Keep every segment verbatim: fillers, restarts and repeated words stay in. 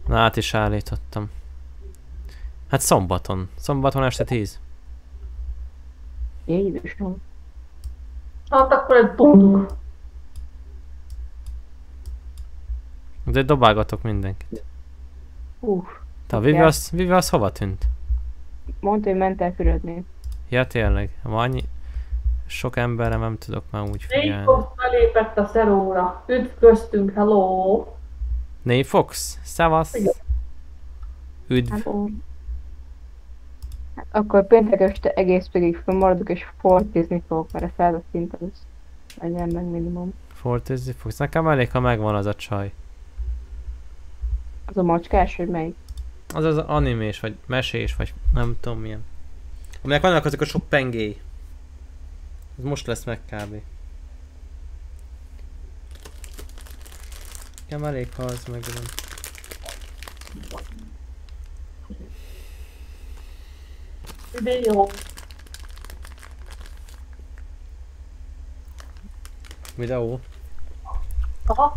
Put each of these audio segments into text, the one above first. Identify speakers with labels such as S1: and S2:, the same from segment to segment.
S1: Na, át is állítottam. Hát szombaton. Szombaton este tíz.
S2: Jézusom.
S3: Hát akkor egy pontunk.
S1: De dobálgatok mindenkit.
S2: Uff.
S1: Te a Vivi az, Vivi az hova tűnt?
S2: Mondta, hogy ment el fürödni.
S1: Ja tényleg, ma annyi... Sok emberre nem tudok már úgy
S3: Négy
S1: figyelni.
S3: Fox belépett a szeróra. Üdv köztünk, hello!
S1: Négy Fox, szevasz! Üdv!
S2: Hello. Hát akkor péntek este egész pedig fölmaradok és fortizni fogok, mert a százas szint az legyen meg minimum.
S1: Fortizni fogsz. Nekem elég, ha megvan az a csaj.
S2: Az a macskás, hogy melyik?
S1: Az az animés, vagy mesés, vagy nem tudom milyen. Aminek vannak azok a sok pengéi. Ez most lesz meg kb. Nekem elég, ha az megvan.
S3: Videó.
S1: Videó?
S3: Aha.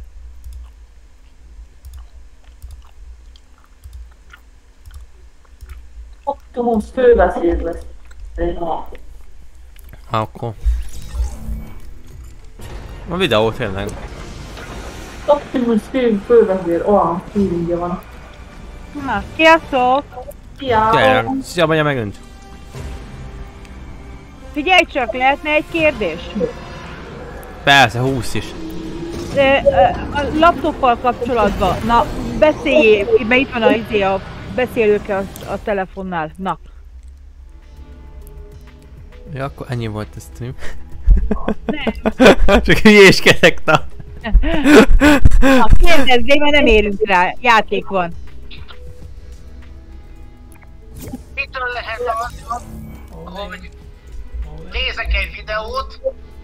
S3: Optimus főbeszéd lesz. Ja.
S1: Akkor. A videó tényleg.
S3: Optimus fő főbeszéd, olyan feelingje van.
S4: Na, sziasztok!
S1: Gyere,
S3: Szia!
S1: szia, mondja megint.
S4: Figyelj csak, lehetne egy kérdés?
S1: Persze, húsz is.
S4: De, a laptoppal kapcsolatban, na, beszéljél, mert itt van a, izé, a beszélőke a, a telefonnál, na.
S1: Ja, akkor ennyi volt a stream.
S4: Nem.
S1: Csak hülyéskedek, na.
S4: Na, kérdezzél, mert nem érünk rá, játék van.
S5: Mitől lehet az, hogy nézek egy videót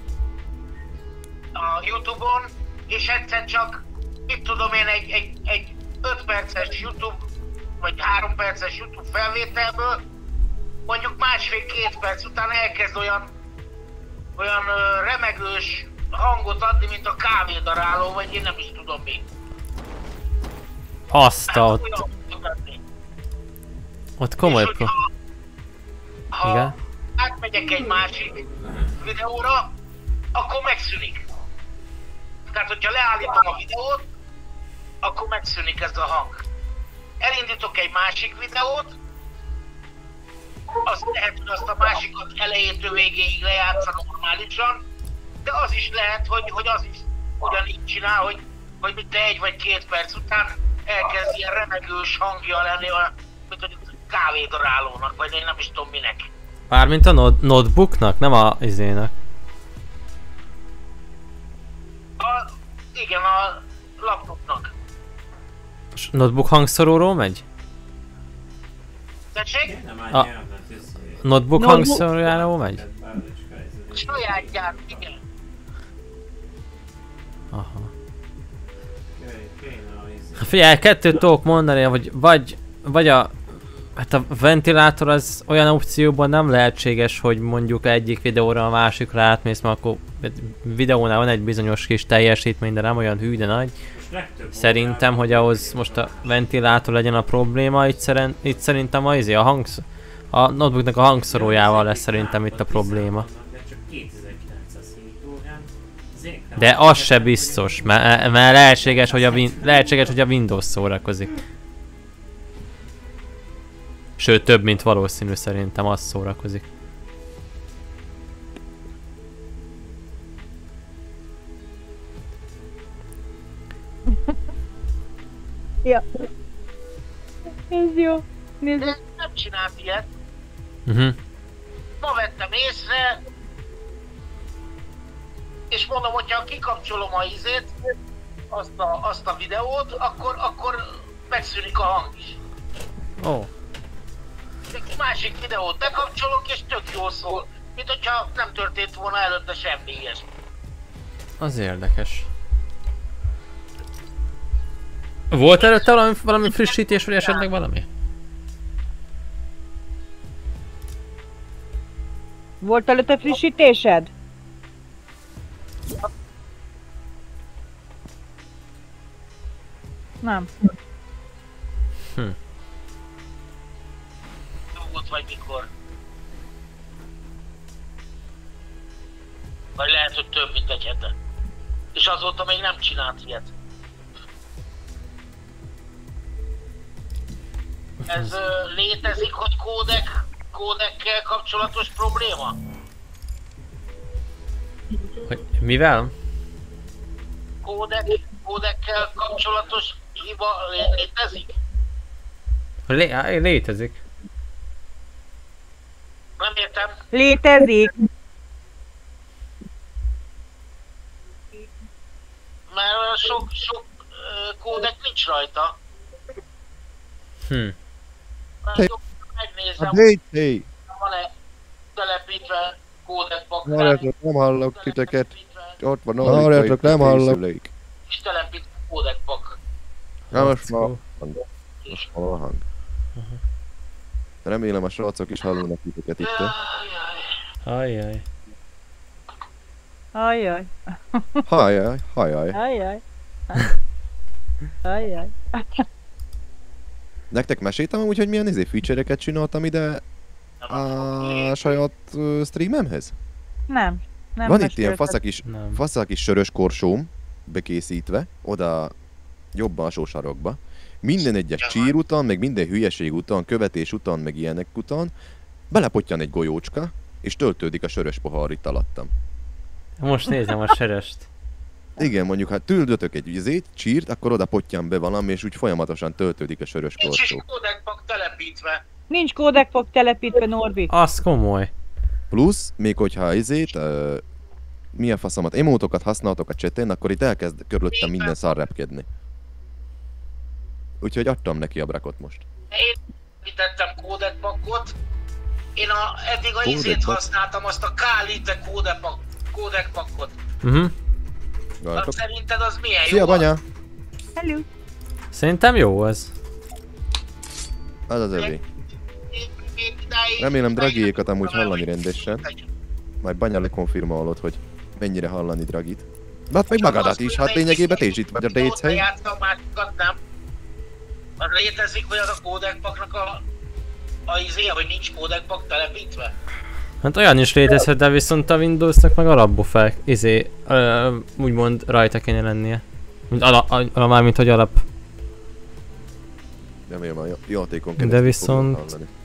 S5: a Youtube-on, és egyszer csak, mit tudom én, egy, egy, egy öt perces YouTube, vagy három perces YouTube felvételből, mondjuk másfél-két perc után elkezd olyan, olyan ö, remegős hangot adni, mint a kávédaráló, vagy én nem is tudom mi.
S1: Azt a
S5: Hát,
S1: ott.
S5: olyan tud adni.
S1: Ott komoly
S5: És
S1: pro...
S5: hogyha, ha
S1: Igen?
S5: átmegyek egy másik videóra, akkor megszűnik. Tehát, hogyha leállítom a videót, akkor megszűnik ez a hang. Elindítok egy másik videót, az lehet, hogy azt a másikat elejétől végéig lejátsza normálisan, de az is lehet, hogy, hogy az is ugyanígy csinál, hogy, hogy mint egy vagy két perc után elkezd ilyen remegős hangja lenni, olyan, mint hogy kávédarálónak, vagy én nem is tudom minek.
S1: Mármint a not notebooknak, nem a izének.
S5: A, igen, a laptopnak.
S1: S notebook hangszoróról megy?
S5: Tessék?
S1: A notebook
S4: Notebook-
S1: hangszorójáról megy?
S5: Saját gyárt, igen.
S1: Aha. Figyelj, kettőt tudok mondani, hogy vagy, vagy a, hát a ventilátor az olyan opcióban nem lehetséges, hogy mondjuk egyik videóra a másikra átmész, mert akkor videónál van egy bizonyos kis teljesítmény, de nem olyan hű, de nagy. Szerintem, hogy ahhoz most a ventilátor legyen a probléma, itt, szeren, itt szerintem az, a, hangsz, a notebooknak a hangszorójával lesz szerintem itt a probléma. De az se biztos, mert, mert lehetséges, hogy a, win, lehetséges, hogy a Windows szórakozik. Sőt, több mint valószínű szerintem az szórakozik.
S4: Ja. Ez jó. Nézd.
S5: De nem csinált ilyet.
S1: Uh -huh.
S5: Ma vettem észre, és mondom, hogyha kikapcsolom a izét, azt a, azt a videót, akkor, akkor megszűnik a hang is.
S1: Ó. Oh.
S5: Egy másik videót bekapcsolok, és tök jól szól, mint hogyha nem történt volna előtte semmi ilyesmi.
S1: Az érdekes. Volt előtte valami, valami frissítés, vagy esetleg valami?
S4: Volt előtte frissítésed? Nem.
S5: csinált ilyet. Ez ö, létezik, hogy kódek, kódekkel kapcsolatos probléma?
S1: Hogy mivel?
S5: Kódek, kódekkel kapcsolatos hiba lé- létezik?
S1: Lé á, létezik.
S5: Nem értem.
S4: Létezik.
S5: Mert olyan sok, sok ö, kódek nincs rajta.
S1: Hm.
S5: Mert
S6: Hey.
S5: sok megnézem,
S6: Hey, hey!
S5: van-e telepítve kódekpak.
S6: Várjátok, nem hallok titeket. Ott van a
S7: Várjátok, nem hallok.
S6: készülék.
S5: És telepítve kódekpak.
S6: Na most ma...
S1: Lackó.
S6: Most hol a hang? Remélem a srácok is hallanak titeket itt.
S1: Ajjaj.
S4: Ajjaj.
S6: Hajjaj, hajjaj.
S4: Ajjaj. Ajjaj.
S6: Nektek meséltem amúgy, hogy milyen izé feature-eket csináltam ide a saját uh, streamemhez?
S4: Nem. Nem
S6: Van itt ilyen
S4: mesélted.
S6: faszak is,
S1: Nem.
S6: faszak is sörös korsóm bekészítve, oda jobb alsó sarokba. Minden egyes csír után, meg minden hülyeség után, követés után, meg ilyenek után belepottyan egy golyócska, és töltődik a sörös pohár itt alattam.
S1: Most nézem a serest.
S6: Igen, mondjuk ha tüldötök egy vizét, csírt, akkor oda pottyan be valami, és úgy folyamatosan töltődik a sörös
S5: Nincs is
S6: korsó.
S5: kódekpak telepítve.
S4: Nincs kódekpak telepítve, Norbi.
S1: Az komoly.
S6: Plusz, még hogyha izét, uh, mi a faszomat, emótokat használtok a chatén, akkor itt elkezd körülöttem minden szar repkedni. Úgyhogy adtam neki a brakot most.
S5: Én említettem kódekpakot. Én a, eddig a izét
S6: Kódekpak?
S5: használtam, azt a K-lite kódekpak, kódekpakot.
S1: Mhm.
S6: Vártok.
S5: Szerinted az milyen
S6: Szia,
S5: jó?
S6: banya!
S4: Hello.
S1: Szerintem jó az.
S6: Az az övé.
S5: Én- én idáig-
S6: Remélem dragiékat amúgy
S5: idáig-
S6: hallani rendesen. Majd banya lekonfirmálod, hogy mennyire hallani dragit. De hát meg magadat is, hát lényegében te is itt vagy a déchely.
S5: Játszom, másikat nem. Az létezik, hogy az a kódekpaknak a... A izé, hogy nincs kódekpak telepítve?
S1: Hát olyan is létezhet, de viszont a Windowsnak meg alapbufák, izé, ö, úgymond rajta kéne lennie. Mint ala, ala, mármint hogy alap.
S6: Remélem a játékon
S1: De
S6: keresztül
S1: viszont-
S6: fogod hallani.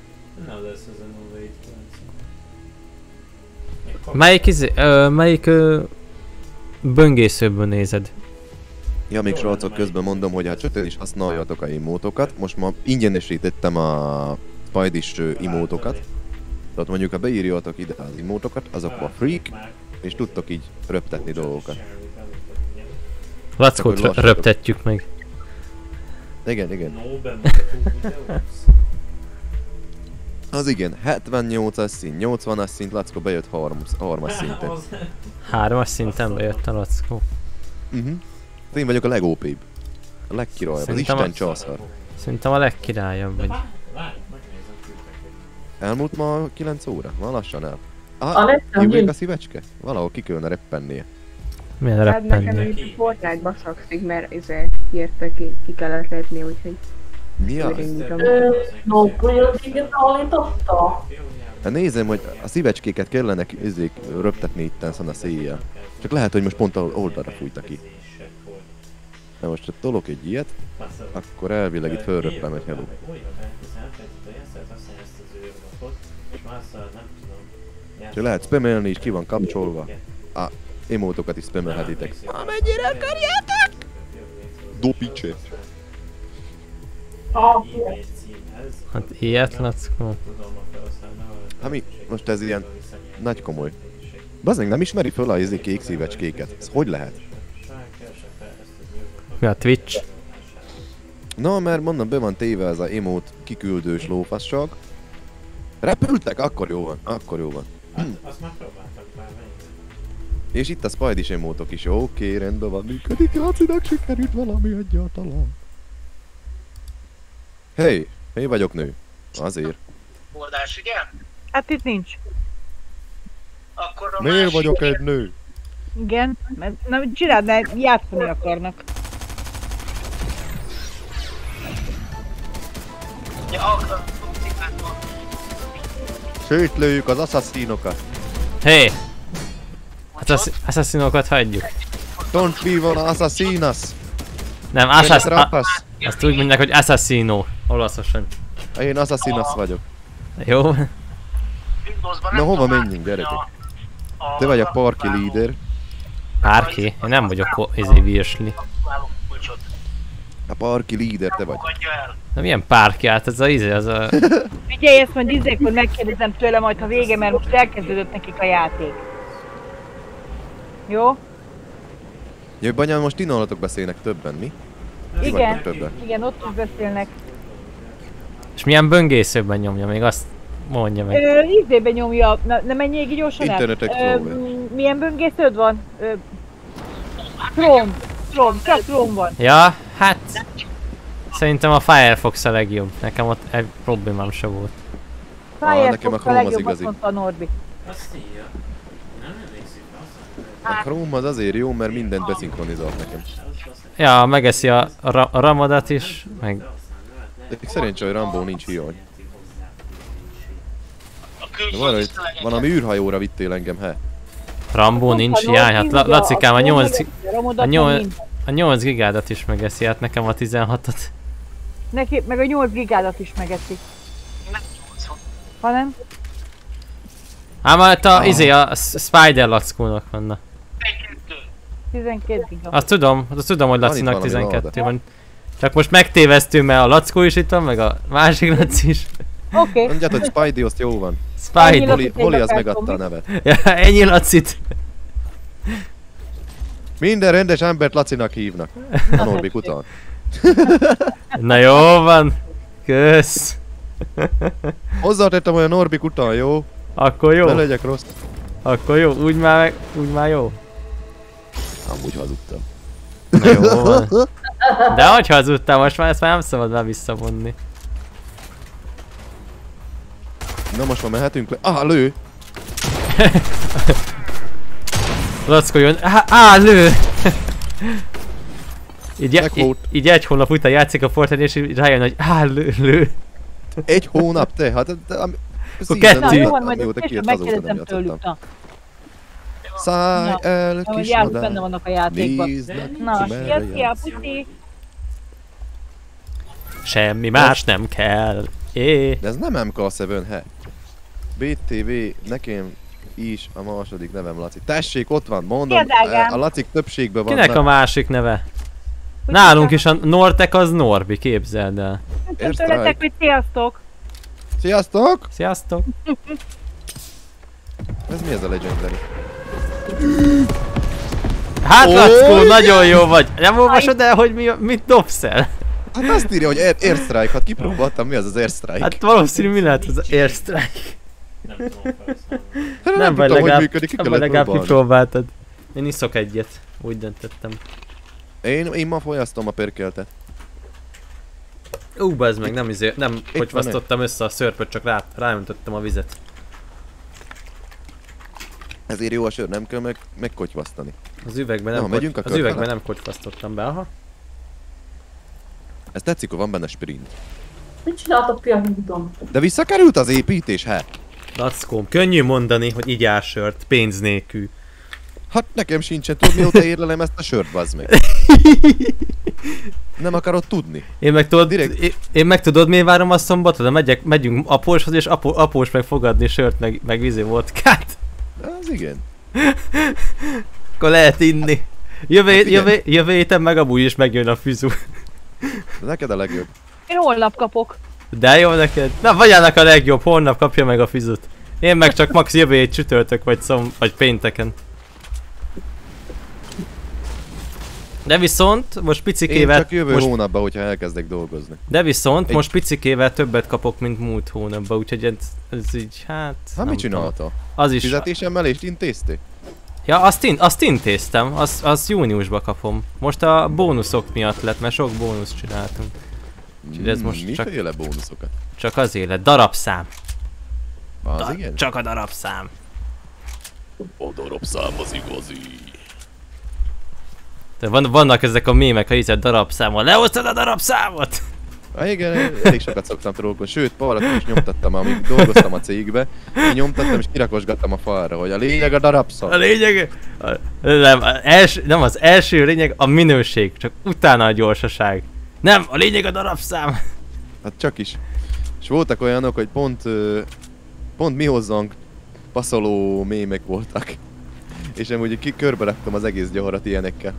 S1: Melyik izé, ö, melyik ö, böngészőből nézed?
S6: Ja, még srácok, közben mondom, hogy hát csötön is használjatok a emótokat. Most ma ingyenesítettem a Spidey-s ö, emótokat. Tehát mondjuk, ha beírjatok ide az emótokat, azokba freak, és tudtok így röptetni dolgokat.
S1: Lackót
S6: Csak, hogy
S1: rö- röptetjük meg.
S6: Igen, igen. Az igen, hetvennyolcas szint, nyolcvanas szint, Lackó bejött harmas szinten.
S1: Hármas szinten bejött a Lackó.
S6: Uh-huh. Én vagyok a legópébb. A legkirályabb, az
S1: Szerintem
S6: Isten
S1: a-
S6: császár.
S1: Szerintem a legkirályabb vagy.
S6: Elmúlt ma kilenc óra? Van lassan el.
S3: A
S6: Ah,
S3: nekem
S6: hívjuk
S3: nincs.
S6: a szívecske? Valahol ki kellene reppennie.
S1: Milyen
S2: Hát nekem
S1: reppenni.
S2: itt Fortnite-ba szakszik, mert izé írta ki, ki kellett lépni, úgyhogy
S6: Mi az?
S2: elindítom.
S3: Ö, No building-et állította?
S6: Hát nézem, hogy a szívecskéket kellene izék röptetni itten szana széjjel. Csak lehet, hogy most pont a oldalra fújta ki. Na most, ha tolok egy ilyet, akkor elvileg itt fölröppem egy hello. És lehet spamelni is, ki van kapcsolva. A emótokat is spamelhetitek. Amennyire akarjátok! Dopicse!
S3: Ah,
S1: Hát ilyet, Lackó.
S6: Hát mi? Most ez ilyen nagy komoly. Bazdmeg nem ismeri föl a izé kék szívecskéket. Ez hogy lehet?
S1: Mi a Twitch?
S6: Na, mert mondom, be van téve ez a emót kiküldős lófasság. Repültek? Akkor jó van, akkor jó van.
S7: Azt már próbáltak már menni.
S6: És itt a Spidey-s emótok is. Oké, rendben van, működik. Lacinak sikerült valami egyáltalán. Hey, én vagyok nő. Azért.
S5: Oldás, ugye?
S4: Hát itt nincs.
S5: Akkor a
S6: Miért
S5: másik-
S6: vagyok egy nő?
S4: Igen, mert na, csináld, mert játszani akarnak.
S5: Ja, akkor...
S6: Szétlőjük az assassinokat.
S1: Hé! Hát az assassinokat hagyjuk.
S6: Don't be one assassinas.
S1: Nem, assass... a-
S6: Trapas.
S1: azt úgy mondják, hogy assassino. Olaszosan.
S6: Én assassinas vagyok.
S1: Jó.
S5: Windowsban
S6: Na
S5: nem
S6: hova
S5: tudom
S6: menjünk, gyerekek?
S5: a- a-
S6: Te vagy a parki leader.
S1: Párki? Én nem vagyok ko- izé virsli.
S5: Váló kulcsot.
S6: A parki leader te vagy.
S5: Fogadja el.
S1: Na milyen párki? Hát ez a izé, az a...
S4: Figyelj, ezt majd izékor megkérdezem tőle majd, ha vége, mert most elkezdődött nekik a játék. Jó?
S6: Jó, banyám, most ti nálatok beszélnek többen, mi? Ti
S4: Igen,
S6: vagytok többen.
S4: igen, ott is beszélnek.
S1: És milyen böngészőben nyomja, még azt mondja meg.
S4: Ö, ízébe nyomja, na, ne menjél így gyorsan el.
S6: Internet Explorer.
S4: m- milyen böngésződ van? Ö, Chrome, Chrome, csak Chrome van.
S1: Ja, hát... Szerintem a Firefox a legjobb. Nekem ott egy problémám se volt.
S6: Ah, nekem a
S4: Firefox a
S6: Chrome az
S4: legjobb, azt
S6: igazi.
S4: mondta a Norbi.
S6: A Chrome az azért jó, mert mindent beszinkronizált nekem.
S1: Ja, megeszi a, a, ra- a ramadat is, meg...
S6: De szerencsé, hogy Rambo nincs hiány.
S5: A
S6: De
S5: külső
S6: van, hogy
S5: tisztelegeket.
S6: valami űrhajóra vittél engem, he?
S1: Rambó nincs hiány, hát La- Lacikám a nyolc... A nyolc...
S4: nyolc...
S1: A nyolc gigádat is megeszi, hát nekem a tizenhatot.
S4: Neki meg a nyolc gigádat is megeszik.
S5: Nem nyolcvan.
S4: Hanem?
S1: Ám hát a, izé, a S- Spider lackónak vannak.
S5: Egy-kettő.
S4: tizenkét giga.
S1: Azt tudom, azt tudom, hogy
S6: Van itt
S1: Lacinak
S6: valami
S1: tizenkettő van. Csak most megtévesztünk, mert a lackó is itt van, meg a másik Laci is.
S4: Oké. Okay.
S6: Mondjátok, hogy Spidey azt jó van.
S1: Spidey.
S6: Holi, Holi az megadta a nevet.
S1: Ja, ennyi Lacit.
S6: Minden rendes embert Lacinak hívnak. A Norbik után.
S1: Na jó van. Kösz.
S6: Hozzátettem, hogy a Norbik után, jó?
S1: Akkor jó.
S6: Ne legyek rossz.
S1: Akkor jó, úgy már, meg, úgy már jó.
S6: Amúgy hazudtam.
S1: Na jó van. De hogy hazudtál, most már ezt már nem szabad már visszavonni.
S6: Na most már mehetünk le. Ah, lő!
S1: Lackó jön. Á, á, lő! Így, így,
S6: Meghót.
S1: így egy hónap után játszik a Fortnite és így rájön, hogy á, lő, lő.
S6: Egy hónap, te? Hát... De, am,
S1: kettő.
S4: Na jó van, majd
S6: amióta
S4: ezt később
S6: kijött, azóta nem
S4: megkérdezem tőlük.
S6: játszottam.
S4: Na,
S6: Szállj
S4: Na,
S6: el,
S4: hogy
S6: kis
S4: jár,
S6: madár.
S4: benne vannak a játékban.
S6: Nézd meg,
S4: Na,
S6: ki merre
S4: szia, szia,
S6: játsz.
S4: puszi!
S1: Semmi más nem kell. É.
S6: De ez nem em ká hét, he. bé té vé, nekem is a második nevem Laci. Tessék, ott van, mondom.
S4: Szia, drágám.
S6: A Lacik többségben van.
S1: Kinek a másik neve? Nálunk is a Nortek az Norbi, képzeld el.
S4: Köszönöm tőletek, hogy sziasztok!
S6: Sziasztok!
S1: Sziasztok!
S6: Ez mi ez a Legendary?
S1: Hát
S6: Ó,
S1: Lackó,
S6: igen.
S1: nagyon jó vagy! Nem olvasod el, hogy mi, mit dobsz el?
S6: Hát azt írja, hogy Air, Airstrike, hát kipróbáltam, mi az az Airstrike?
S1: Hát valószínű mi lehet az Airstrike?
S7: Nem tudom felszállni.
S6: Hát
S1: Nem vagy
S6: tudtam, hogy
S1: legalább,
S6: működik, ki
S1: nem vagy
S6: kellett
S1: legalább
S6: próbálni.
S1: kipróbáltad. Én iszok egyet, úgy döntöttem.
S6: Én, én ma fogyasztom a perkeltet.
S1: Ú, bazd meg, nem izé, nem
S6: van
S1: fogyasztottam össze a szörpöt, csak rá, ráöntöttem a vizet.
S6: Ezért jó a sör, nem kell meg, megkotyvasztani.
S1: Az üvegben
S6: Na,
S1: nem,
S6: megyünk
S1: koty-
S6: a
S1: az üvegben
S6: körbe?
S1: nem kotyfasztottam be, aha.
S6: Ez tetszik, hogy van benne sprint.
S3: Mit csináltok ki a hídon?
S6: De visszakerült az építés, hát?
S1: Lackóm, könnyű mondani, hogy így áll sört, pénz nélkül.
S6: Hát nekem sincsen, tudod mióta érlelem ezt a sört, bazd meg. Nem akarod tudni.
S1: Én meg tudod,
S6: Direkt-
S1: én, én meg tudod miért várom a szombatot? De megyek, megyünk apóshoz és apó, após meg fogadni sört, meg, meg vízi vodkát.
S6: Az igen.
S1: Akkor lehet inni. Jövő,
S6: Hát figyelj.
S1: jövő, jövő héten meg amúgy is megjön a fűzú.
S6: De neked a legjobb.
S4: Én holnap kapok.
S1: De jó neked. Na, vagyának a legjobb, holnap kapja meg a fizut. Én meg csak max jövő hét csütörtök vagy szom, vagy pénteken. De viszont, most
S6: Én
S1: picikével...
S6: csak jövő
S1: most,
S6: hónapban, hogyha elkezdek dolgozni.
S1: de viszont
S6: Egy-
S1: most picikével többet kapok, mint múlt hónapban, úgyhogy ez, ez így, hát...
S6: Hát
S1: nem
S6: mit
S1: tudom.
S6: csinálta?
S1: Az is...
S6: Fizetésemelést intéztél?
S1: Ja, azt, in, azt intéztem, azt, azt júniusba kapom. Most a bónuszok miatt lett, mert sok bónusz csináltunk. Úgyhogy ez
S6: Mm,
S1: most csak-
S6: miféle bónuszokat?
S1: Csak azért lett, darabszám.
S6: Az
S1: Da,
S6: igen?
S1: csak a darabszám.
S6: A darabszám az igazi.
S1: De van, vannak ezek a mémek, ha hiszed darabszámmal. Lehoztad a darabszámot?
S6: Há, igen, elég sokat szoktam trollkodni, sőt, palatot is nyomtattam, amíg dolgoztam a cégbe. Nyomtattam és kirakosgattam a falra, hogy a lényeg a darabszal.
S1: A lényeg... A, nem, a els, nem az első lényeg a minőség, csak utána a gyorsaság. Nem, a lényeg a darabszám.
S6: Hát csak is. És voltak olyanok, hogy pont, pont mi hozzánk passzoló mémek voltak. És amúgy ki körbe raktam az egész gyárat ilyenekkel.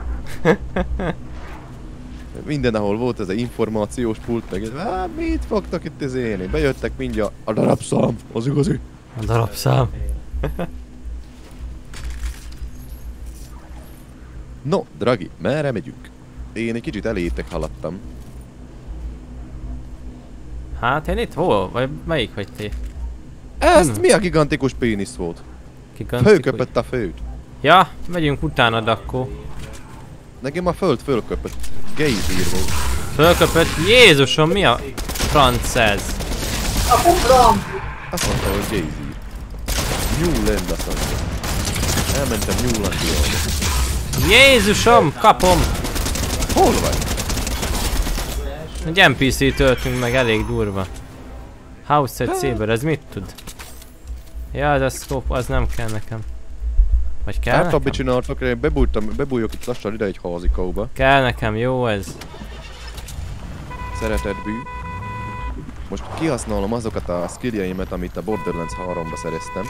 S6: Minden, ahol volt ez az információs pult, meg hát mit fogtak itt az én? Bejöttek mindjárt a darabszám, az igazi.
S1: A darabszám.
S6: No, Dragi, merre megyünk? Én egy kicsit elétek haladtam.
S1: Hát én itt hol? Vagy melyik vagy ti?
S6: Ezt
S1: Hmm.
S6: mi a gigantikus pénisz volt?
S1: Gigantikus.
S6: Fölköpött a főt.
S1: Ja, megyünk utána akkor.
S6: Nekem a föld fölköpött. Geizír volt.
S1: Fölköpött. Jézusom, mi a franc ez?
S3: A kupram!
S6: Azt mondta, hogy Geizír. Newland azt mondta. Elmentem Newlandiába.
S1: Jézusom, kapom!
S6: Hol vagy?
S1: Egy en pé cé töltünk meg elég durva. House egy Saber, ez mit tud? Ja, ez a scope, az nem kell nekem. Vagy kell
S6: Hát,
S1: nekem?
S6: abbi csináltok, én bebújtam, bebújok itt lassan ide egy házikóba.
S1: Kell nekem, jó ez.
S6: Szeretett bű. Most kihasználom azokat a skilljeimet, amit a Borderlands háromba szereztem.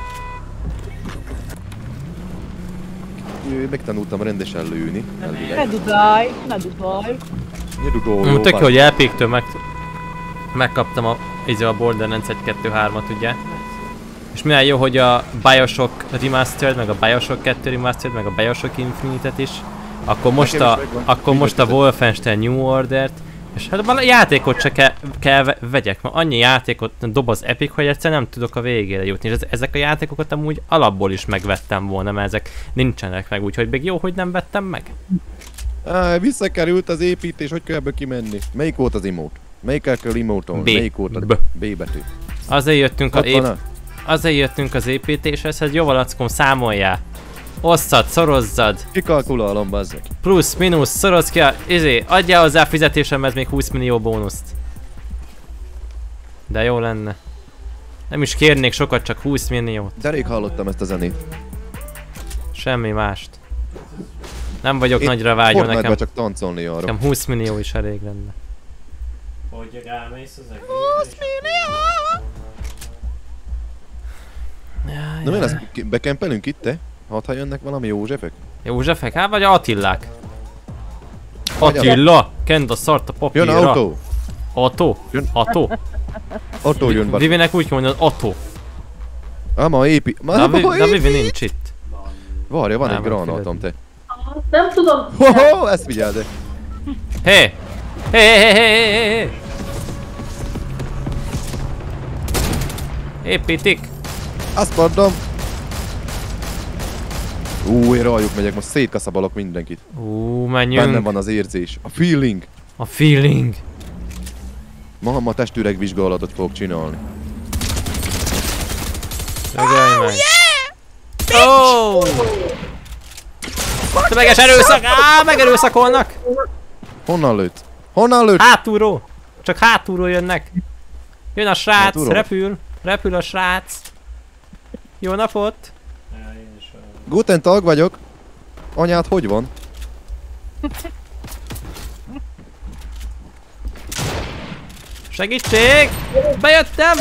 S6: Ö, Megtanultam rendesen lőni,
S4: Ne
S6: elvileg.
S4: dudálj, ne dudálj.
S6: Ne dudolj,
S1: Mm,
S6: jó
S1: tök jó,
S6: vagy.
S1: hogy Epic-től meg... megkaptam a, izé a Borderlands egy kettő hármat ugye. És milyen jó, hogy a Bioshock Remastered, meg a Bioshock kettő Remastered, meg a Bioshock Infinite-et is. Akkor most
S6: Nekem is
S1: a,
S6: megvan.
S1: akkor most a
S6: Mindegyet.
S1: Wolfenstein New Order-t. És hát a játékot se kell, kell ve- vegyek, mert annyi játékot dob az Epic, hogy egyszer nem tudok a végére jutni. És ez, ezek a játékokat amúgy alapból is megvettem volna, mert ezek nincsenek meg, úgyhogy még jó, hogy nem vettem meg.
S6: Á, visszakerült az építés, hogy kell ebből kimenni? Melyik volt az emote? Melyikkel kell emote-olni?
S1: B.
S6: Melyik volt a
S1: B.
S6: B betű?
S1: Azért jöttünk, a
S6: Ott
S1: ép-
S6: van a...
S1: azért jöttünk az építéshez, hogy jó valackom számoljál. Osszad, szorozzad,
S6: Kikalkulálom, bazzeg.
S1: plusz, mínusz, szorozd ki a, izé, adjál hozzá fizetésemhez még húsz millió bónuszt. De jó lenne. Nem is kérnék sokat, csak húsz milliót.
S6: De rég hallottam ezt a zenét.
S1: Semmi mást. Nem vagyok
S6: Én
S1: nagyra vágyó,
S6: Fortnite-ba
S1: nekem,
S6: csak táncolni arra.
S1: nekem húsz millió is elég lenne.
S7: Hogy rámész az egész.
S6: Na mi lesz? Ki- Bekempelünk itt, te? Hadd, ha jönnek valami Józsefek?
S1: Józsefek, hát vagy Attillák?
S6: Vagy
S1: Attila! Kend a szart a papírra!
S6: Jön autó!
S1: Atto?
S6: Jön-
S1: Atto?
S6: Autó jön be.
S1: Vivinek úgy kell mondani, hogy Atto.
S6: Ama épi...
S1: De a Vi-
S6: Ma
S1: de a Vivi
S6: épít!
S1: nincs itt.
S6: Várja, van
S1: Nem,
S6: egy
S1: nem
S6: granátom, te.
S3: Nem tudom.
S6: Hoho, ezt vigyeld el.
S1: Hé! Hé, hé, hé, hé, hé, hé! Építik!
S6: Azt mondom. Ú, én rájuk megyek, most szétkaszabalok mindenkit.
S1: Ú,
S6: Bennem
S1: menjünk!
S6: van az érzés. A feeling.
S1: A feeling!
S6: Ma, ma testüreg vizsgálatot fogok csinálni.
S1: Ögölj meg! Oh! Tömeges erőszak! Á, megerőszakolnak!
S6: Honnan lőtt? Honnan lőtt?
S1: Hátulról! Csak hátulról jönnek! Jön a srác,
S6: Hátulról?
S1: repül! Repül a srác! Jó napot!
S7: Ja, én is olyan.
S6: Guten Tag vagyok. Anyád hogy van?
S1: Segítség! Bejöttem!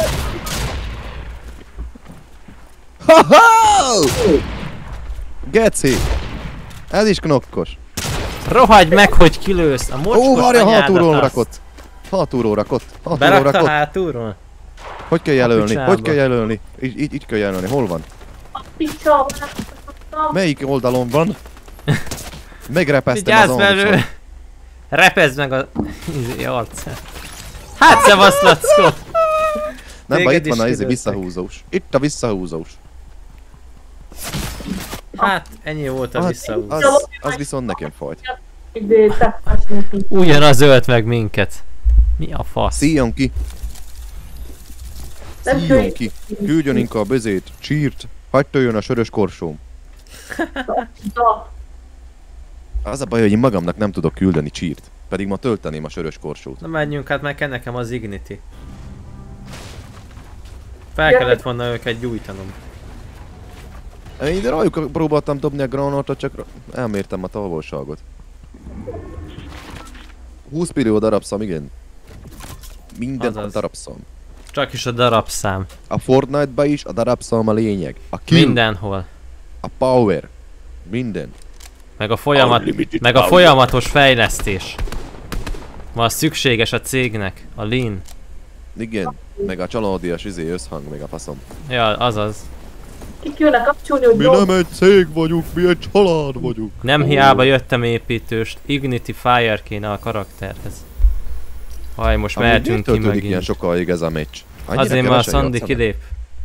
S6: Ha-ha! Geci! Ez is knokkos.
S1: Rohagy meg, hogy kilősz! A mocskos
S6: Ó, várja,
S1: anyádat
S6: hátulról
S1: azt.
S6: rakott. Hátulról rakott. Hátulról
S1: Berakta
S6: rakott.
S1: hátulról?
S6: Hogy kell jelölni?
S1: picsába.
S6: Hogy kell jelölni? Így, így, így kell jelölni. Hol van?
S3: A picsa.
S6: Melyik oldalon van? Megrepeztem
S1: Vigyázz
S6: az
S1: belő!
S6: arcon.
S1: Repezd meg a... izé arcát. Hát szevasz, Lackó!
S6: Nem, baj,
S1: Téged
S6: itt van
S1: is
S6: a izé
S1: kilőttek.
S6: visszahúzós. Itt a visszahúzós.
S1: Hát, ennyi volt a
S6: Hát,
S1: visszahúz.
S6: az, az viszont nekem fajt.
S3: Ide teppes neki.
S1: Ugyanaz ölt meg minket. Mi a fasz?
S6: Szíjon ki!
S3: Nem
S6: Szíjon
S3: tudom.
S6: ki! Küldjön inkább bezét, csírt, hagyd töljön a sörös korsóm.
S3: Da.
S6: Az a baj, hogy én magamnak nem tudok küldeni csírt. Pedig ma tölteném a sörös korsót.
S1: Na menjünk, hát meg kell nekem az Ignity. Fel kellett volna őket gyújtanom.
S6: Én ide rajjuk próbáltam dobni a granátot, csak elmértem a távolságot. húsz millió darabszám, igen. Minden a darabszám.
S1: Csak is a darabszám.
S6: A Fortnite-ba is a darabszám a lényeg. A kill.
S1: Mindenhol.
S6: A power. Minden.
S1: Meg a folyamat, meg a folyamatos fejlesztés. Ma szükséges a cégnek, a lean.
S6: Igen, meg a családias izé összhang, meg a faszom.
S1: Ja, azaz.
S3: Ki kéne kapcsolni, hogy
S6: Mi nem egy cég vagyunk, mi egy család vagyunk.
S1: Nem hiába jöttem építőst, Ignity Fire kéne a karakterhez. Haj, most mehetünk ki megint.
S6: Ilyen sokáig ez a meccs.
S1: Azért már a Sandy kilép.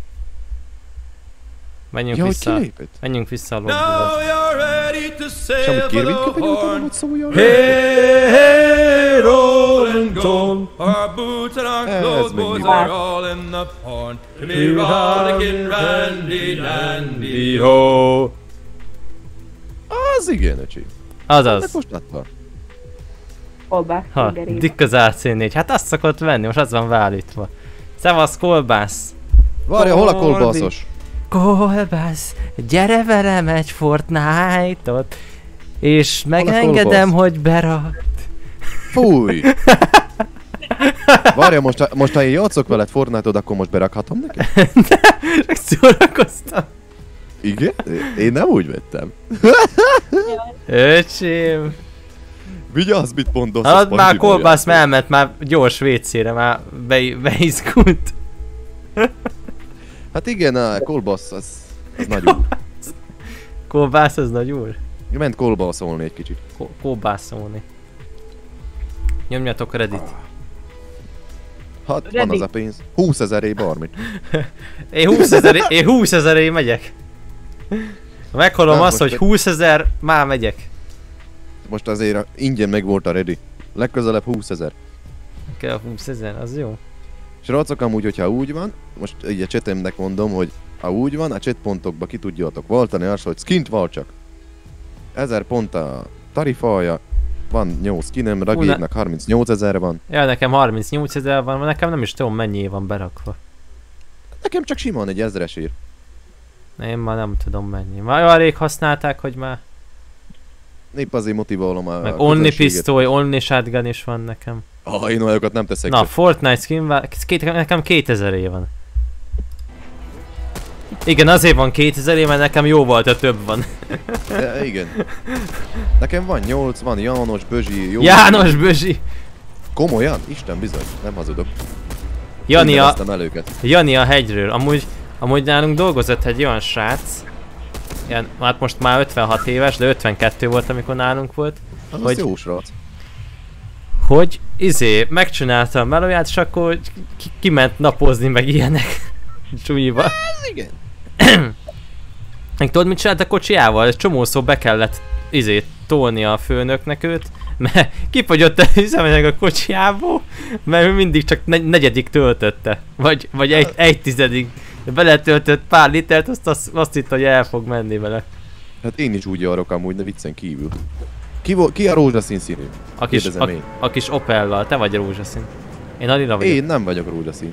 S1: Menjünk
S6: ja,
S1: vissza. Menjünk vissza a lobbyba.
S6: Semmi kérvényköp egy utána, hogy szóljon?
S8: Hey, hey, rolling gold, our boots and our clothes, boys are all in the pond. To be rollicking randy dandy ho.
S6: Az igen, öcsi.
S1: Azaz.
S6: Most látta.
S2: Kolbász
S1: Ha, Dick az á cé négy. Hát azt szokott venni, most az van beállítva. Szevasz, kolbász!
S6: Várja, hol a kolbászos?
S1: Kolbász, gyere velem egy Fortnite-ot, és megengedem, hogy berak.
S6: Fúj! Várja, most, most ha én játszok veled Fortnite-ot, akkor most berakhatom neked?
S1: Csak szórakoztam.
S6: Igen? Én nem úgy vettem.
S1: Öcsém.
S6: Vigyázz, mit mondasz.
S1: Hát már kolbász elment, már gyors vécére, már be, beizgult.
S6: Hát igen, a kolbász, az, az nagy úr.
S1: Kolbász az nagy úr?
S6: Ment kolbászolni egy kicsit.
S1: Ko kolbászolni. Nyomjatok Reddit.
S6: Hát Reddit. Van az a pénz. húszezer bármit.
S1: Én húszezer én húszezer megyek. Ha meghalom azt, hogy húszezer, már megyek.
S6: Most azért ingyen meg volt a ready. Legközelebb húszezer.
S1: Kell húszezer, az jó.
S6: Srácok, amúgy, hogyha úgy van, most így a csetemnek mondom, hogy ha úgy van, a chatpontokba ki tudjátok váltani azt, hogy skint váltsak. ezer pont a tarifája, van nyolc skinem, Ragírnak harmincnyolcezer van.
S1: Ja, nekem harmincnyolcezer van, nekem nem is tudom mennyi van berakva.
S6: Nekem csak simán egy ezres ír.
S1: Én már nem tudom mennyi. Már olyan rég használták, hogy már...
S6: Épp azért motiválom a...
S1: Meg Omni pisztoly, Omni shotgun is van nekem.
S6: Ah, én olyakat nem teszek.
S1: Na, Fortnite skin, két, nekem kétezer év van. Igen, azért van kétezer év, mert nekem jóval több van.
S6: De, igen. Nekem van nyolc, van János, Bözsi, jó.
S1: János, Bözsi!
S6: Komolyan? Isten bizony, nem hazudok.
S1: Jani a... Jani a hegyről. Amúgy, amúgy nálunk dolgozott egy olyan srác. Ilyen, hát most már ötvenhat éves, de ötvenkettő volt, amikor nálunk volt.
S6: Az
S1: hogy,
S6: jó srác.
S1: Hogy izé, megcsinálta a melóját, és akkor ki kiment napozni, meg ilyenek. Csúnyiba.
S6: Ez igen.
S1: Meg tudod, mit csinált a kocsiával? Egy csomószor be kellett izé tolni a főnöknek őt, mert kifogyott az üzemanyag a kocsiából, mert ő mindig csak ne negyedik töltötte. Vagy, vagy egy, egy tizedik. Beletöltött pár litert, azt, azt, azt hitt, hogy el fog menni vele.
S6: Hát én is úgy járok amúgy, de viccen kívül. Ki, ki a rózsaszín színű?
S1: A kis, a, a kis Opellal, te vagy rózsaszín. Én a lila vagyok.
S6: Én nem vagyok rózsaszín.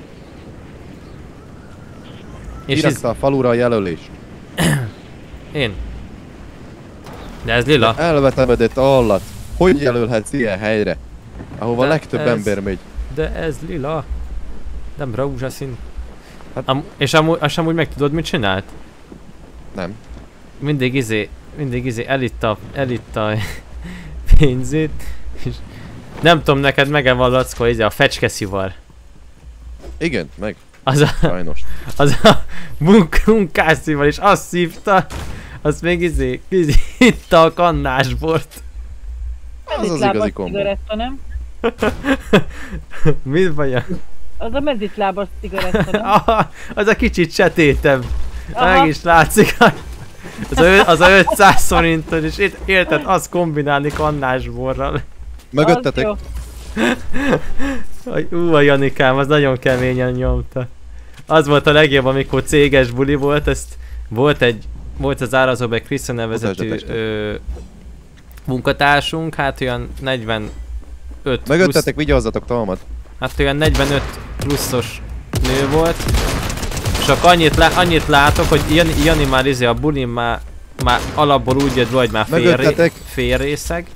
S1: És
S6: Íraszta iz... a falura a jelölést.
S1: Én. De ez lila.
S6: De elvetemedett allat. Hogy jelölhetsz ilyen helyre? Ahova de legtöbb ez... ember megy.
S1: De ez lila. Nem rózsaszín. Hát... Am és amúgy, és amúgy meg tudod, mit csinált?
S6: Nem.
S1: Mindig izé, mindig izé elitta, elitta pénzét, és nem tudom, neked meg-e van Lackó, izé a fecskeszivar.
S6: Igen, meg.
S1: Az a,
S6: sajnos.
S1: Az a munk munkásszival, és azt szívta, azt még izé, izé itta a kannásbort.
S6: Az az igazi kombó.
S4: Cigaretta, nem?
S1: Mit vagy?
S4: Az a mezitlábas cigaretta, nem?
S1: Aha, az a kicsit csetétebb. Meg is látszik. Az a, az a ötszáz forintos, és érted azt kombinálni kannásborral.
S6: Mögöttetek.
S1: Ú, a Janikám, az nagyon keményen nyomta. Az volt a legjobb, amikor céges buli volt, ezt volt egy, volt az Árazóbek Kriszta nevezetű ö, munkatársunk, hát olyan negyven plusz...
S6: Mögöttetek, vigyázzatok, Talmat.
S1: Hát olyan negyvenöt pluszos nő volt. És akkor annyit, lá, annyit látok, hogy Jani, Jani már izé a bulin már, már alapból úgy jött, hogy már fél, ré, fél részeg.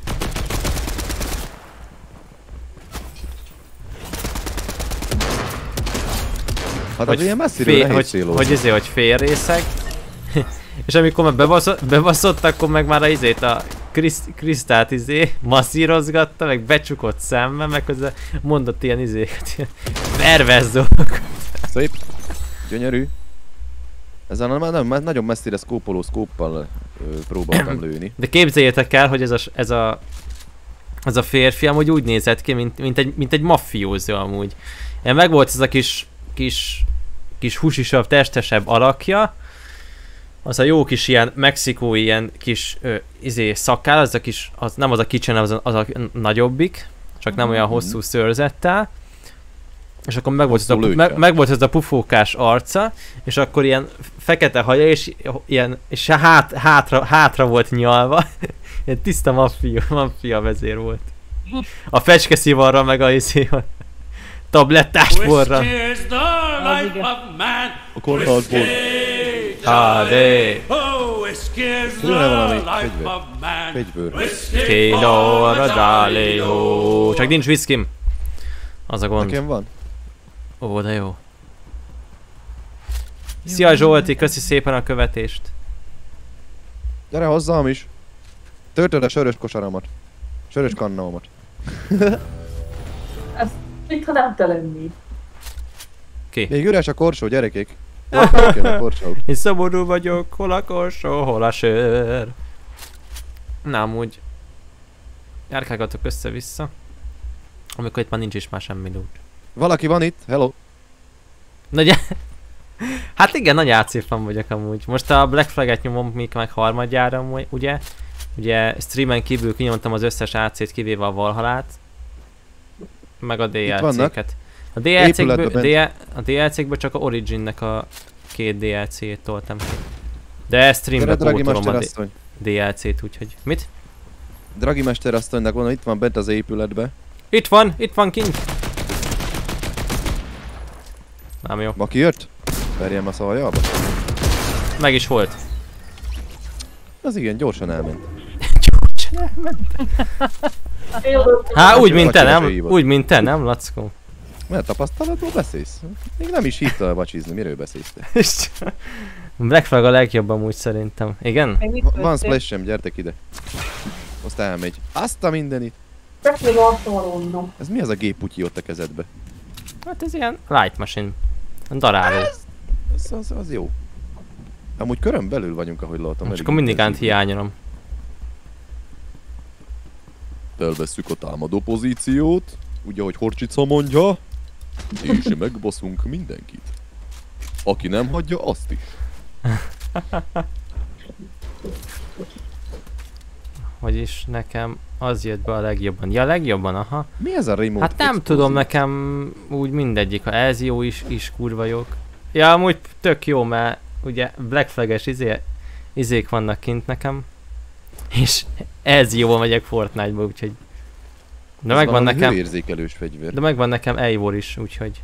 S6: Hát
S1: hogy
S6: az ilyen messziről
S1: fél,
S6: nehéz
S1: hogy,
S6: célozni.
S1: hogy izé, hogy fél részeg. És amikor már bebaszott, bebaszott, akkor meg már a izét a Kriszt, Krisztát izé masszírozgatta, meg becsukott szemmel, meg hozzá mondott ilyen izéket, ilyen perverz dolgokat.
S6: Szép. Gyönyörű. Ezzel nem, nem, nagyon messzire szkópoló szkóppal ö, próbáltam lőni.
S1: De képzeljétek el, hogy ez a, ez a, ez a férfi amúgy úgy nézett ki, mint, mint, egy, mint egy maffiózó amúgy. Ilyen meg volt ez a kis, kis, kis húsisabb, testesebb alakja. Az a jó kis ilyen mexikói ilyen kis ö, izé szakál, az a kis, az nem az a kicsen, az a, az a nagyobbik, csak nem olyan hosszú szőrzettel. És akkor meg volt, ez a, meg, meg volt ez a pufókás arca, és akkor ilyen fekete haja, és ilyen, és hát, hátra, hátra volt nyalva. Ilyen tiszta maffia, maffia vezér volt. A fecske szivarra, meg a izé, a tablettás porra.
S6: A kórházból.
S1: Hádé!
S6: Különre valami fegyver. Fegyvőr.
S1: Kénóra dáléhó. Csak nincs viszkim. Az a gond.
S6: Nekem van.
S1: Ó, de jó. Szia Zsolti, köszi szépen a követést.
S6: Gyere hozzám is. Töltöd a sörös kosaramat. Sörös kannaumat.
S3: Ez mintha nem te lennéd.
S1: Ki?
S6: Még üres a korsó, gyerekek. A korsó.
S1: Én szomorú vagyok, hol a korsó, hol a sör. Na amúgy. Járkálgatok össze-vissza. Amikor itt már nincs is már semmi loot.
S6: Valaki van itt? Hello.
S1: Nagy... Hát igen, nagy á cé fan vagyok amúgy. Most a Black Flag-et nyomom még meg harmadjára, ugye? Ugye streamen kívül kinyomtam az összes á cét, kivéve a Valhalát. Meg a dé el cé-ket. A dé el cé-kből, a dé el cé-kből csak a Originnek a két dé el cé-jét toltam ki. De streambe pótolom a dé el cé-t, úgyhogy... Mit?
S6: Dragi mesterasszonynak van, itt van bent az épületbe.
S1: Itt van, itt van kint! Nem jó.
S6: Maki jött? Verjem a szaljába.
S1: Meg is volt.
S6: Az igen, gyorsan elment.
S1: Gyorsan elment. Há, úgy mint te, nem? Úgy mint te, nem, Lackó?
S6: Mert tapasztalatból beszélsz? Még nem is hitt el vacsizni, miről beszélsz te?
S1: Black Flag a legjobb amúgy szerintem. Igen?
S6: Van splashem, gyertek ide. Azt elmegy. Azt a mindenit. Ez mi az a géputyi ott a kezedbe?
S1: Hát ez ilyen light machine. Daráló.
S6: Az, az, az jó. Amúgy körön belül vagyunk, ahogy látom.
S1: Csak akkor mindig ánt hiányolom.
S6: Felvesszük a támadó pozíciót. Ugye, ahogy Horcsica mondja. És megbaszunk mindenkit. Aki nem hagyja, azt is.
S1: Vagyis nekem az jött be a legjobban. Ja, a legjobban, aha.
S6: Mi ez a remote?
S1: Hát nem explosive? Tudom, nekem úgy mindegyik. Ha ez jó is, is kurva jók. Ja, amúgy tök jó, mert ugye Black Flag-es izé, izék vannak kint nekem. És ez jó, megyek Fortnite-ba, úgyhogy... De
S6: ez
S1: megvan nekem...
S6: hőérzékelős fegyver.
S1: De megvan nekem Eivor is, úgyhogy...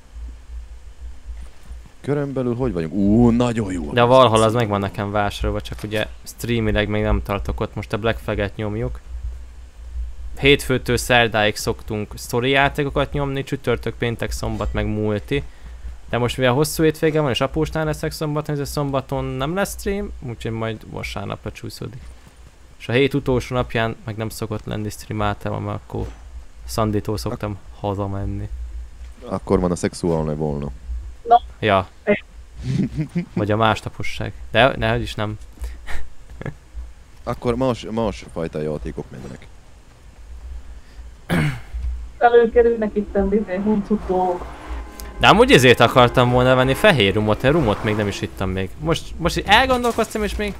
S6: Körön belül hogy vagyunk? Ú, nagyon jó.
S1: De a Valhalla az megvan nekem vásárolva, csak ugye streamileg még nem tartok ott, most a Black Flag-et nyomjuk. Hétfőtől szerdáig szoktunk sztori játékokat nyomni, csütörtök, péntek, szombat meg multi. De most mivel hosszú hétvége van és apósnál leszek szombaton, ez szombaton nem lesz stream, úgyhogy majd vasárnapra csúszódik. És a hét utolsó napján meg nem szokott lenni stream általában, mert akkor Szanditól szoktam Ak hazamenni.
S6: Akkor van a szexuálne volna.
S3: Na.
S1: Ja. Vagy a másnaposság. De nehogy is nem.
S6: Akkor más, más fajta játékok mennek.
S3: Előkerülnek itt a bizony huncutó.
S1: De amúgy ezért akartam volna venni fehér rumot, a rumot még nem is ittam még. Most, most így elgondolkoztam és még...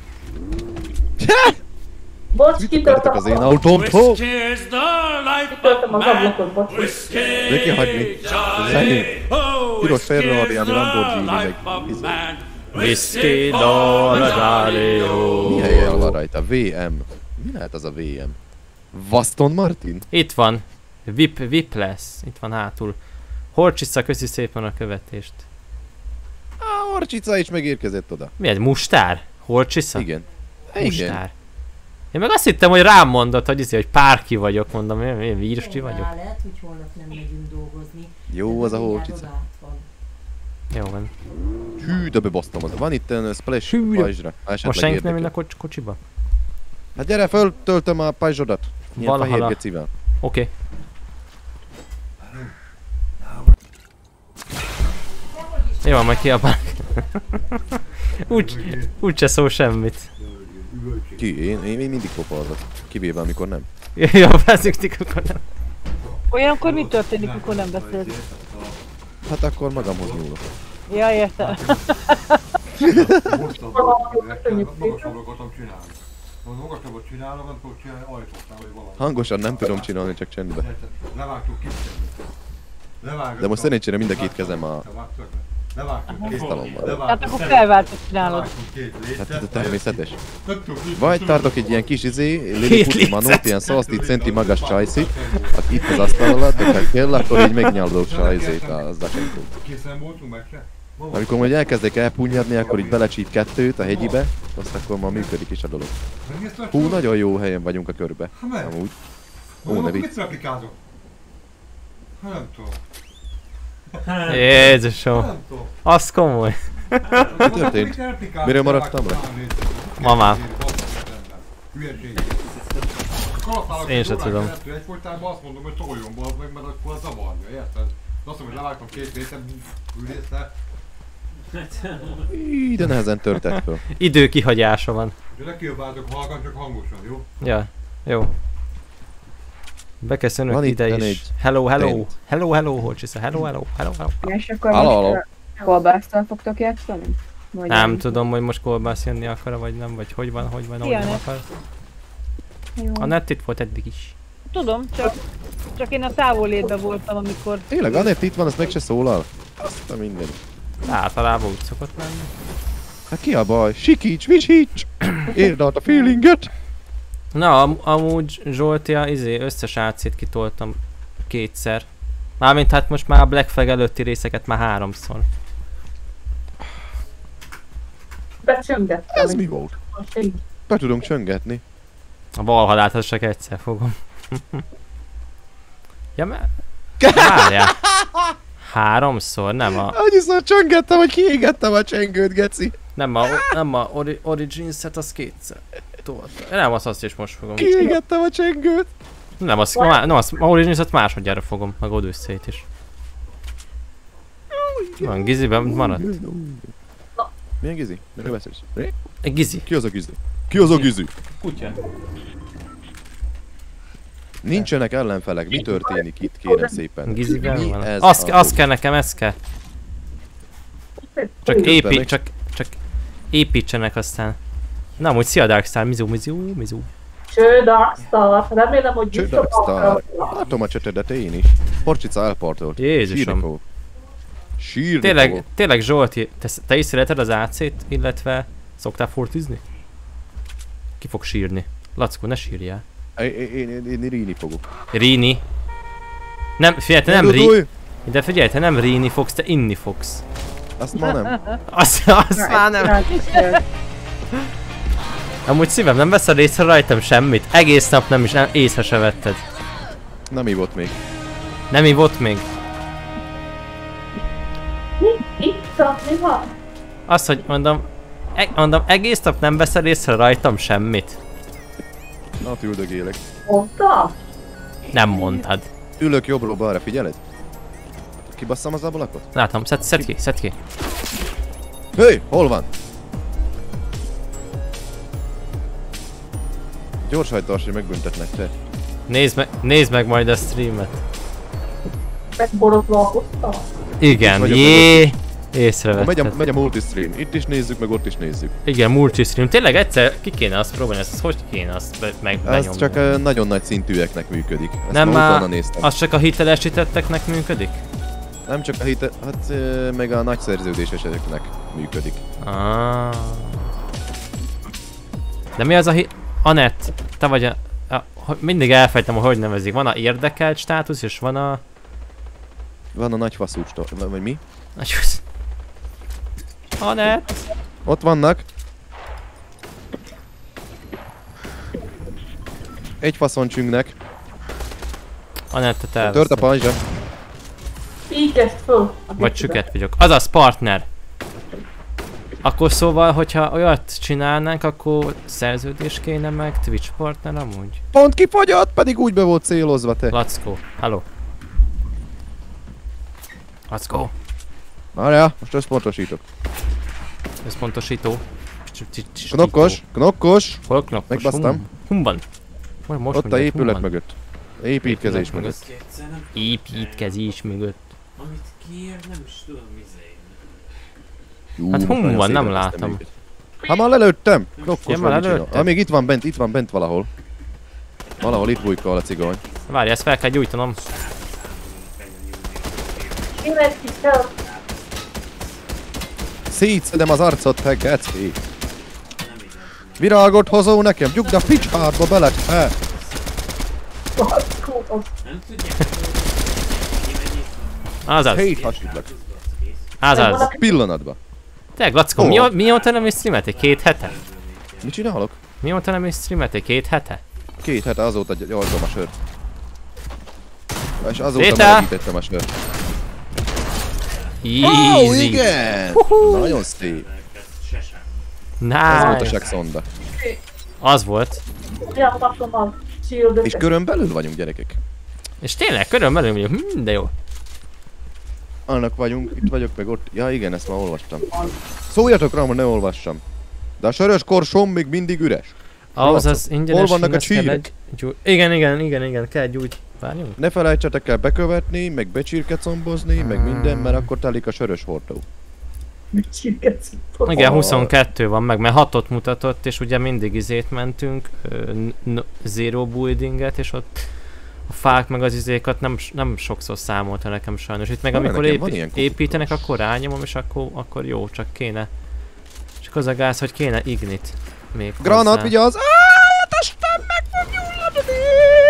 S3: Bocs, kitöltem
S6: az én autómtól!
S3: Kitöltem az ablakot, bocs.
S6: De ki hagyni? Ez enyém. Piros Ferrari, ami Lamborghini, meg...
S1: Whisky Dollaráleo.
S6: Mi helyen van rajta? vé em. Mi lehet az a vé em? Vaston Martin?
S1: Itt van. Vip, vip lesz. Itt van hátul. Horcsisza, köszi szépen a követést.
S6: A Horcsica is megérkezett oda.
S1: Mi ez? Mustár? Horcsisza?
S6: Igen.
S1: Mustár.
S6: Igen.
S1: Én meg azt hittem, hogy rám mondod, hogy, izé, hogy párki vagyok, mondom, én, én vírsti vagyok.
S9: Lehet, hogy holnap nem megyünk dolgozni.
S6: Jó az a Horcsica.
S1: Jó van.
S6: Hű, de bebasztam oda. Van itt egy splash
S1: Hű, de-
S6: pajzsra.
S1: Most senki nem jön a kocs kocsiba?
S6: Hát gyere, föltöltöm a pajzsodat. Ilyen
S1: Valahala.
S6: fehér gecivel.
S1: Oké. Okay. Jó, majd kiabálok. Úgy, úgyse szól semmit.
S6: Ki? Én, én, én mindig popalzok. Kivéve amikor nem.
S1: Jó, beszéltük, akkor nem.
S4: Olyankor mi történik, amikor nem beszélsz?
S6: Hát akkor magamhoz nyúlok.
S4: Ja, értem.
S8: Magasabbat akartam csinálni. Ha magasabbat csinálom, nem tudok csinálni ajtótnál, vagy valami.
S6: Hangosan nem tudom csinálni, csak csendben.
S8: Levágtuk két kezet.
S6: De most szerencsére mind a két kezem a
S8: Levágtuk két
S6: kéztalommal.
S4: Hát akkor felváltott csinálod.
S6: Hát ez a természetes. Vagy tartok egy ilyen kis izé, Lilliput manót, ilyen száztíz centi magas csajszit, hát itt az asztal alatt, hogyha kell, akkor így megnyaldok a izét a zacsenkót.
S8: Készen voltunk meg se?
S6: Amikor majd elkezdek elpunyadni, akkor így belecsíp kettőt a hegyibe, azt akkor már működik is a dolog. Hú, nagyon jó helyen vagyunk a körbe. Amúgy. Ó, ne vicc.
S8: Mit replikázok? Hát nem tudom.
S1: Jézusom. Az komoly.
S6: Mi történt? Miről maradtam le?
S1: Mamám.
S8: Hülyeség.
S1: Én se tudom.
S8: Egyfolytában azt mondom, hogy toljon be meg, mert akkor az zavarja, érted? De azt mondom, hogy levágtam két részen, ülésre.
S6: Így, de nehezen törtett föl.
S1: Idő kihagyása van.
S8: De ne kiabáltok halkan, csak hangosan, jó?
S1: Ja, jó. Beköszönök
S6: Van
S1: ide
S6: itten
S1: is.
S6: egy
S1: Hello, hello.
S6: tent.
S1: Hello, hello, Horcsisza. Hello, hello, hello, hello.
S2: És akkor
S6: Halló,
S2: most
S6: halló.
S2: uh, kolbásztal fogtok játszani? Vagy
S1: Nem tudom, hogy most kolbász jönni akar, vagy nem, vagy hogy van, hogy van, hogy nem
S4: Ilyenek.
S1: akar.
S2: Jó.
S1: A net itt volt eddig is.
S4: Tudom, csak, csak én a távollétben voltam, amikor...
S6: Tényleg, Anett itt van, azt meg se szólal. Azt a minden.
S1: Általában úgy szokott lenni.
S6: Hát ki a baj? Sikíts, visíts! Érd át a feelinget!
S1: Na, am amúgy Zsoltia, izé, összes ácét kitoltam kétszer. Mármint hát most már a Black Flag előtti részeket már háromszor.
S3: Becsöngettem.
S6: Ez mi volt? Be tudom csöngetni.
S1: A Valhallát az csak egyszer fogom. Ja, mert... Várjál. Háromszor, nem a...
S6: Annyiszor csöngettem, hogy kiégettem a csengőt, geci.
S1: Nem a, nem a ori Origins-et, az kétszer. Toltam. Nem, azt, azt is most fogom.
S6: Kiégettem a csengőt.
S1: Nem, azt, má, nem, azt, a Origins-et másodjára fogom, meg Odyssey-t is. Van, Giziben maradt.
S6: Milyen Gizi? Miről beszélsz?
S1: Egy Gizi.
S6: Ki az a Gizi? Ki az a Gizi?
S1: Kutya.
S6: Nincsenek ellenfelek, mi történik itt, kérem szépen?
S1: Giziben
S6: Mi
S1: van.
S6: ez
S1: Azt,
S6: a
S1: azt kell nekem, ezt kell. Csak épít, csak, csak építsenek aztán. Na, amúgy szia Darkstar, mizu, mizu, mizu.
S3: Cső, Darkstar. Remélem, hogy
S6: Cső Darkstar. Látom a csötedet én is. Horcsica elpartolt.
S1: Jézusom.
S6: Sírni fogok. Sírni
S1: Tényleg,
S6: fogok.
S1: tényleg Zsolti, te, te is szereted az á cét, illetve szoktál fortizni? Ki fog sírni? Lackó, ne sírjál.
S6: Én, én, én, én ríni fogok.
S1: Ríni? Nem, figyelj, te nem
S6: Ne
S1: rí...
S6: dudulj!
S1: De figyelj, te nem ríni fogsz, te inni fogsz.
S6: Azt ma nem.
S1: Azt, azt már nem. Amúgy szívem, nem veszel észre rajtam semmit? Egész nap nem is, nem, észre se vetted.
S6: Nem ivott még.
S1: Nem ivott még?
S3: Itt a, mi van?
S1: Azt, hogy mondom, e mondom, egész nap nem veszel észre rajtam semmit?
S6: Na, ott üldögélek.
S3: Mondta?
S1: Nem mondtad.
S6: Ülök jobbról balra, figyeled? Kibasszam az ablakot?
S1: Látom, szed, szed ki, szed ki.
S6: Hé, hol van? Gyors hajtás, hogy megbüntetnek te.
S1: Nézd meg, nézd meg majd a streamet.
S3: Megborotlalkoztam?
S1: Igen,
S6: Vagyok
S1: jé!
S6: Megy
S1: Észrevetted.
S6: a, megy a multistream. Itt is nézzük, meg ott is nézzük.
S1: Igen, multistream. Tényleg egyszer ki kéne azt próbálni, ezt hogy kéne azt be, meg benyomni?
S6: Ez csak uh, nagyon nagy szintűeknek működik. Ezt
S1: Nem
S6: ma
S1: már,
S6: utána néztem.
S1: az csak a hitelesítetteknek működik?
S6: Nem csak a hite, hát uh, meg a nagy szerződéseseknek működik.
S1: Ah. De mi az a hi... Anett, te vagy a... a hogy mindig elfejtem, hogy hogy nevezik. Van a érdekelt státusz, és van a...
S6: Van a nagy faszú státusz, vagy mi?
S1: Nagy fasz... Anett!
S6: Ott vannak. Egy faszoncsünknek.
S1: Anettet
S6: Tört a
S1: elveszem.
S6: pajzsa.
S3: Píkest föl.
S1: Vagy süket vagyok. Azaz, partner! Akkor szóval, hogyha olyat csinálnánk, akkor szerződés kéne meg, Twitch partner amúgy?
S6: Pont kifogyott, pedig úgy be volt célozva te.
S1: Lackó, hello. Lackó.
S6: Várjál, most összpontosítok.
S1: Összpontosító.
S6: Knokkos, knokkos.
S1: Hol knokkos?
S6: Megbasztam.
S1: Humban. Most
S6: Ott a épület mögött. Építkezés mögött.
S1: Építkezés mögött.
S7: Amit kér, nem is tudom izé.
S6: Jú,
S1: Hát hum
S6: nagyon
S1: van, nem
S6: szépen
S1: látom.
S6: őket. Hát már lelőttem! Knokkos
S1: Ja, már
S6: vagy mit csinál?
S1: lelőtted?
S6: Ah, még itt van bent, itt van bent valahol. Valahol itt bujkál a cigony.
S1: Várj, ezt fel kell gyújtanom.
S3: Kimegy ki fel.
S6: Szétszedem az arcot, te geci! Virágot hozó nekem, gyugd a picsádba bele, he!
S3: Baszkó, az.
S7: Nem tudják, hogy kimegy itt van.
S1: Azaz,
S6: Széthasítlak.
S1: azaz.
S6: Pillanatba.
S1: Te, Glackó,
S6: Hol?
S1: mi, mióta nem is streameltél? Két hete?
S6: Mit csinálok?
S1: Mióta nem is streameltél? Két hete?
S6: Két hete azóta gyartom a sört. És azóta
S1: Rétel!
S6: melegítettem a sört. Ó,
S1: Easy.
S6: igen! Nagyon szép. Ez volt a
S1: Nice.
S6: sekszonda.
S1: Az volt.
S3: Ja, pasom az. Shield.
S6: És körön belül vagyunk, gyerekek.
S1: És tényleg, körülbelül vagyok. Hm, de jó.
S6: Annak vagyunk, itt vagyok meg ott. Ja igen, ezt már olvastam. Szóljatok rá, hogy ne olvassam. De a sörös korsom még mindig üres.
S1: Ahhoz
S6: Srácok,
S1: az ingyenes
S6: hol vannak a
S1: színhez kell
S6: csírek?
S1: egy gyú... Igen, igen, igen, igen, kell egy gyújt. Várjunk.
S6: Ne felejtsetek el bekövetni, meg becsirkecombozni, meg minden, mert akkor telik a sörös hordó.
S1: Igen,
S6: A-
S1: huszonkettő van meg, mert hatot mutatott, és ugye mindig izét mentünk, ö, n- zero buildinget, és ott a fák meg az izékat nem, nem sokszor számolta nekem sajnos. Itt meg
S6: Van,
S1: amikor
S6: nekem van
S1: épi-
S6: ilyen
S1: építenek,
S6: konfliktus.
S1: akkor rányomom, és akkor, akkor jó, csak kéne. Csak az a gáz, hogy kéne ignit még
S6: Granat,
S1: hozzá.
S6: vigyázz! Áááá, a testem meg fog gyulladni!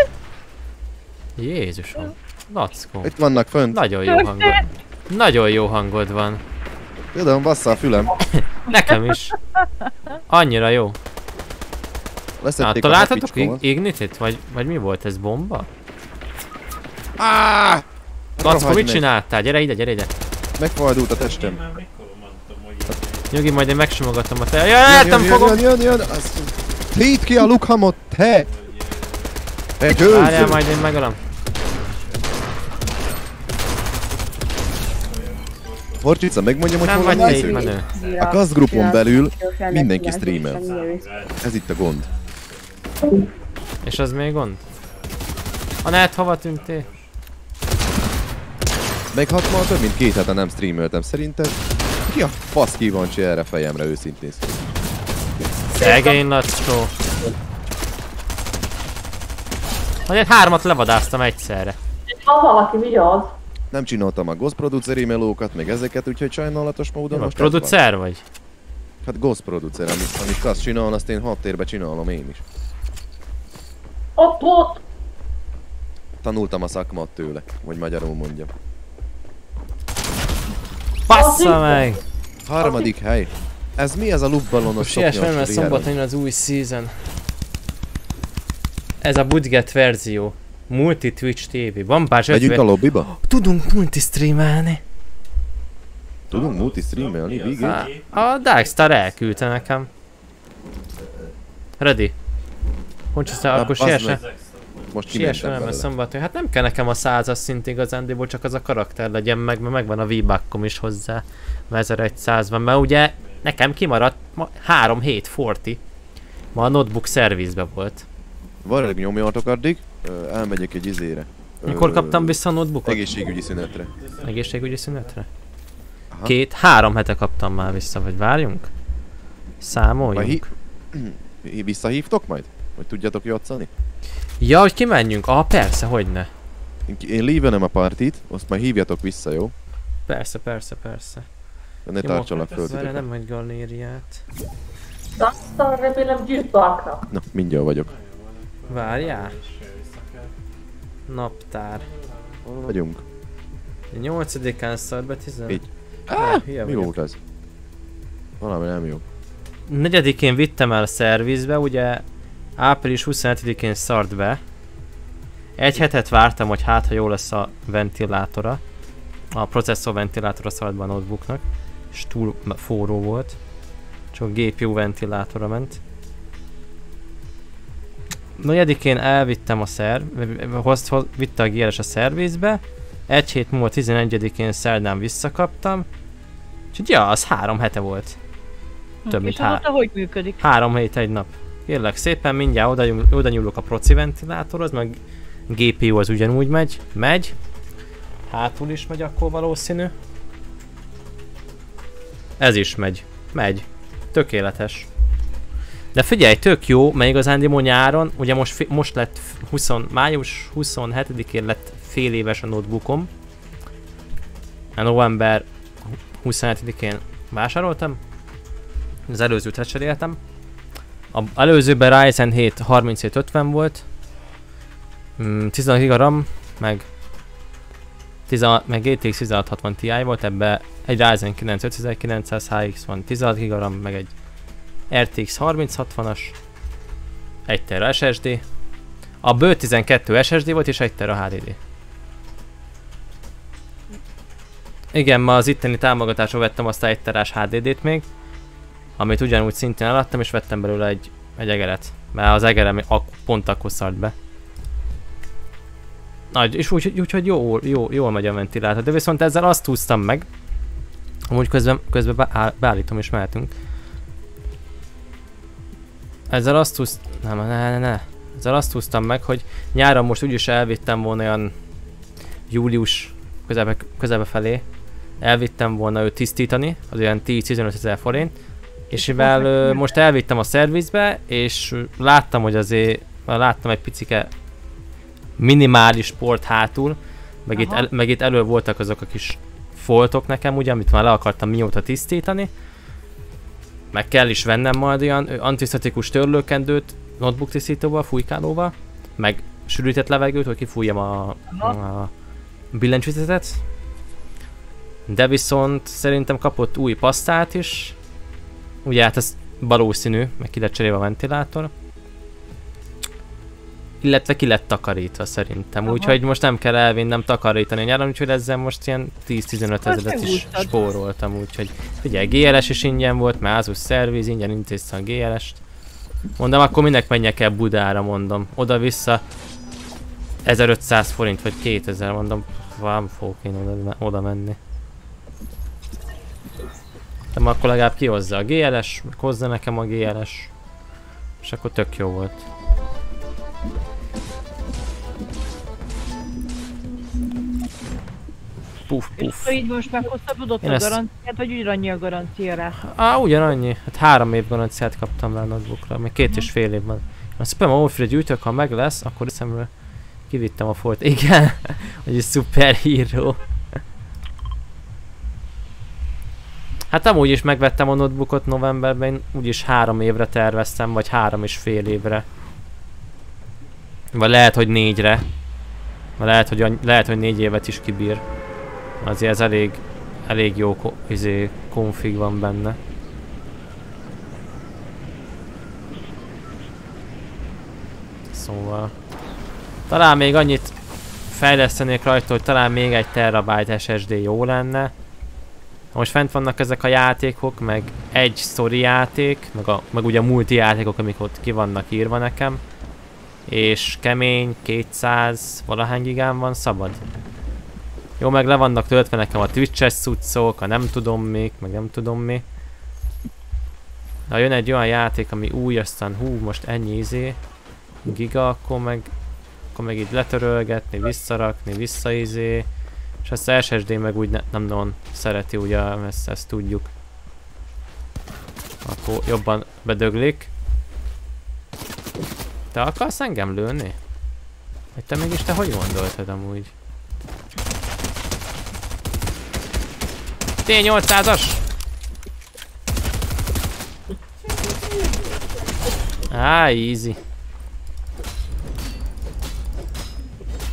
S1: Jézusom, Lackó.
S6: Itt vannak fönt.
S1: Nagyon jó hangod. Nagyon jó hangod van.
S6: Tudom, bassza a fülem.
S1: Nekem is. Annyira jó.
S6: Leszették
S1: Hát,
S6: a
S1: találtatok
S6: hapicskómat.
S1: ig- ignitit? Vagy, vagy mi volt ez, bomba?
S6: Áááá!
S1: Lackó,
S6: Rohagy
S1: mit
S6: meg.
S1: csináltál? Gyere ide, gyere ide.
S6: Megfordult a
S7: Én
S6: testem.
S7: már mikor mondtam, hogy
S1: Nyugi, majd én megsimogatom a te... Jaj,
S6: Jön,
S1: nem
S6: jön,
S1: fogom!
S6: jön, jön, jön, azt... Téd ki a lukhamot, te! Te
S1: Várjál,
S6: győző!
S1: majd én megölöm.
S6: Horcsica, megmondjam, hogy
S1: Nem
S6: hol
S1: vagy
S6: van
S1: te
S6: a
S1: itt
S6: izé?
S1: menő.
S6: A gazgrupon belül mindenki streamel. Ez itt a gond.
S1: És az még gond? Anett, hova tűntél?
S6: Meg hat ma több mint két hete nem streameltem, szerinted? Ki a fasz kíváncsi erre fejemre, őszintén szóval?
S1: Szegény Lackó. Majd hármat levadáztam egyszerre.
S3: Ha valaki vigyáz.
S6: Nem csináltam a Ghost Producer e-mailókat, meg ezeket, úgyhogy sajnálatos módon
S1: Most
S6: most ez van.
S1: producer vagy?
S6: Hát Ghost Producer, amit, amit azt csinál, azt én habtérbe csinálom én is.
S3: Ott, ott.
S6: Tanultam a szakmat tőle, hogy magyarul mondjam.
S1: Bassza meg!
S6: Harmadik hely. Ez mi ez a luftballonos
S1: Siess fel, mert
S6: szoknyos
S1: szombaton jön az új season. Ez a budget verzió. Multi Twitch té vé. Van pár
S6: Megyünk a
S1: ötven...
S6: lobbyba?
S1: Tudunk multi streamelni.
S6: Tudunk multi-streamelni, végén?
S1: Á, a Darkstar elküldte nekem. Ready? Hogy hiszem,
S6: Na,
S1: akkor
S6: bazd
S1: siess
S6: meg.
S1: fel.
S6: Most
S1: Siess fel,
S6: kimentem
S1: mert
S6: belőle.
S1: szombaton. Hát nem kell nekem a százas szint igazándiból, csak az a karakter legyen meg, mert megvan a V-backom is hozzá. Mert ezerszáz van, mert ugye nekem kimaradt ma három hét negyven. Ma a notebook service-be volt.
S6: Varreg nyomjatok addig, ö, elmegyek egy izére.
S1: Mikor
S6: Ö,
S1: kaptam vissza a notebookot?
S6: Egészségügyi szünetre.
S1: Egészségügyi szünetre?
S6: Aha.
S1: Két, három hete kaptam már vissza, vagy várjunk?
S6: Majd
S1: Számoljunk.
S6: hi- visszahívtok majd? Hogy tudjatok játszani?
S1: Ja, hogy kimenjünk? Ah, persze, hogyne.
S6: Én, ki- én leave-nem a partit, azt majd hívjatok vissza, jó?
S1: Persze, persze, persze.
S6: Ne
S1: Jó,
S6: tárcsalak
S1: Várj,
S6: földiteket.
S1: nem egy galériát.
S3: Aztán remélem gyűjtvákra.
S6: Na, mindjárt vagyok.
S1: Várjál. Naptár.
S6: Hol vagyunk?
S1: nyolcadikán szart be tizen...
S6: Így.
S1: Ah,
S6: mi volt ez? Valami nem jó.
S1: negyedikén vittem el a szervizbe, ugye április huszonhetedikén szart be. Egy hetet vártam, hogy hát ha jó lesz a ventilátora. A processzor ventilátora szart be a notebooknak. És túl forró volt. Csak a gé pé u ventilátora ment. negyedikén elvittem a szerv... Hoz, hoz, vitte a gé el es a szervizbe. Egy hét múlva tizenegyedikén szerdán visszakaptam. Úgyhogy ja, az három hete volt. Több mint há...
S4: hogy működik?
S1: Három hét egy nap. Kérlek szépen, mindjárt oda, oda nyúlok a proci ventilátorhoz, meg gé pé u az ugyanúgy megy. Megy. Hátul is megy akkor valószínű. Ez is megy. Megy. Tökéletes. De figyelj, tök jó, mert igazándiból nyáron, ugye most, most lett húsz, május huszonhetedikén lett fél éves a notebookom. A november huszonhetedikén vásároltam. Az előzőt lecseréltem. Az előzőben Ryzen hét harminchét ötven volt. Mm, tizenhat giga RAM, meg, meg gé té iksz tizenhat hatvan Ti volt, ebbe egy Ryzen kilenc ötezer-kilencszáz há iksz van, tizenhat giga RAM, meg egy er té iksz harminc hatvanas, egy tera es es dé. A bő tizenkettő es es dé volt és egy tera há dé dé. Igen, ma az itteni támogatásról vettem azt a egy terás há dé dét még, amit ugyanúgy szintén eladtam, és vettem belőle egy, egy egeret, mert az egerem pont akkor szart be. Nagy, és úgyhogy úgy, úgy, jó, jó, jól megy a ventilátor, de viszont ezzel azt húztam meg, amúgy közben, közben beáll, beállítom és mehetünk. Ezzel azt húztam, nem, ne, ne, ne. Ezzel azt húztam meg, hogy nyáron most úgyis elvittem volna olyan július közebe, közebe felé, elvittem volna őt tisztítani, az olyan tíz-tizenöt ezer forint, és mivel ö, most elvittem a szervizbe, és láttam, hogy azért, láttam egy picike minimális port hátul, meg itt, el, meg itt elő voltak azok a kis foltok nekem, ugye, amit már le akartam mióta tisztítani, meg kell is vennem majd olyan antisztatikus törlőkendőt notebook tisztítóval, fújkálóval, meg sűrített levegőt, hogy kifújjam a, a billentyűzetet. De viszont szerintem kapott új pasztát is. Ugye hát ez valószínű, meg ki lett cserélve a ventilátor. Illetve ki lett takarítva szerintem, úgyhogy most nem kell elvinnem takarítani nyáron, úgyhogy ezzel most ilyen tíz-tizenöt ezeret is spóroltam, úgyhogy figyelj, gé el es is ingyen volt, mert Asus szerviz, ingyen intézte a gé el est. Mondom, akkor minek menjek el Budára, mondom, oda-vissza ezerötszáz forint vagy kétezer, mondom, nem fogok én oda, oda menni. De akkor legalább kihozza a gé el es, hozza nekem a gé el es, és akkor tök jó volt. Puff, puff.
S4: És így most meghosszabbodott a garanciát, vagy ugyanannyi a garancia rá?
S1: Á, ugyanannyi. Hát három év garanciát kaptam rá a notebookra, még két és fél évben. A Spam Overfree gyűjtök, ha meg lesz, akkor hiszemről kivittem a folt. Igen, hogy egy szuperhíró. Hát amúgy is megvettem a notebookot novemberben, én úgyis három évre terveztem, vagy három és fél évre. Vagy lehet, hogy négyre. Vagy lehet, hogy, lehet, hogy négy évet is kibír. Azért ez elég, elég jó izé, config van benne. Szóval... Talán még annyit fejlesztenék rajta, hogy talán még egy terabyte es es dé jó lenne. Most fent vannak ezek a játékok, meg egy story játék, meg, a, meg ugye a multi játékok, amik ott ki vannak írva nekem. És kemény, kétszáz valahány gigán van szabad. Jó, meg le vannak töltve nekem a Twitch-es cuccok, a nem tudom még, meg nem tudom mi. De ha jön egy olyan játék, ami új, aztán hú, most ennyi izé, giga, akkor meg, akkor meg így letörölgetni, visszarakni, visszaizé. És azt a es es dé meg úgy ne, nem nagyon szereti, ugye ezt, ezt tudjuk. Akkor jobban bedöglik. Te akarsz engem lőni? Vagy te mégis te hogy gondoltad amúgy? té nyolcszázas! Á, easy.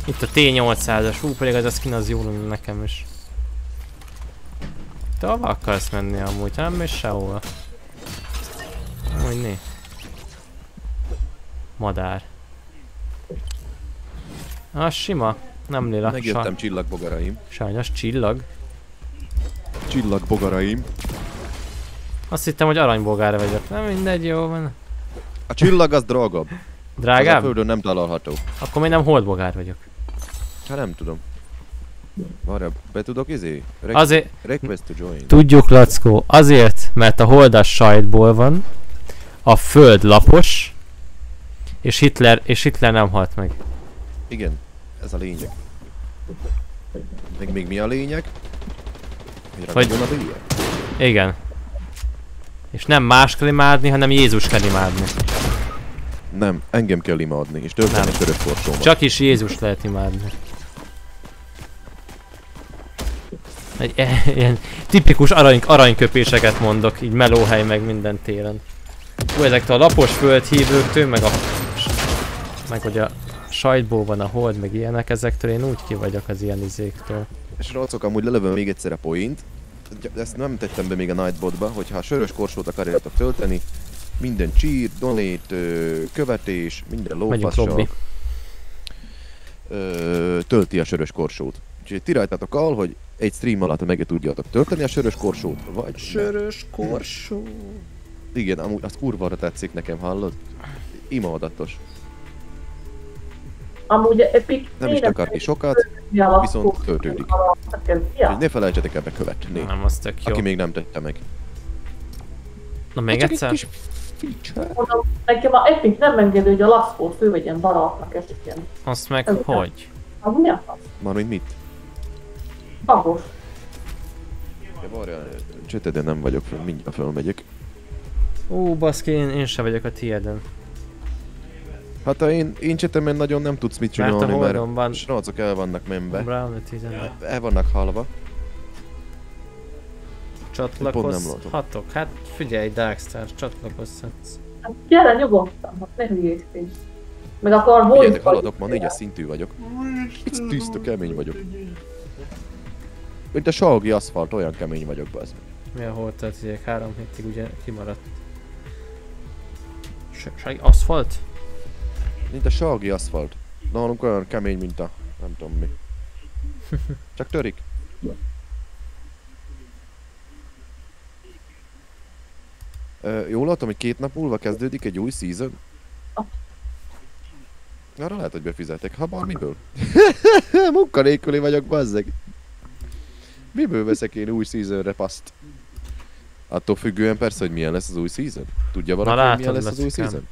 S1: Itt a T nyolcszázas, hú, pedig az a skin az jól lenne nekem is. Te hova akarsz menni amúgy? Nem mész sehova. Amúgy né. Madár. Az sima. Nem lila.
S6: Megjöttem csillagbogaraim.
S1: Sajnos csillag.
S6: Csillagbogaraim.
S1: Azt hittem, hogy aranybogár vagyok. Nem mindegy, jó van.
S6: A csillag az drágabb.
S1: Drágább?
S6: Az a földön nem található.
S1: Akkor még nem holdbogár vagyok.
S6: Hát nem tudom. Várja, be tudok izé? Re
S1: Azért...
S6: Request to join.
S1: Tudjuk, Lackó, azért, mert a holdas sajtból van, a föld lapos, és Hitler, és Hitler nem halt meg.
S6: Igen, ez a lényeg. Még, még mi a lényeg? Hogy
S1: Hogy...
S6: a bélyeg?
S1: Igen. És nem más kell imádni, hanem Jézus kell imádni.
S6: Nem, engem kell imádni, és tölteni a török korsómat.
S1: Csak is Jézus lehet imádni. Egy e, ilyen tipikus arany, aranyköpéseket mondok, így melóhely meg minden téren. Hú, ezektől a lapos földhívőktől, meg a... meg hogy a sajtból van a hold, meg ilyenek, ezektől én úgy ki vagyok az ilyen izéktől.
S6: És srácok, amúgy lelövöm még egyszer a point. Ezt nem tettem be még a Nightbotba, hogyha a sörös korsót akarjátok tölteni, minden cheer, donate, követés, minden lófasság tölti a sörös korsót. Úgyhogy ti rajtatok al, hogy egy stream alatt meg tudjátok tölteni a sörös korsót, vagy sörös korsó. Igen, amúgy az kurvára tetszik nekem, hallod? Imádatos.
S3: Amúgy Epic
S6: nem is akar ki sokat, viszont töltődik. Ne felejtsetek ebbe követni.
S1: Nem, az tök jó.
S6: Aki még nem tette meg.
S1: Na még
S6: csak
S1: egyszer?
S6: Egy kis
S3: Mondom, nekem a Epic nem engedő, hogy a Laxót fölvegyen barátnak esik.
S1: Azt meg
S3: Ez
S1: hogy?
S3: Az mi a fasz?
S6: Mármint mit?
S3: Bagos.
S6: Ja, várjál, csöteden nem vagyok föl, mindjárt fölmegyek.
S1: Ú, baszki, én, én se vagyok a tiéden.
S6: Hát ha én, én csetemen nagyon nem tudsz mit
S1: Mert a
S6: csinálni, mert
S1: holdon van-
S6: srácok el vannak menve.
S1: Brown tizenöt.
S6: El vannak halva.
S1: Csatlakozhatok? Hát figyelj, Darkstar, csatlakozhatsz.
S3: Hát gyere nyugodtan, hát ne hülyéskedj. Meg akar
S6: Figyeljetek,
S3: voice
S6: haladok, ma négyes szintű vagyok. Itt tiszta, kemény vagyok. Mint a sági aszfalt, olyan kemény vagyok, bazd.
S1: Mi a holtöltjék? Három hétig ugye kimaradt. Sági aszfalt?
S6: Mint a sági aszfalt. Nálunk olyan kemény, mint a... nem tudom mi. Csak törik. Ö, jól látom, hogy két nap múlva kezdődik egy új season. Arra lehet, hogy befizetek. Ha bármiből. Munkanélküli vagyok, bazzeg. Miből veszek én új seasonre paszt? Attól függően persze, hogy milyen lesz az új season. Tudja valaki, hogy milyen lesz az új season?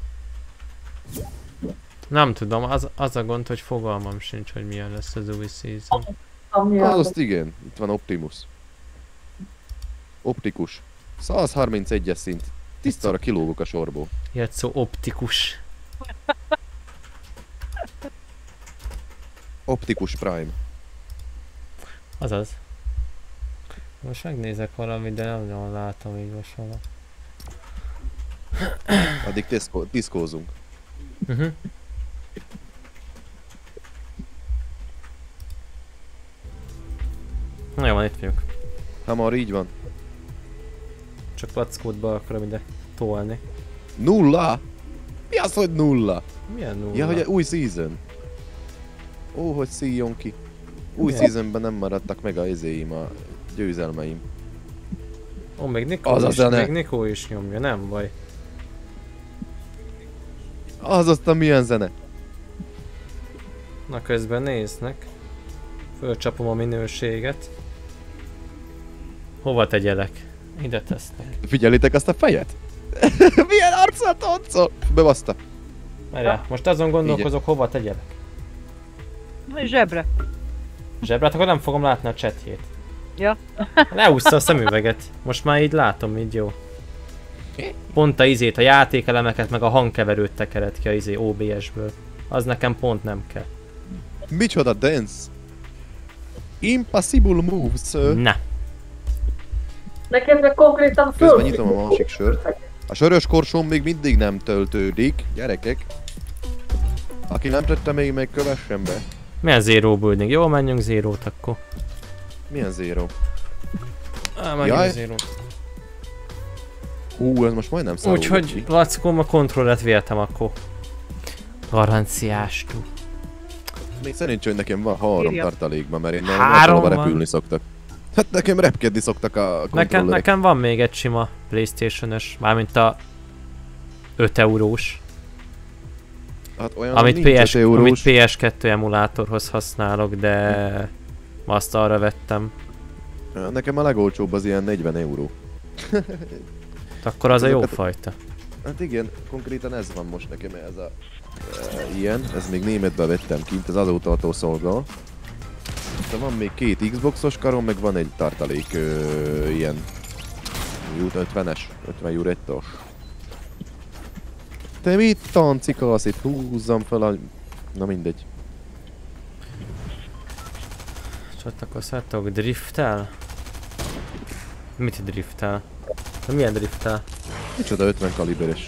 S1: Nem tudom, az, az a gond, hogy fogalmam sincs, hogy milyen lesz az új season.
S6: Az azt igen, itt van Optimus. Optikus. száz harmincegyes szint. Tisztára kilógok a sorból.
S1: Ilyet szó optikus.
S6: Optikus Prime.
S1: Azaz. Most megnézek valamit, de nem nagyon látom így most valami.
S6: Addig diszkó, diszkózunk.
S1: Uh-huh. Na jó van, itt vagyok.
S6: Hamar így van.
S1: Csak Lackót be akarom ide tolni.
S6: Nulla? Mi az, hogy nulla?
S1: Milyen nulla?
S6: Ja, hogy egy új season. Ó, hogy szíjon ki. Új
S1: Milyen?
S6: seasonben nem maradtak meg a izéim, a győzelmeim.
S1: Ó, még Nikó
S6: Az a
S1: is,
S6: zene.
S1: még Nikó is nyomja, nem baj.
S6: Az aztán milyen zene?
S1: Na közben néznek. Fölcsapom a minőséget. Hova tegyelek? Ide tesznek.
S6: Figyelitek azt a fejet? Milyen arccal toncol? Bebaszta.
S1: Merre, most azon gondolkozok, hova tegyelek.
S4: Zsebre.
S1: Zsebre? Hát akkor nem fogom látni a chatjét.
S4: Ja.
S1: Leúszta a szemüveget. Most már így látom, így jó. Pont a izét, a játékelemeket, meg a hangkeverőt tekered ki a izé o bé es-ből. Az nekem pont nem kell.
S6: Micsoda dance? Impossible moves.
S1: Ne.
S3: Nekem meg konkrétan föl.
S6: Közben nyitom a másik sört. A sörös korsóm még mindig nem töltődik. Gyerekek. Aki nem tette még meg, kövessen be.
S1: Milyen zero building? Jó, menjünk zero-t akkor.
S6: Milyen zero?
S1: Á, menjünk
S6: Jaj.
S1: zero-t.
S6: Hú, ez most majdnem szarul.
S1: Úgyhogy Lackóm a kontrollet vihetem akkor. Garanciástú.
S6: Még szerencsé, hogy nekem van három
S4: Írja.
S6: tartalékban, mert én
S1: Három
S6: általában
S1: van?
S6: repülni szoktak. Hát nekem repkedni szoktak a
S1: Nekem,
S6: kontrollerek.
S1: nekem van még egy sima PlayStation-ös, mármint a öt eurós.
S6: Hát olyan
S1: Amit,
S6: nincs
S1: PS,
S6: öt eurós.
S1: amit P S kettő emulátorhoz használok, de azt arra vettem.
S6: Nekem a legolcsóbb az ilyen negyven euró.
S1: Akkor az a jó
S6: Ezeket-
S1: fajta.
S6: Hát igen, konkrétan ez van most nekem, ez a... E, ilyen, ez még németbe vettem kint, ez azóta attól szolgál. De van még két Xboxos karom, meg van egy tartalék, ö, ilyen... ötvenes, ötven jurettos. Te mit tancikalsz itt? Húzzam fel a... Na mindegy.
S1: Csatlakozhatok, driftel? Mit driftel? De milyen driftel?
S6: Micsoda ötven kaliberes.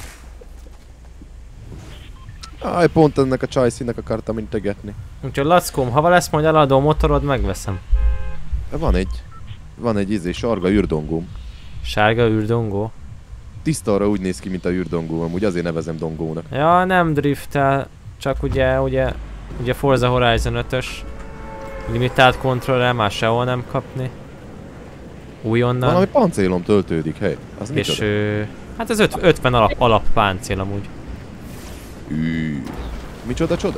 S6: Áj, pont ennek a csajszínek akartam integetni.
S1: Úgyhogy Lackóm, ha lesz majd eladó motorod, megveszem.
S6: Van egy... Van egy izé, sarga űrdongóm.
S1: Sárga űrdongó?
S6: Tiszta arra úgy néz ki, mint a űrdongó, amúgy azért nevezem dongónak.
S1: Ja, nem driftel, csak ugye, ugye, ugye Forza Horizon ötös limitált kontroller már sehol nem kapni. Újonnan.
S6: Valami páncélom töltődik, hely. Az
S1: És
S6: micsoda?
S1: ő, hát ez öt- ötven alap, alap páncél amúgy.
S6: Ű. Micsoda csoda?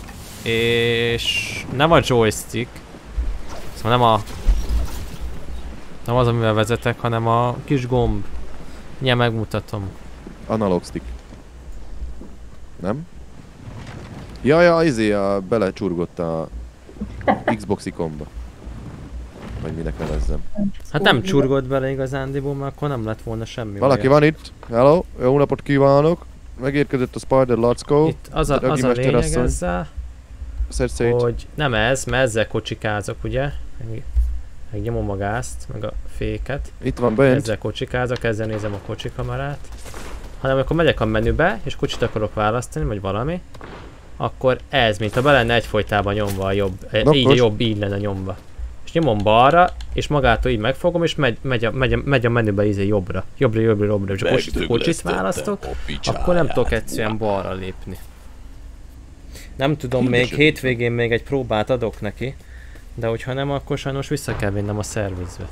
S1: És nem a joystick, szóval nem a nem az, amivel vezetek, hanem a kis gomb. Nye, megmutatom.
S6: Analog stick. Nem? Ja, ja, izé, a, belecsurgott a Xbox ikonba. Vagy minek nevezzem.
S1: Hát nem csurgott bele igazándiból, mert akkor nem lett volna semmi.
S6: Valaki
S1: olyan.
S6: van itt? Hello, jó napot kívánok! Megérkezett a Spider Lackó.
S1: Itt az a,
S6: Dagi
S1: az a
S6: mester
S1: lényeg
S6: asszony.
S1: ezzel,
S6: Szedj szét.
S1: hogy nem ez, mert ezzel kocsikázok, ugye? Meg, meg nyomom a gázt, meg a féket.
S6: Itt van bent.
S1: Ezzel kocsikázok, ezzel nézem a kocsikamerát. Hanem amikor megyek a menübe, és kocsit akarok választani, vagy valami, akkor ez, mint ha be lenne egyfolytában nyomva a jobb,
S6: Na,
S1: így a
S6: most.
S1: jobb, így lenne nyomva. És nyomom balra, és magától így megfogom, és megy, megy, a, megy, a, megy a menübe izé jobbra. Jobbra, jobbra, jobbra. És a kocsit, kocsit választok, akkor nem tudok egyszerűen balra lépni. Nem tudom, még hétvégén még egy próbát adok neki, de hogyha nem, akkor sajnos vissza kell vinnem a szervizbe.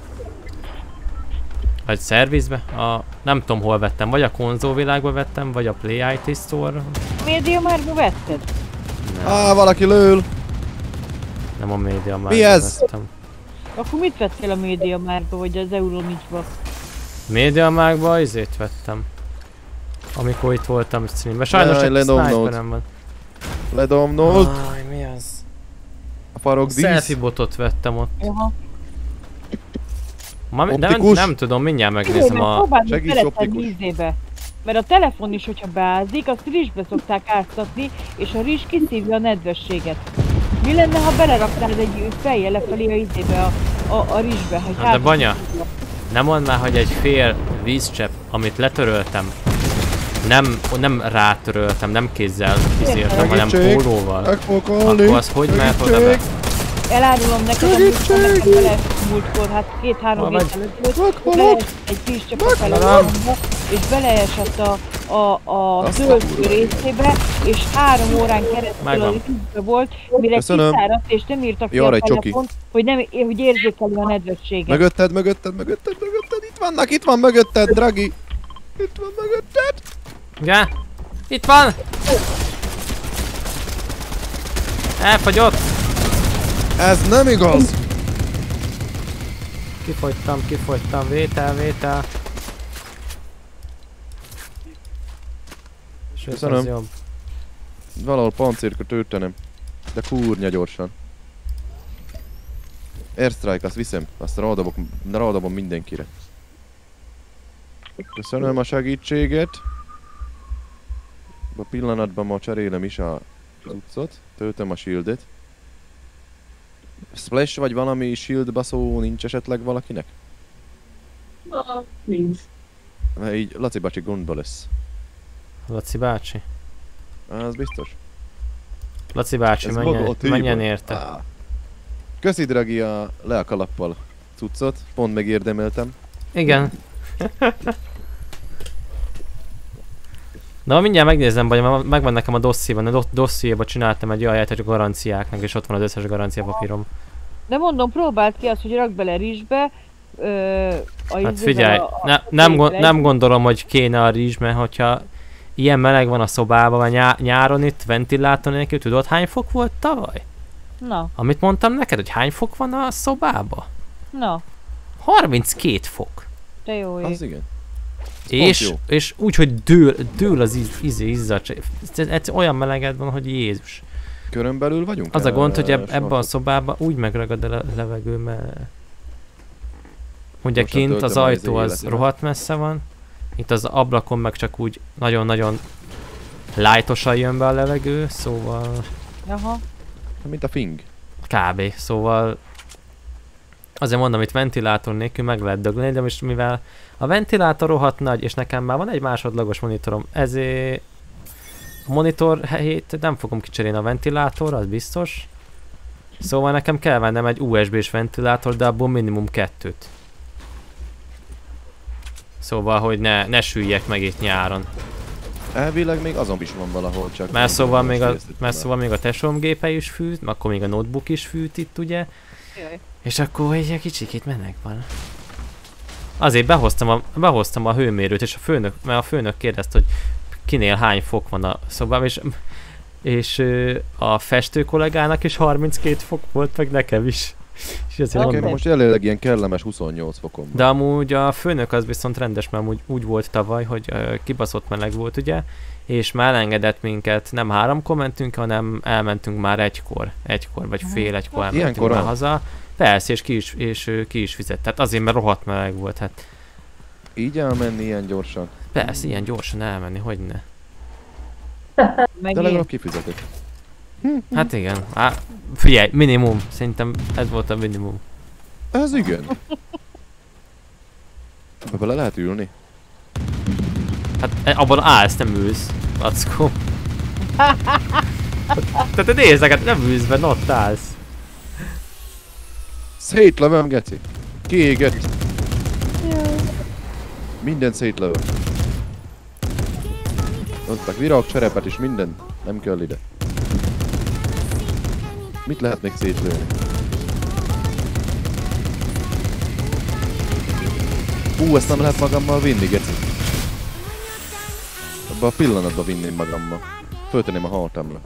S1: Vagy szervizbe? A, nem tudom hol vettem, vagy a konzolvilágba vettem, vagy a Play i té Store.
S4: Média már vetted?
S6: Á, valaki lől!
S1: Nem a média már
S6: Mi ez?
S1: vettem.
S4: Akkor mit vettél a Média Márba, vagy az Euronicsba?
S1: Médiamágba izét vettem. Amikor itt voltam streamben. Sajnos
S6: Jaj,
S1: egy
S6: ledomnolt.
S1: sniperem van.
S6: Ledomnolt.
S1: Aj, mi az?
S6: A farok dísz.
S1: Selfie botot vettem ott.
S4: Aha.
S1: Ma, de nem,
S6: Optikus?
S1: nem tudom, mindjárt megnézem a...
S4: Próbáld meg
S6: Segíts,
S4: beletenni
S6: optikus.
S4: ízébe. Mert a telefon is, hogyha beázik, azt rizsbe szokták áztatni, és a rizs kiszívja a nedvességet. Mi lenne, ha beleraktál egy fejjel lefelé a ízébe, a, a, a rizsbe? Hogy
S1: Hát de Banya, nem mondd már, hogy egy fél vízcsepp, amit letöröltem, nem, nem rátöröltem, nem kézzel kísértem, hanem
S6: Segítség!
S1: pólóval.
S6: Meg fogok halni.
S1: Akkor az hogy mehet oda be?
S4: Elárulom neked, amit nekem beleesett múltkor, hát két-három
S1: Hol
S4: héttel ezelőtt,
S6: Meghalok!
S4: beleesett egy vízcsepp a telefonba, és beleesett a, a, a
S6: Azt
S4: töltő részébe, és három órán keresztül
S1: Megvan.
S4: a vízbe volt, mire
S6: Köszönöm.
S4: kiszáradt, és nem írta ki
S6: Jó,
S4: a
S6: egy csoki.
S4: telefon, hogy, nem, hogy érzékeli a nedvességet.
S6: Mögötted, mögötted, mögötted, mögötted. Itt vannak, itt van mögötted, Dragi. Itt van mögötted.
S1: Ja, itt van! Elfogyott!
S6: Ez nem igaz.
S1: Kifogytam, kifogytam, vétel, vétel. Sőt,
S6: Köszönöm.
S1: az jobb.
S6: Valahol pancérkot öltenem. De kurnya gyorsan. Airstrike, azt viszem. Azt rádobok, rádobom mindenkire. Köszönöm a segítséget. A pillanatban ma cserélem is a cuccot. Töltöm a shieldet. Splash vagy valami shield baszó nincs esetleg valakinek?
S3: Na, nincs.
S6: Mert így Laci bácsi gondba lesz.
S1: Laci bácsi.
S6: Az biztos.
S1: Laci bácsi,
S6: Ez
S1: menjen,
S6: maga a téma.
S1: menjen érte.
S6: Á. Köszi, Dragi, a le a kalappal cuccot. Pont megérdemeltem.
S1: Igen. Na mindjárt megnézem, vagy mert megvan nekem a dossziéban, a dossziéban csináltam egy olyan helyet, hogy a garanciáknak, és ott van az összes garancia papírom.
S4: De mondom, próbáld ki azt, hogy rak bele rizsbe. Ö, a
S1: Hát figyelj,
S4: a, a,
S1: ne,
S4: a
S1: nem, gond,
S4: leg...
S1: nem gondolom, hogy kéne a rizs, mert hogyha ilyen meleg van a szobában, vagy nyá, nyáron itt ventilátor nélkül, tudod hány fok volt tavaly?
S4: Na,
S1: Amit mondtam neked, hogy hány fok van a szobában?
S4: na,
S1: harminckét fok.
S4: te jó ég.
S6: Az igen.
S1: És,
S6: jó.
S1: és úgy, hogy dől, dől az íz, íz, izzad. Ez olyan meleged van, hogy Jézus.
S6: Körön belül vagyunk?
S1: Az a gond, hogy eb,
S6: Eh,
S1: ebben a
S6: srácok?
S1: szobában úgy megragad a le- levegő, mert... Ugye
S6: Gyorsan
S1: kint az
S6: töltöm az
S1: ajtó az
S6: életemet.
S1: rohadt messze van. Itt az ablakon meg csak úgy nagyon-nagyon lightosan jön be a levegő, szóval...
S4: Aha.
S6: Mint a fing.
S1: Kb. Szóval... Azért mondom, itt ventilátor nélkül meg lehet dögleni, de most mivel a ventilátor rohadt nagy, és nekem már van egy másodlagos monitorom, ezért a monitor helyét nem fogom kicserélni a ventilátor, az biztos. Szóval nekem kell vennem egy u es bé-s ventilátor, de abból minimum kettőt. Szóval, hogy ne, ne süljek meg itt nyáron.
S6: Elvileg még azon is van valahol, csak...
S1: Mert szóval még a,
S6: Ezt
S1: mert szóval még a tesóm-gépe is fűt, akkor még a notebook is fűt itt, ugye?
S4: Jaj.
S1: És akkor egy kicsikét meleg van. Azért behoztam a, behoztam a hőmérőt, és a főnök, mert a főnök kérdezte, hogy kinél hány fok van a szobában, és, és ö, a festő kollégának is harminckét fok volt, meg nekem is. És ezért
S6: Nekem
S1: mondom.
S6: most jelenleg ilyen kellemes huszonnyolc fokon van.
S1: De amúgy a főnök az viszont rendes, mert amúgy úgy volt tavaly, hogy ö, kibaszott meleg volt, ugye? És már elengedett minket, nem háromkor mentünk, hanem elmentünk már egykor. Egykor, vagy fél egykor elmentünk
S6: Ilyenkor
S1: már
S6: a-
S1: haza. Persze, és ki is, és ö, ki is fizet. Tehát azért, mert rohadt meleg volt, hát
S6: Így elmenni ilyen gyorsan.
S1: persze, ilyen gyorsan elmenni, hogy ne.
S4: Meg
S6: De
S4: én.
S6: legalább kifizetek.
S1: Hát igen, á, figyelj, minimum, szerintem ez volt a minimum.
S6: Ez igen. Ebbe le lehet ülni.
S1: Hát e, abban állsz, nem ülsz, Lackó. Tehát te nézd, hát nem ülsz benne, ott állsz.
S6: Szétlövöm, geci. Kiégett. Minden szétlövöm. Adtak virág, cserepet is, minden. Nem kell ide. Mit lehet még szétlőni? Hú, ezt nem lehet magammal vinni, geci. Abba a pillanatban vinném magammal. Föltenném a hátamra.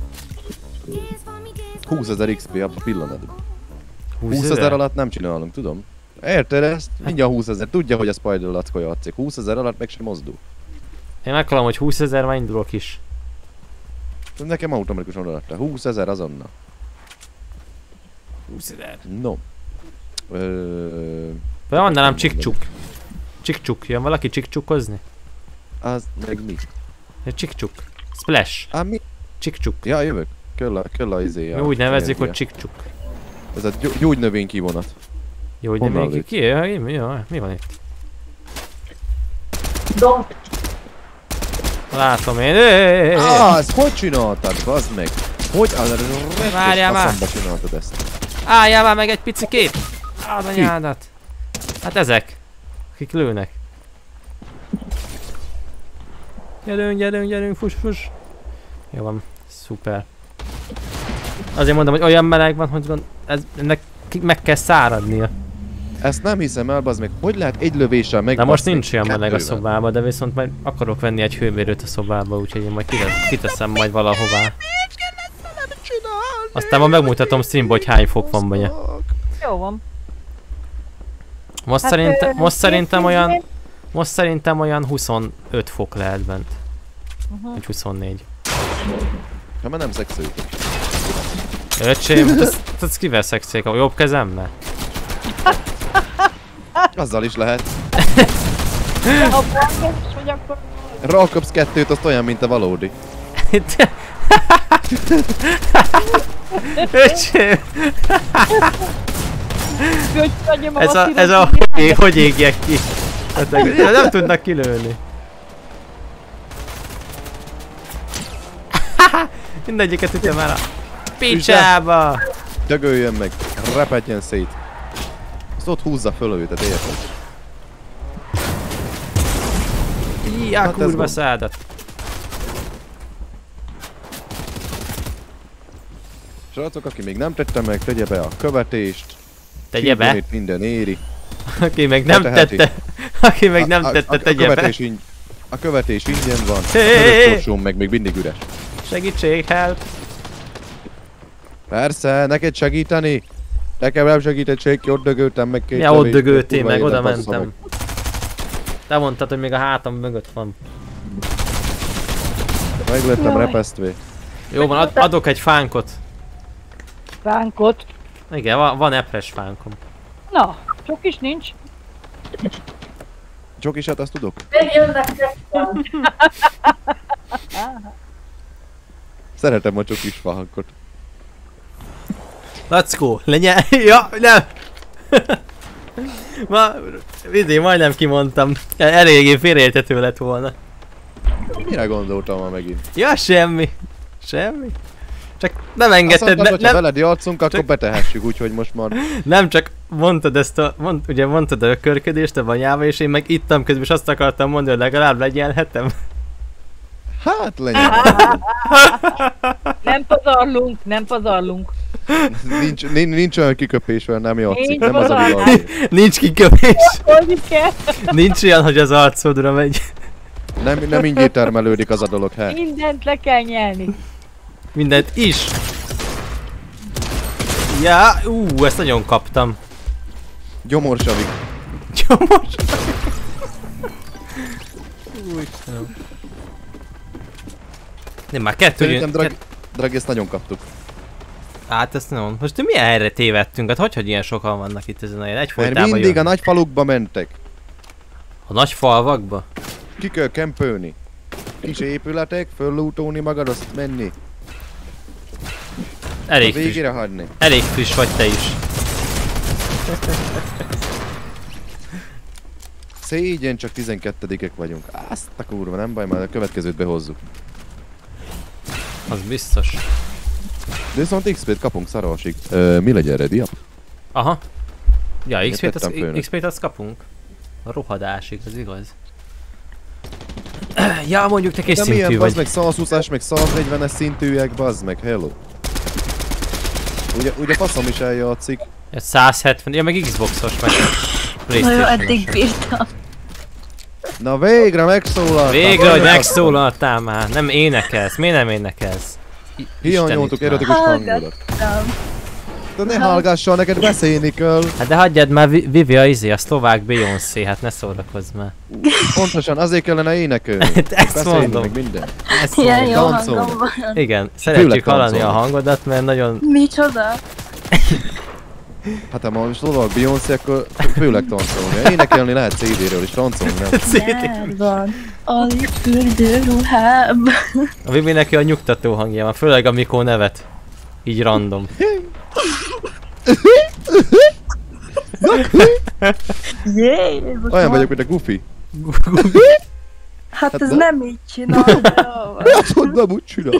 S6: húszezer iksz pé abba a pillanatban. húszezer alatt nem csinálunk, tudom. Érted ezt? Mindjárt húszezer. Tudja, hogy a Spider Lackó játszik. húszezer alatt meg sem mozdul.
S1: Én meghalom, hogy húszezer, már indulok is.
S6: Nekem automatikusan odaadta. húszezer azonnal.
S1: húszezer.
S6: No. Ö...
S1: De mondanám csikcsuk. Csikcsuk, jön valaki csikcsukozni?
S6: Az meg mi?
S1: Egy csikcsuk. Splash.
S6: Á, mi?
S1: Csikcsuk.
S6: Ja, jövök. Kell a, kell a izé.
S1: Mi úgy nevezzük, hogy csikcsuk.
S6: Ez a gy- gyógynövény kivonat.
S1: Jó, hogy
S6: Honnan
S1: még
S6: lőtt?
S1: ki? Ja, mi, mi, mi van itt?
S3: Dom.
S1: Látom én. Éééé.
S6: Ah, ezt hogy csináltad, bazd meg? Hogy?
S1: Várjál már.
S6: Faszomba csináltad ezt.
S1: Álljál már meg egy picikét! Áld anyádat! Hát ezek, akik lőnek. Gyerünk, gyerünk, gyerünk, fuss, fuss! Jó van, szuper. Azért mondom, hogy olyan meleg van, hogy gond, ez, ennek ki- meg kell száradnia.
S6: Ezt nem hiszem el, bazd meg. Hogy lehet egy lövéssel meg?
S1: De most nincs olyan meleg a szobában, de viszont majd akarok venni egy hőmérőt a szobába, úgyhogy én majd kitesz, kiteszem majd valahová. Aztán ma megmutatom streambe, hogy hány fok van benne.
S4: Jó van.
S1: Most,
S4: Hát,
S1: szerinte,
S4: ö,
S1: most szerintem
S4: két
S1: olyan...
S4: tíz
S1: Most szerintem olyan huszonöt fok lehet bent.
S4: Uh-huh.
S1: Vagy huszonnégy.
S6: Ha már nem szexelünk.
S1: Öcsém, ezt, ezt kivel szexék? A jobb kezemmel?
S6: Azzal is lehet.
S4: A blanket, vagy akkor...
S6: Rákapsz kettőt, azt olyan, mint a valódi.
S1: Öcsém!
S4: Hogy adjam a
S1: Ez a,
S4: vakilót,
S1: ez a
S4: hogy
S1: hogy,
S4: járnak.
S1: hogy égjek ki? Hát, nem tudnak kilőni. Mindegyiket ütöm el a picsába!
S6: Dögöljön meg, repedjen szét. Azt ott húzza föl őtet, érted?
S1: Ijjá,
S6: Hát ez
S1: kurva
S6: gond.
S1: szádat!
S6: Srácok, aki még nem tette meg, tegye be a követést.
S1: Tegye be?
S6: Csípőnét minden éri.
S1: Aki meg nem
S6: Beteheti.
S1: tette, aki meg nem
S6: A- a-
S1: tette,
S6: a,
S1: tegye
S6: a
S1: be.
S6: követés ing- A követés ingyen van.
S1: Hé,
S6: A
S1: hé, hé.
S6: vörös meg még mindig üres.
S1: Segítség, help!
S6: Persze, neked segíteni? Nekem nem segített senki, ott dögöltem meg két
S1: Ja, ott
S6: lövést,
S1: dögöltél
S6: kurva
S1: meg, oda
S6: élet, bassza
S1: mentem. Te mondtad, hogy még a hátam mögött van.
S6: Meg, meg lettem
S4: Jaj.
S6: repesztve.
S1: Jó van, ad, adok egy fánkot.
S4: Fánkot.
S1: Igen, van, van epres fánkom.
S4: Na, csak is nincs.
S6: Csokisát azt tudok?
S3: Még jönnek ketten.
S6: Szeretem a csokis fahankot.
S1: Lackó, lenye... Ja, nem! Ma, idén majdnem kimondtam. Eléggé félreérthető lett volna.
S6: Mire gondoltam ma megint?
S1: Ja, semmi. Semmi. Csak nem
S6: Azt
S1: engedted,
S6: mondtad,
S1: ne,
S6: hogyha
S1: nem,
S6: veled játszunk, akkor
S1: csak-
S6: betehessük, úgyhogy most már...
S1: nem csak mondtad ezt a, mond, ugye mondtad a körködést a banyába, és én meg ittam közben, és azt akartam mondani, hogy legalább legyelhetem.
S6: Hát legyen.
S4: Nem pazarlunk, nem pazarlunk.
S6: nincs, nincs, nincs olyan kiköpés, olyan nem játszik,
S4: Nincs
S6: nem az a
S4: valami.
S6: világ.
S1: Nincs kiköpés.
S4: Hogy kell?
S1: Nincs olyan, hogy az arcodra megy.
S6: Nem, nem ingyé termelődik az a dolog, he.
S4: Mindent le kell nyelni.
S1: Mindent is. Ja, ú, ezt nagyon kaptam.
S6: Gyomorsavik.
S1: Gyomos. Új, nem. Nem, már kettő
S6: Szerintem
S1: jön.
S6: drag,
S1: Kett...
S6: drag, ezt nagyon kaptuk.
S1: Hát ezt nem. Most milyen helyre tévedtünk? Hát hogy, hogy ilyen sokan vannak itt ezen a helyen?
S6: Mert
S1: Egyfolytában
S6: mindig a
S1: jön.
S6: nagy falukba mentek.
S1: A nagy falvakba?
S6: Ki kell kempölni. Kis épületek, föllútolni magad, azt menni.
S1: Elég
S6: A
S1: friss.
S6: végére hagyni.
S1: Elég friss vagy te is.
S6: Szégyen, csak tizenkettedikek vagyunk. Azt a kurva, nem baj, majd a következőt behozzuk.
S1: Az biztos.
S6: De viszont iksz pét kapunk szaralsig. Ö, mi legyen ready up?
S1: Aha. Ja,
S6: Én
S1: iksz pét
S6: tettem
S1: az,
S6: főnök.
S1: iksz pét azt kapunk. A rohadásig, az igaz. Ja, mondjuk te kis
S6: De
S1: szintű
S6: milyen,
S1: vagy.
S6: bazd meg százhúszas, meg száznegyvenes szintűek, bazd meg, hello. Ugye, ugye faszom is eljátszik.
S1: Ja, száz hetven, ja meg Xboxos meg.
S10: Na jó, eddig
S1: PlayStation-os.
S10: bírtam.
S6: Na végre megszólaltam!
S1: Végre, hogy
S6: Végre
S1: megszólaltál már. Nem énekelsz, miért nem énekelsz? I-
S6: Hiányoltuk
S1: Isten itt
S6: erotikus
S1: már.
S6: hangodat.
S10: Nem.
S6: De ne hallgassal, neked beszélni kell.
S1: Hát de hagyjad már Vi- Vivi a izé, a szlovák Beyoncé, hát ne szórakozz már.
S6: Pontosan, azért kellene énekelni.
S1: Hát ezt
S6: Beszélni,
S1: mondom.
S6: meg minden.
S1: Ezt
S10: Ilyen
S1: mondom.
S10: jó
S6: Táncolni.
S10: hangom van.
S1: Igen,
S6: Főleg
S1: szeretjük hallani a
S6: táncolni.
S1: hangodat, mert nagyon...
S10: Micsoda?
S6: Hát ha most szólok Beyoncé, akkor főleg táncolni. Énekelni lehet cé dé-ről is, táncolni nem.
S10: Nyár van. Alig fürdőruhába.
S1: A Vivi neki a nyugtató hangja van, főleg amikor nevet. Így random.
S10: Jé,
S6: Olyan vagyok, mint a Goofy.
S10: Hát
S6: Hát
S10: ez
S6: de-
S10: nem így csinál, de jó van.
S6: Azt mondom, úgy csinál.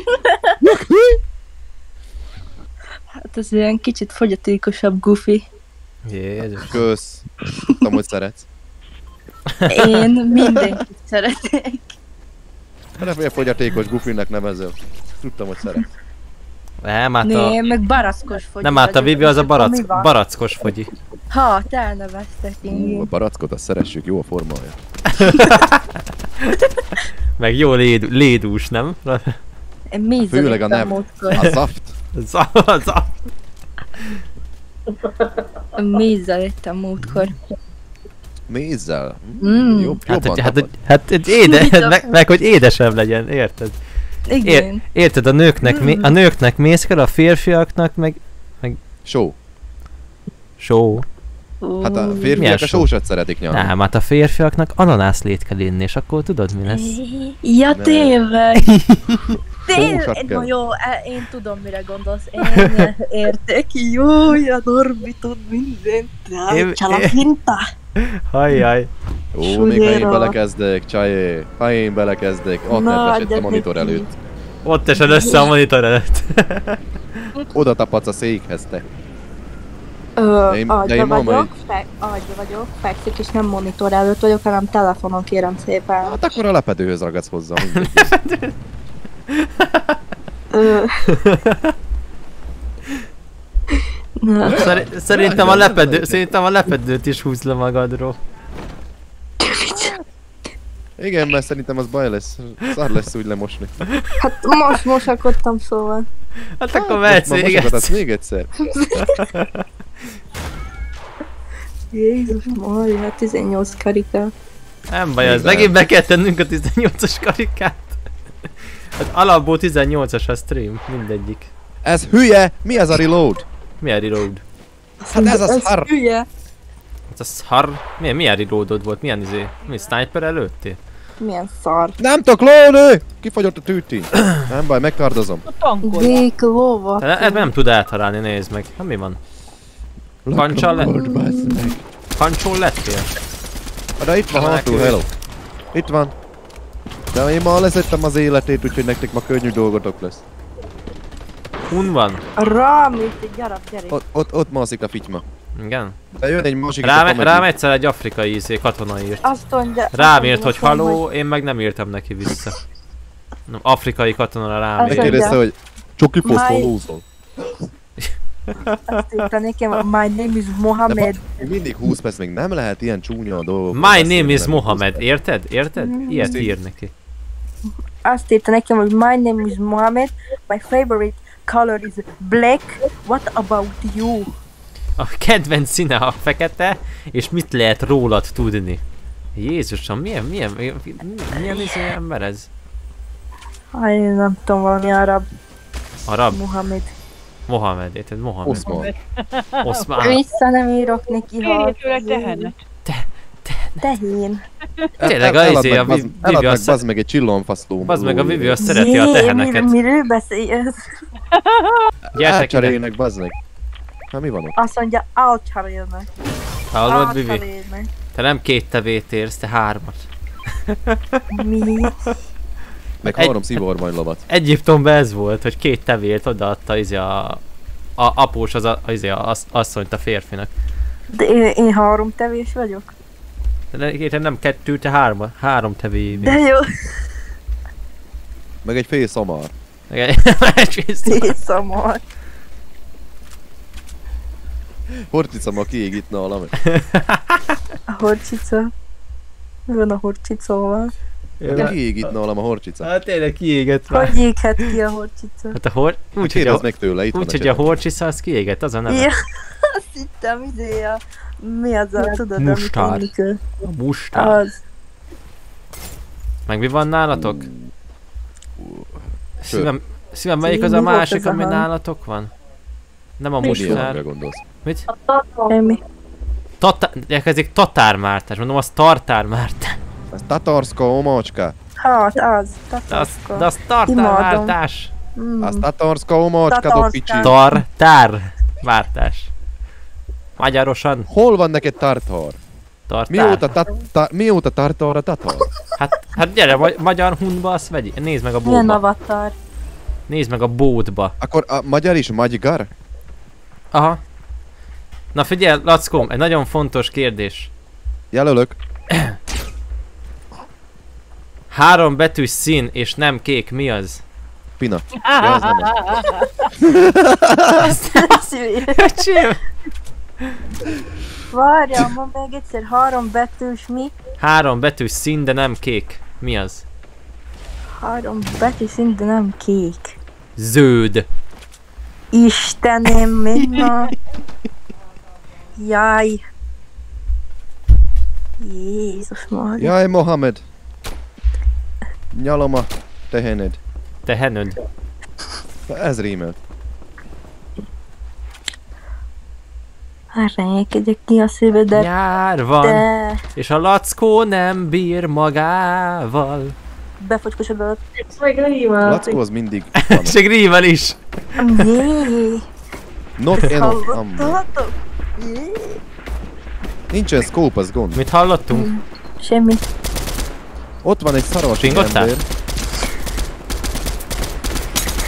S10: Hát ez ilyen kicsit fogyatékosabb Goofy.
S1: Jézus.
S6: Kösz. Tudtam, hogy szeretsz.
S10: Én mindenkit szeretek.
S6: Hát nem fogyatékos Goofy-nek nevezel. Tudtam, hogy szeretsz.
S1: Nem, hát
S10: Né,
S1: a...
S10: én meg barackos fogyi
S1: Nem, hát a
S10: vagyok,
S1: Vivi az a
S10: és akkor
S1: barack,
S10: mi van?
S1: barackos fogyi.
S10: Ha, te elneveztek
S6: Ú, a
S10: én.
S6: barackot, azt szeressük, jó a formája.
S1: Meg jó léd, lédús, nem?
S10: Én mézzel
S6: Főleg a
S10: ittam
S6: nem.
S10: múltkor.
S6: A zaft.
S1: Za, za.
S10: Mézzel ittam múltkor.
S6: Mézzel.
S10: Mm.
S6: Jobb,
S1: Hát,
S6: jobban
S1: hogy, hát,
S6: tapad.
S1: hogy, hát hogy éde,
S10: Mit
S1: meg, meg, hogy édesebb legyen, érted?
S10: Igen.
S1: Ér, érted, a nőknek, mi, a nőknek mész kell, a férfiaknak meg
S6: Só.
S1: só.
S6: Hát a
S1: Milyen
S6: férfiak a
S1: só?
S6: sósat szeretik nyalni.
S1: Nem, hát a férfiaknak ananászlét kell inni, és akkor tudod mi lesz?
S10: Ja,
S6: Ne.
S10: tényleg. Tényleg,
S6: Sósat kell.
S10: na jó, e- én tudom, mire gondolsz. Én értek. Jó, a Norbi tud mindent.
S1: Én-
S10: Rájtsál a hinta.
S1: Hajjaj.
S6: Ó, még ha én
S10: Sugéra.
S6: belekezdek, csajé. Ha én belekezdek,
S10: Na,
S6: akár besett a
S10: de
S6: monitor
S10: neki.
S6: előtt.
S1: Ott esed össze a monitor előtt.
S6: Oda tapadsz a székhez, te.
S10: Ö,
S6: De én- de
S10: agyba
S6: én ma
S10: vagyok,
S6: majd-
S10: fe, agyba vagyok, fekszik és nem monitor előtt vagyok, hanem telefonon kérem szépen.
S6: Hát akkor a lepedőhöz ragadsz hozzá, mindegy.
S10: Ö. Na.
S1: Szeri- Szerintem a lepedő, szerintem a lepedőt is húzd le magadról.
S6: Igen, mert szerintem az baj lesz. Szar lesz úgy lemosni.
S10: Hát most mosakodtam szóval.
S1: Hát akkor mehetsz
S6: most már
S1: még
S6: mosogatsz
S1: egyszer.
S6: még egyszer.
S10: Jézus Mária, tizennyolc karika.
S1: Nem baj, az
S6: Még
S1: megint be kell tennünk a tizennyolcas karikát. Hát alapból tizennyolcas a stream, mindegyik.
S6: Ez hülye! Mi ez a reload?
S1: Mi a reload?
S6: Hát ez a szar!
S10: Hülye.
S1: Ez a szar? Milyen, milyen reloadod volt? Milyen izé? Mi, sniper előttél?
S10: Milyen szar.
S6: Nem tudok lőni! Kifagyott a tűti. Nem baj, megkardozom.
S10: Dék lóva.
S1: Te ez nem tud eltalálni, nézd meg. Ha mi van? Kancsal lett? Kancsol lettél?
S6: De itt van hátul, hello. Itt van. De én ma leszettem az életét, úgyhogy nektek ma könnyű dolgotok lesz.
S1: Hun van?
S10: Rám itt, gyarap, gyere.
S6: Ott, ott, ott mászik a fityma.
S1: Igen?
S6: De jön egy másik...
S1: Rám, rám egyszer egy afrikai izé, katona írt.
S10: Azt mondja...
S1: Rám írt, hogy
S10: azt mondja,
S1: haló, én meg nem írtam neki vissza. No, afrikai katonara rám írt.
S6: Megkérdezte, hogy csoki
S10: My-
S6: fosztolózol.
S10: Azt írta nekem, my name is Mohamed.
S6: Mindig húsz perc, még nem lehet ilyen csúnya a dolgok.
S1: My name is Mohamed, érted? Érted? Ilyet
S10: Mm.
S1: ír neki.
S10: Azt írta nekem, hogy my name is Mohamed, my favorite color is black, what about you?
S1: A kedvenc színe a fekete, és mit lehet rólad tudni? Jézusom, milyen, milyen, milyen, milyen izé ember ez?
S10: Aj, nem tudom, valami arab.
S1: Arab?
S10: Mohamed.
S1: Mohamed, érted? Mohamed.
S6: Oszman.
S1: Oszmán.
S10: Vissza nem írok neki,
S4: Kérjél
S10: ha...
S4: tőle tehenet.
S10: Tehén.
S1: Tényleg, a izé, a Vivi
S6: Eladnak,
S1: azt...
S6: bazd meg egy csillomfasztó.
S1: Bazd meg, a Vivi azt szereti a
S10: Jé,
S1: teheneket.
S10: mir- Miről beszélsz?
S1: Gyertek ide.
S6: Elcserélnek, bazd meg. Hát mi van ott?
S10: Azt mondja, elcserélnek.
S1: Hallod, Vivi?
S10: Elcserélnek.
S1: Te nem két tevét érsz, te hármat.
S10: Mi?
S6: Meg
S1: Egy-
S6: három szivárvanylovat.
S1: Egyiptomban ez volt, hogy két tevét odaadta izé a... A após az, a, izé a az, asszonyt a férfinak.
S10: De én, én három tevés vagyok.
S1: De érted, nem kettő, te hárma, három tevé.
S10: De jó.
S6: Meg egy fél szamar.
S10: Tészamar.
S6: Horcica ma kiégít nálam.
S10: A horcsica. Mi van a horcsicóval?
S6: Kiégít nálam a horcica.
S1: Hát tényleg kiégett már.
S10: Hogy éghet ki a horcsica?
S1: Hát a hor... Úgy, hogy a,
S6: Kérdezd meg tőle, itt van
S1: úgy,
S6: a
S1: hogy a
S6: csetem.
S1: horcsica az kiégett, az a neve.
S10: Ja, azt hittem, izé a... Mi az a, tudod, amit
S1: Mustár.
S10: inni kell?
S1: A mustár.
S10: Az.
S1: Meg mi van nálatok? Szívem, szívem melyik az a
S10: Mi volt
S1: másik,
S10: ez a
S1: ami
S10: hang?
S1: nálatok van? Nem a
S6: Milyen
S1: mustár.
S6: hangra gondolsz?
S1: Mit?
S10: Semmi.
S1: Tata... Elkezdik tatármártás, mondom az tartármártás.
S6: Ez tatarszka omacska.
S10: Hát, az.
S1: De az,
S10: Tatárska.
S1: de az tartármártás.
S10: Mm.
S6: Az tatarszka omacska,
S10: Tatarszka.
S6: dopicsi.
S1: Tartármártás. Magyarosan
S6: Hol van neked tartar?
S1: tartár.
S6: Mióta, ta, ta, mióta tartar a tatar?
S1: Hát, hát gyere, ma magyar hunba azt vegy. Nézd meg a
S10: Milyen
S1: bódba.
S10: avatar?
S1: Nézd meg a bódba.
S6: Akkor a magyar is magyar?
S1: Aha. Na figyelj, Lackóm, egy nagyon fontos kérdés.
S6: Jelölök.
S1: Három betűs szín és nem kék, mi az?
S6: Pina. Ja, ez nem az.
S1: Öcsém!
S10: Várjál, ma még egyszer három betűs mi?
S1: Három betűs szín, de nem kék. Mi az?
S10: Három betűs szín, de nem kék.
S1: Zöld.
S10: Istenem, minna. Jaj. Jézus Mária.
S6: Jaj, Mohamed. Nyalom a tehened.
S1: Tehenöd.
S6: Ez rímel.
S10: Reménykedjek ki a szívedet.
S1: Nyár van,
S10: De
S1: és a Lackó nem bír magával.
S10: befocskozod.
S3: Még rímel.
S6: Lackó az mindig itt van.
S1: És egy rímel is.
S10: Jé.
S6: Not enough ammo.
S10: Hallottatok? Jé.
S6: Nincsen scope, az gond.
S1: Mit hallottunk?
S10: Semmi.
S6: Ott van egy szaros
S1: Pingottál?
S6: ember.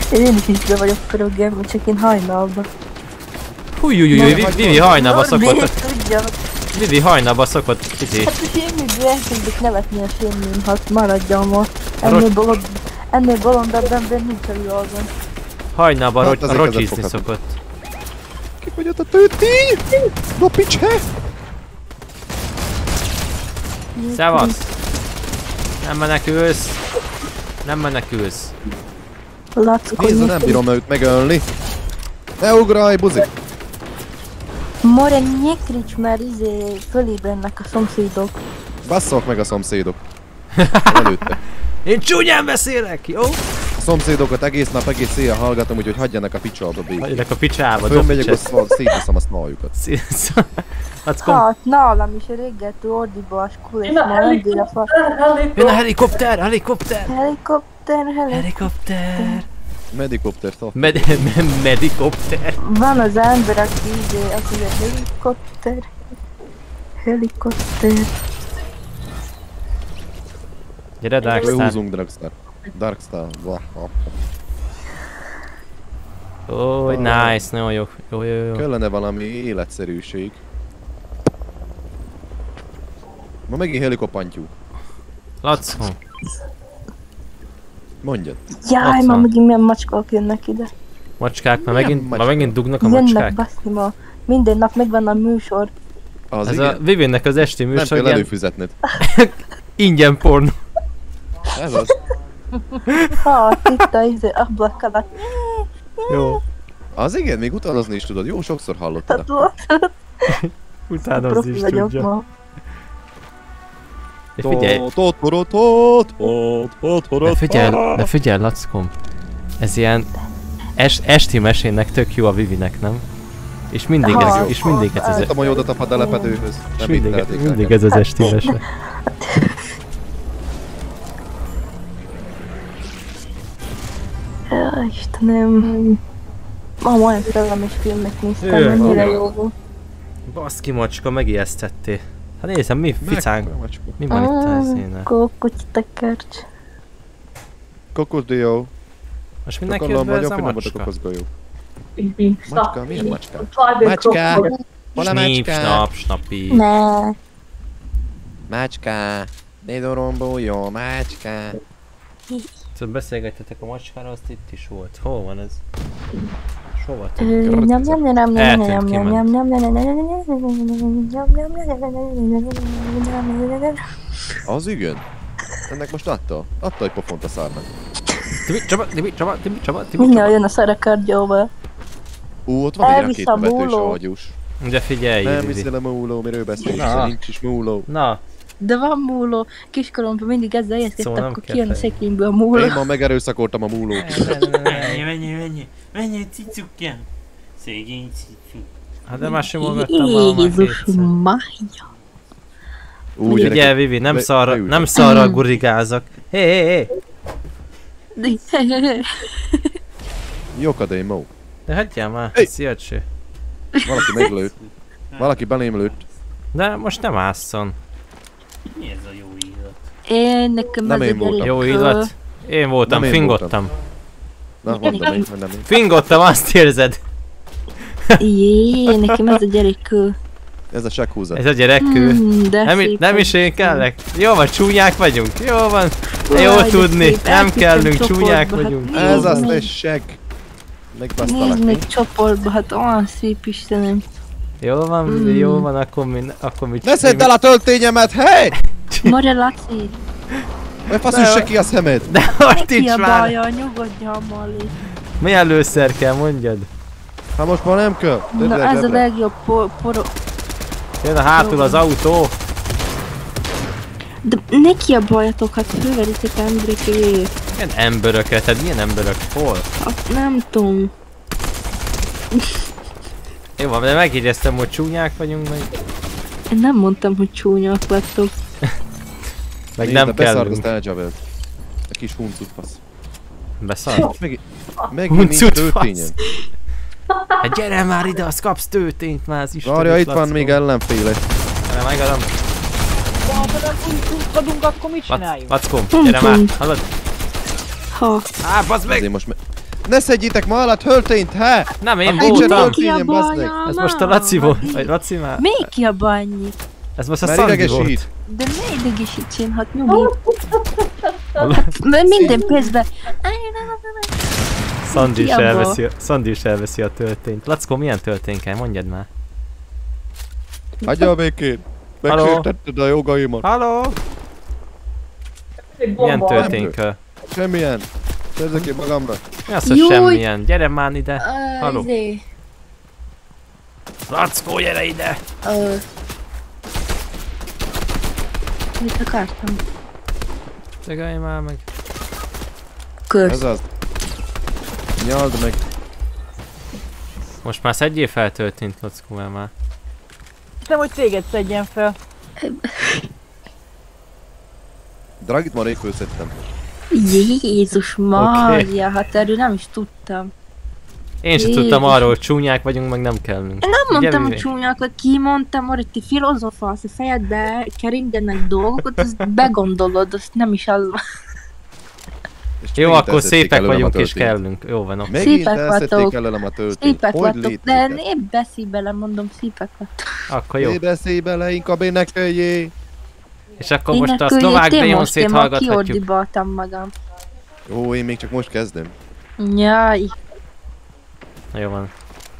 S10: Én is is be vagyok pöröggen, csak én hajnalban.
S1: Hújjújjúj, Vivi hajnalba szokott.
S10: Miért tudja?
S1: Vivi hajnalba szokott, Vivi.
S10: Hát a semmiből elkezdek nevetni a semmin, hát maradjam ma. Ennél bolond, ennél bolondabb ember nincs a világon.
S1: Hajnalba rogy, rocsizni szokott.
S6: Ki vagy ott a tőti? No picse!
S1: Szevasz! Nem menekülsz! Nem menekülsz!
S10: Lackó,
S6: Nézd, nem bírom őt megölni! Ne ugrálj, buzi!
S10: More, ne krics, mert izé fölébrednek a szomszédok.
S6: Basszok meg a szomszédok! Előtte.
S1: Én csúnyán beszélek, jó?
S6: A szomszédokat egész nap, egész éjjel hallgatom, úgyhogy hagyjanak a picsába, békén.
S1: Hagyjanak a picsába,
S6: fölmegyek, azt széteszem a sznaljukat.
S10: Hát nálam is reggeltől ordiba a skul és ma rendőr a fa...
S1: Jön a helikopter, helikopter!
S10: Helikopter, helikopter.
S1: Helikopter!
S6: Medikopter, szó.
S1: Med medikopter.
S10: Van az ember, aki izé, azt mondja, helikopter. Helikopter.
S1: Gyere, Darkstar.
S6: Húzunk Darkstar. Darkstar, vah, vah.
S1: Ó, oh, nice, nagyon jó, jó, jó, jó.
S6: Kellene valami életszerűség. Ma megint helikopantjú.
S1: Lackó.
S6: Mondjad.
S10: Jaj, ma megint milyen macskák jönnek ide.
S1: Macskák? Ma megint, ma megint dugnak a
S10: jönnek,
S1: macskák?
S10: Jönnek, baszni ma. Minden nap megvan a műsor.
S6: Az
S1: Ez
S6: igen?
S1: a Vivinnek az esti műsor.
S6: Nem kell előfizetned.
S1: Ingyen pornó.
S6: Ez az.
S10: Ha, itt a izé, ablak alatt.
S1: Jó.
S6: Az igen, még utánozni is tudod. Jó, sokszor hallottad.
S1: Utánozni is tudja. De figyelj! De figyelj, de figyelj, Lackom! Ez ilyen es, esti mesének tök jó a Vivinek, nem? És mindig ez, és mindig ez az...
S6: A majódat apad a lepedőhöz.
S1: És mindig, mindig ez az esti mese.
S10: Jaj, Istenem. Ma olyan szerelmes filmet néztem, mennyire jó volt.
S1: Baszki macska, megijesztettél. Hát nézem, mi ficánk? Mi van itt a színe?
S10: Kokucs tekercs.
S6: Kokuszdió.
S1: Most mindenki jött be ez a macska?
S6: Macska? Milyen macska? Macska! Hol a macska?
S1: Snip, snap, snapi.
S10: Ne.
S6: Macska! Nézd a rombó, jó, macska!
S1: Szóval beszélgettetek a macskára, azt itt is volt. Hol van ez? Hova
S6: Az igen. Ennek most adta. Adta egy pofont a szárnak.
S1: Tibi, Csaba, Tibi, Csaba, Tibi, Csaba, Tibi,
S10: Mindjárt jön a szarakardióval.
S6: Ú, ott van egy rakétavetős agyús.
S1: De figyelj,
S6: nem hiszem a múló, miről beszélünk, nincs is múló.
S1: Na.
S10: De van múló. Kiskoromban mindig ezzel jegyezkedtem, akkor kijön a szekrényből a múló.
S6: Én ma megerőszakoltam a múlót.
S7: Menj, menj, menj, menj, cicukján. Szégény cicu.
S1: Hát de már sem olgattam már
S10: Jézus mája.
S1: Figyelj, Vivi, nem szarra, nem szarra gurigázak. Hé, hé, hé.
S6: Jókadély, Mo.
S1: De hagyjál már, szíjacső.
S6: Valaki meglőtt. Valaki belém lőtt.
S1: De most nem ásszon.
S7: Mi ez a jó illat?
S10: Én nekem
S6: nem
S10: ez
S6: én
S10: a
S6: voltam.
S1: Jó illat? Én voltam,
S6: nem
S1: fingottam.
S6: Na, mondom én, mondom én.
S1: Fingottam, azt érzed?
S10: Jé, nekem ez a gyerekkő.
S6: Ez a sekhúzat.
S1: Ez a gyerekkő.
S10: Mm,
S1: nem, nem is én kellek. Jó van, csúnyák vagyunk. Jó van. Jó tudni. Nem kellünk, csúnyák vagyunk.
S6: Ez az te seg. Megbasztalak.
S10: Nézd meg csoportba, hát olyan szép Istenem.
S1: Jó van, mm. jó van, akkor mi... Akkor mi
S6: ne szedd el a töltényemet, hely!
S10: Mare Laci!
S6: Vagy faszüsse ki a szemed!
S1: De ordíts már!
S10: Ne kiabálja, nyugodjál Mali!
S1: Milyen lőszer kell, mondjad?
S6: Hát most már nem kell.
S10: Na ez a legjobb por... por...
S1: Jön a hátul az autó!
S10: De ne kiabáljatok, hát fölveritek embereket.
S1: Milyen emberöket? Hát milyen emberök? Hol?
S10: Hát nem tudom.
S1: Jó van, de megjegyeztem, hogy csúnyák vagyunk meg.
S10: Én nem mondtam, hogy csúnyak vagytok.
S1: Meg nem kellünk.
S6: Beszart, eldzsabelt. A kis huncut fasz.
S1: Beszart?
S6: Meg, megint nincs töltényen.
S1: Hát gyere már ide, azt kapsz töltényt már az Istenet.
S6: Várja, itt van még ellenféle.
S1: Gyere, megadom.
S4: Ha nem tudunk, akkor mit csináljunk?
S1: Lackom, gyere már, hallod?
S10: Ha.
S1: Á, bazd meg!
S6: Azért most me Ne szedjétek ma alatt höltényt, he!
S1: Nem, én
S6: nincsen
S1: voltam.
S6: töltényem, bazd meg.
S1: Ez most a Laci volt, vagy Laci már.
S10: Még ki a bannyi?
S1: Ez most a
S6: Mert
S1: Szandi volt.
S6: idegesít.
S10: De ne idegesítsen, hát nyugi. Hát, mert minden percben...
S1: Szandi is
S10: Ki abba?
S1: elveszi, a- Szandi is elveszi a töltényt. Lackó, milyen töltény kell? Mondjad már.
S6: Hagyja a békén.
S1: Halló?
S6: Megsértetted a jogaimat.
S1: Halló?
S3: Egy
S1: Milyen
S3: bomba.
S1: töltény kell?
S6: Semmilyen. Szerzek én magamra.
S1: Mi az, hogy
S10: Júj!
S1: semmilyen? Gyere már ide. Halló?
S10: Izé...
S1: Lackó, gyere ide!
S10: Ö... Mit akartam?
S1: Tegelj már meg.
S10: Kösz.
S6: Ez az. Nyald meg.
S1: Most már szedjél fel töltényt, Lackó, el már.
S4: Hiszem, hogy téged szedjen fel.
S6: Dragit már rég fölszedtem.
S10: Jézus Mária, hát erről nem is tudtam.
S1: Én sem
S10: Jézus.
S1: tudtam arról, hogy csúnyák vagyunk, meg nem kellünk.
S10: Én nem mondtam,
S1: Gyere,
S10: hogy
S1: Vivi.
S10: csúnyákat, kimondtam, hogy ti filozofálsz a fejedbe, keringenek dolgokat, azt begondolod, azt nem is az van.
S6: És
S1: Jó,
S6: megint
S1: akkor
S6: elszedték
S1: szépek
S6: előlem a
S1: vagyunk és
S6: töltényt.
S1: kellünk. Jó van, oké.
S6: Megint
S10: Szépek
S6: elszedték
S10: vagytok.
S6: előlem a töltényt.
S10: Szépek
S6: Hogy
S10: vagytok,
S6: létezik
S10: de
S6: ez?
S10: épp beszélj bele, mondom, szépek vagytok.
S1: Akkor jó.
S6: Jó. Beszélj bele, inkább énekeljé.
S1: És akkor
S10: Én
S1: most a
S10: akkor
S1: szlovák
S10: én most
S1: Beyoncét
S10: én ma
S1: hallgathatjuk.
S10: kiordibáltam magam.
S6: Ó, én még csak most kezdem.
S10: Jaj.
S1: Na, jó van.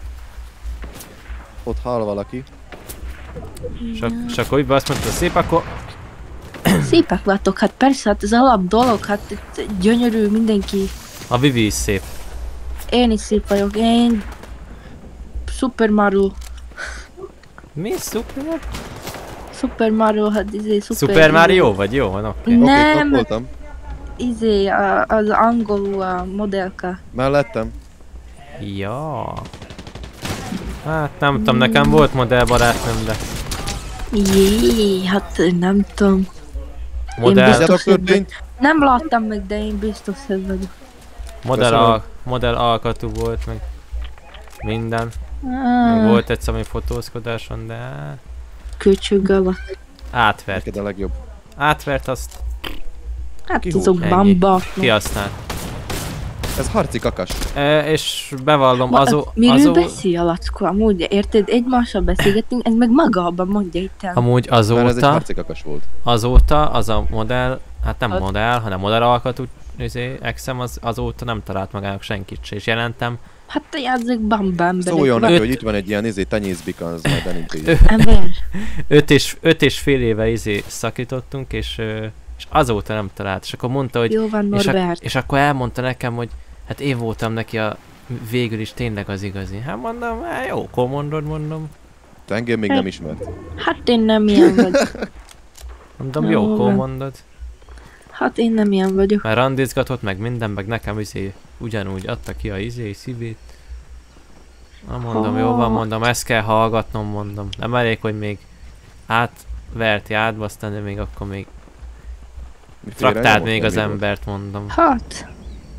S6: Ott hall valaki.
S1: És, ak- és akkor úgy azt mondta, szép, akkor...
S10: Szépek vagytok, hát persze, hát ez alap dolog, hát itt gyönyörű mindenki.
S1: A Vivi is szép.
S10: Én is szép vagyok, én... Super Mario.
S1: Mi? Szuper?
S10: Super Mario, hát izé, Super...
S1: Super Mario vagy? Jó van, oké.
S6: Oké,
S10: Nem,
S6: kapoltam.
S10: izé, a, az angolú a modellka.
S6: Mellettem.
S1: Ja. Hát nem tudom, nekem volt modellbarátnőm, de...
S10: Jé, hát nem tudom.
S1: Modell,
S10: biztos,
S6: Szedok
S10: hogy-
S6: töltényt.
S10: Nem láttam meg, de én biztos, hogy vagyok.
S1: modell,
S6: Köszönöm.
S1: al- modell alkatú volt, meg minden. Meg
S10: Ah,
S1: volt egyszer, ami fotózkodáson, de...
S10: köcsög alatt.
S1: Átvert.
S6: Neked a legjobb.
S1: Átvert, azt
S10: Hát
S6: Kihúz.
S10: azok
S1: Ennyi.
S10: bamba.
S1: kihasznált.
S6: Ez harci kakas.
S1: E, és bevallom,
S10: Ma-
S1: azó...
S10: Miről
S1: azó
S10: beszél a Lackó? Amúgy, érted? Egymással beszélgetünk, ez meg magában mondja itt el.
S1: amúgy
S6: Mert ez egy
S1: azóta...
S6: harci kakas volt.
S1: Azóta az a modell, hát nem
S4: Az-
S1: modell, hanem modell alkatú izé, exem az, azóta nem talált magának senkit se, és jelentem.
S10: Hát te játszik bamba emberek.
S6: Szóljon neki,
S1: Öt-
S6: hogy itt van egy ilyen izé tenyészbika, az majd elintézi.
S1: Ö-
S10: Ember.
S1: Öt és, öt és fél éve izé szakítottunk, és, ö, és azóta nem talált. És akkor mondta, hogy...
S10: Jó van,
S1: És, a,
S10: Norbert.
S1: és akkor elmondta nekem, hogy hát én voltam neki a végül is tényleg az igazi. Hát mondom, hát jó, akkor mondod, mondom.
S6: Te engem még nem ismert.
S10: Hát én nem ilyen vagyok.
S1: Mondom,
S10: Jó
S1: jó, akkor
S10: van.
S1: mondod.
S10: Hát én nem ilyen vagyok.
S1: Mert randizgatott, meg minden, meg nekem izé ugyanúgy adta ki a izé szívét. Na mondom, jó van, mondom, ezt kell hallgatnom, mondom. Nem elég, hogy még átverti, átbasztani, de még akkor még
S6: Miféle
S1: traktáld
S6: nyomok
S1: még
S6: nem
S1: az
S6: mi volt?
S1: embert, mondom.
S10: Hát,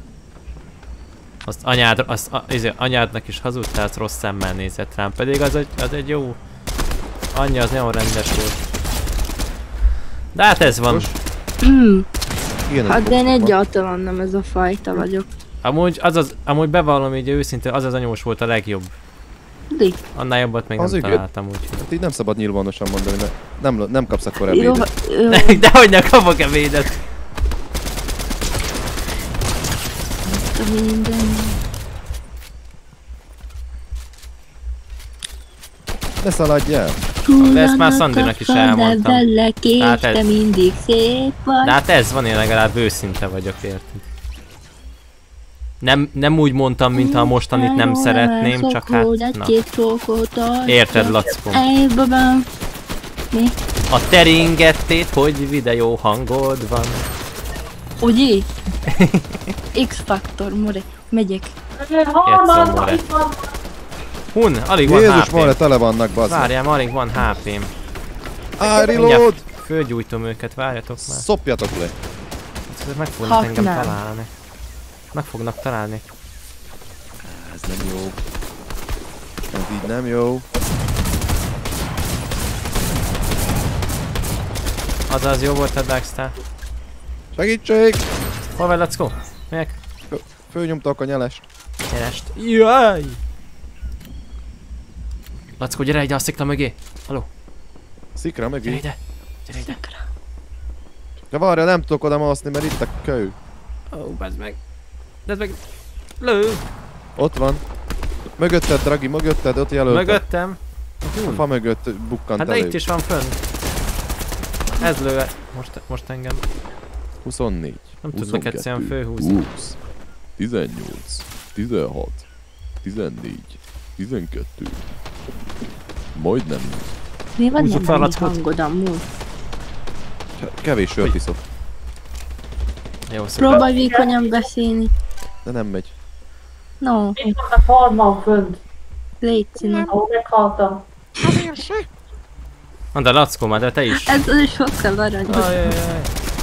S1: Azt anyád, azt, a, izé, anyádnak is hazudtál, azt rossz szemmel nézett rám, pedig az egy, az egy jó... Anyja az nagyon rendes volt. De hát ez van.
S6: Most?
S10: mm,
S6: Ilyen az
S10: hát de én
S6: boxban.
S10: egyáltalán nem ez a fajta vagyok.
S1: Amúgy, az az, amúgy bevallom így őszintén, az az anyós volt a legjobb.
S10: Di.
S1: Annál jobbat még
S6: Az
S1: nem
S6: igen.
S1: találtam, úgyhogy.
S6: Hát így nem szabad nyilvánosan mondani, mert nem, nem kapsz akkor
S10: Jó,
S6: ebédet.
S10: jó.
S1: De, dehogy ne kapok ebédet!
S10: Minden.
S6: Ne szaladj el!
S1: De ezt már Szandinak is elmondtam.
S10: Velek, és
S1: Tehát
S10: te
S1: ez-
S10: mindig szép vagy.
S1: De hát ez van, én legalább őszinte vagyok, érted? Nem, nem úgy mondtam, mintha a mostanit nem szeretném, csak hát, na. Érted, Lackom?
S10: Ej, babám. Mi?
S1: A teringettét, hogy videó hangod van.
S10: Ugye? X-faktor, more. Megyek.
S1: Játszom, more.
S3: Itt van.
S1: Hun, alig van
S6: Jézus, már
S1: há pém.
S6: tele vannak, bazd meg.
S1: Várjál, alig van há pém.
S6: Á, reload!
S1: Fölgyújtom őket, várjatok már.
S6: Szopjatok le!
S1: Ezek meg fognak
S10: Hát
S1: engem
S10: nem.
S1: találni. Meg fognak találni.
S6: Ez nem jó. Ez így nem jó.
S1: Azaz jó volt a Darkstar.
S6: Segítség!
S1: Hol vagy, Lackó? Miek?
S6: Fölnyomtak a nyelest.
S1: Nyerest. Jaj! Lackó, gyere ide a szikla mögé! Haló?
S6: Szikra mögé?
S1: Gyere ide! Gyere ide!
S6: De várja, nem tudok oda mászni, mert itt a kő.
S1: Ó, oh, bazd meg! Bazd meg! Lő!
S6: Ott van. Mögötted, Dragi, mögötted, ott jelölted.
S1: Mögöttem.
S6: A fa mögött bukkant
S1: Hát de
S6: elő.
S1: itt is van fönn. Ez lő. Most, most engem.
S6: huszonnégy.
S1: Nem tudnak egyszerűen fölhúzni.
S6: húsz. tizennyolc. tizenhat. tizennégy. tizenkettő. Majdnem.
S10: Mi van
S1: Húzzuk fel a
S10: nem
S1: lackot.
S10: hangod amúgy?
S6: Kevés sört iszok.
S1: Jó, szépen.
S10: Próbálj vékonyan beszélni.
S6: De nem megy.
S10: No,
S3: Itt van a farmam fönt,
S10: légy színe.
S3: ahol meghaltam.
S1: Na de Lackó, már de te is.
S10: Ez az sokkal aranyos.
S1: Ajajaj.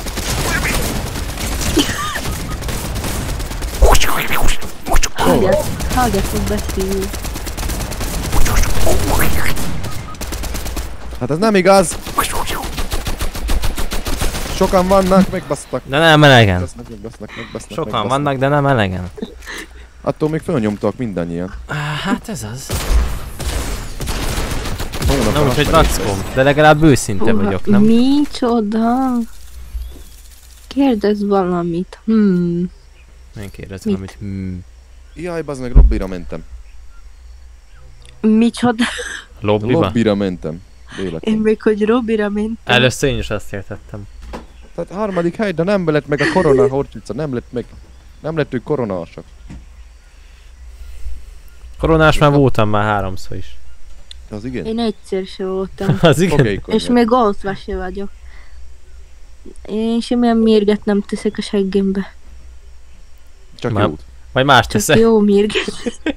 S10: Hallgatok beszélni.
S6: Hát ez nem igaz! Sokan vannak, megbasztak.
S1: De nem elegen.
S6: Megbasznak, megbasznak, megbasznak,
S1: Sokan
S6: megbasznak.
S1: vannak, de nem elegen.
S6: Attól még fölnyomtak mindannyian.
S1: Hát ez az.
S6: Hónapon
S1: Na úgyhogy
S6: azt
S1: Lackó, de legalább őszinte vagyok, nem?
S10: Micsoda? Kérdezz valamit. Hmm.
S1: Én kérdezem,
S10: Mit?
S1: amit hmm.
S6: Jaj, bazd meg, lobbira mentem.
S10: Micsoda?
S1: Lobbiba?
S6: Lobbira mentem.
S10: Én
S6: Véletlen.
S10: még hogy Robira mentem.
S1: Először én is azt értettem.
S6: Tehát harmadik hely, de nem lett meg a korona, Horcica, nem lett meg. Nem lettünk koronásak.
S1: Koronás már voltam már háromszor is.
S6: Az igen?
S10: Én egyszer se voltam.
S1: Az igen?
S6: Fogékony
S10: És
S6: vagy.
S10: még golfba se vagyok. Én semmilyen mérget nem teszek a seggembe.
S6: Csak
S1: Már-
S6: jót.
S1: Vagy más
S10: Csak
S1: teszek.
S10: jó mérget.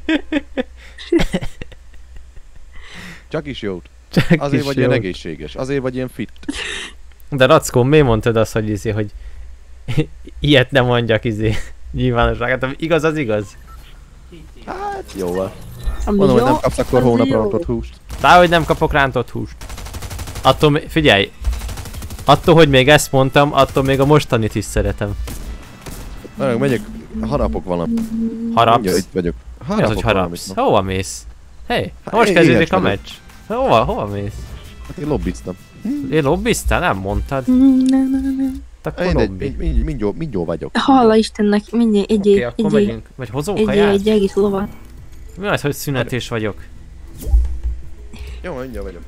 S6: Csak is jót.
S1: Csak
S6: Azért
S1: is
S6: vagy ilyen
S1: jó.
S6: egészséges, azért vagy ilyen fit.
S1: De Lackó, miért mondtad azt, hogy izé, hogy ilyet nem mondjak izé nyilvánosság? Hát igaz az igaz?
S6: Hát jó van.
S10: Ami
S6: Mondom, hogy
S10: jó,
S6: nem kapsz akkor
S10: az
S6: hónapra
S10: jó.
S6: rontott húst.
S1: Dehogy nem kapok rántott húst. Attól, mi- figyelj! Attól, hogy még ezt mondtam, attól még a mostanit is szeretem.
S6: Na, megyek, harapok valamit.
S1: Harapsz?
S6: Mindjárt itt vagyok.
S1: Mi az, hogy harapsz?
S6: valamit,
S1: Hova mész? Hé,
S6: Hát
S1: most
S6: én
S1: kezdődik
S6: éhes
S1: a
S6: vagyok.
S1: meccs. Hova, hova mész?
S6: Hát én lobbiztam.
S1: Én lobbiztál? Nem mondtad?
S10: Mm, nem, nem, nem.
S1: Akkor
S6: Én egy,
S1: lobby.
S6: mind, mind, mind, jó, mind jó vagyok.
S10: Hála Istennek, mindjárt egy,
S1: Oké,
S10: egy,
S1: akkor
S10: egy,
S1: megyünk. Vagy hozó
S10: egy,
S1: kaját?
S10: egy egész lovat.
S1: Mi az, hogy szünetés vagyok?
S6: Jó, mindjárt vagyok.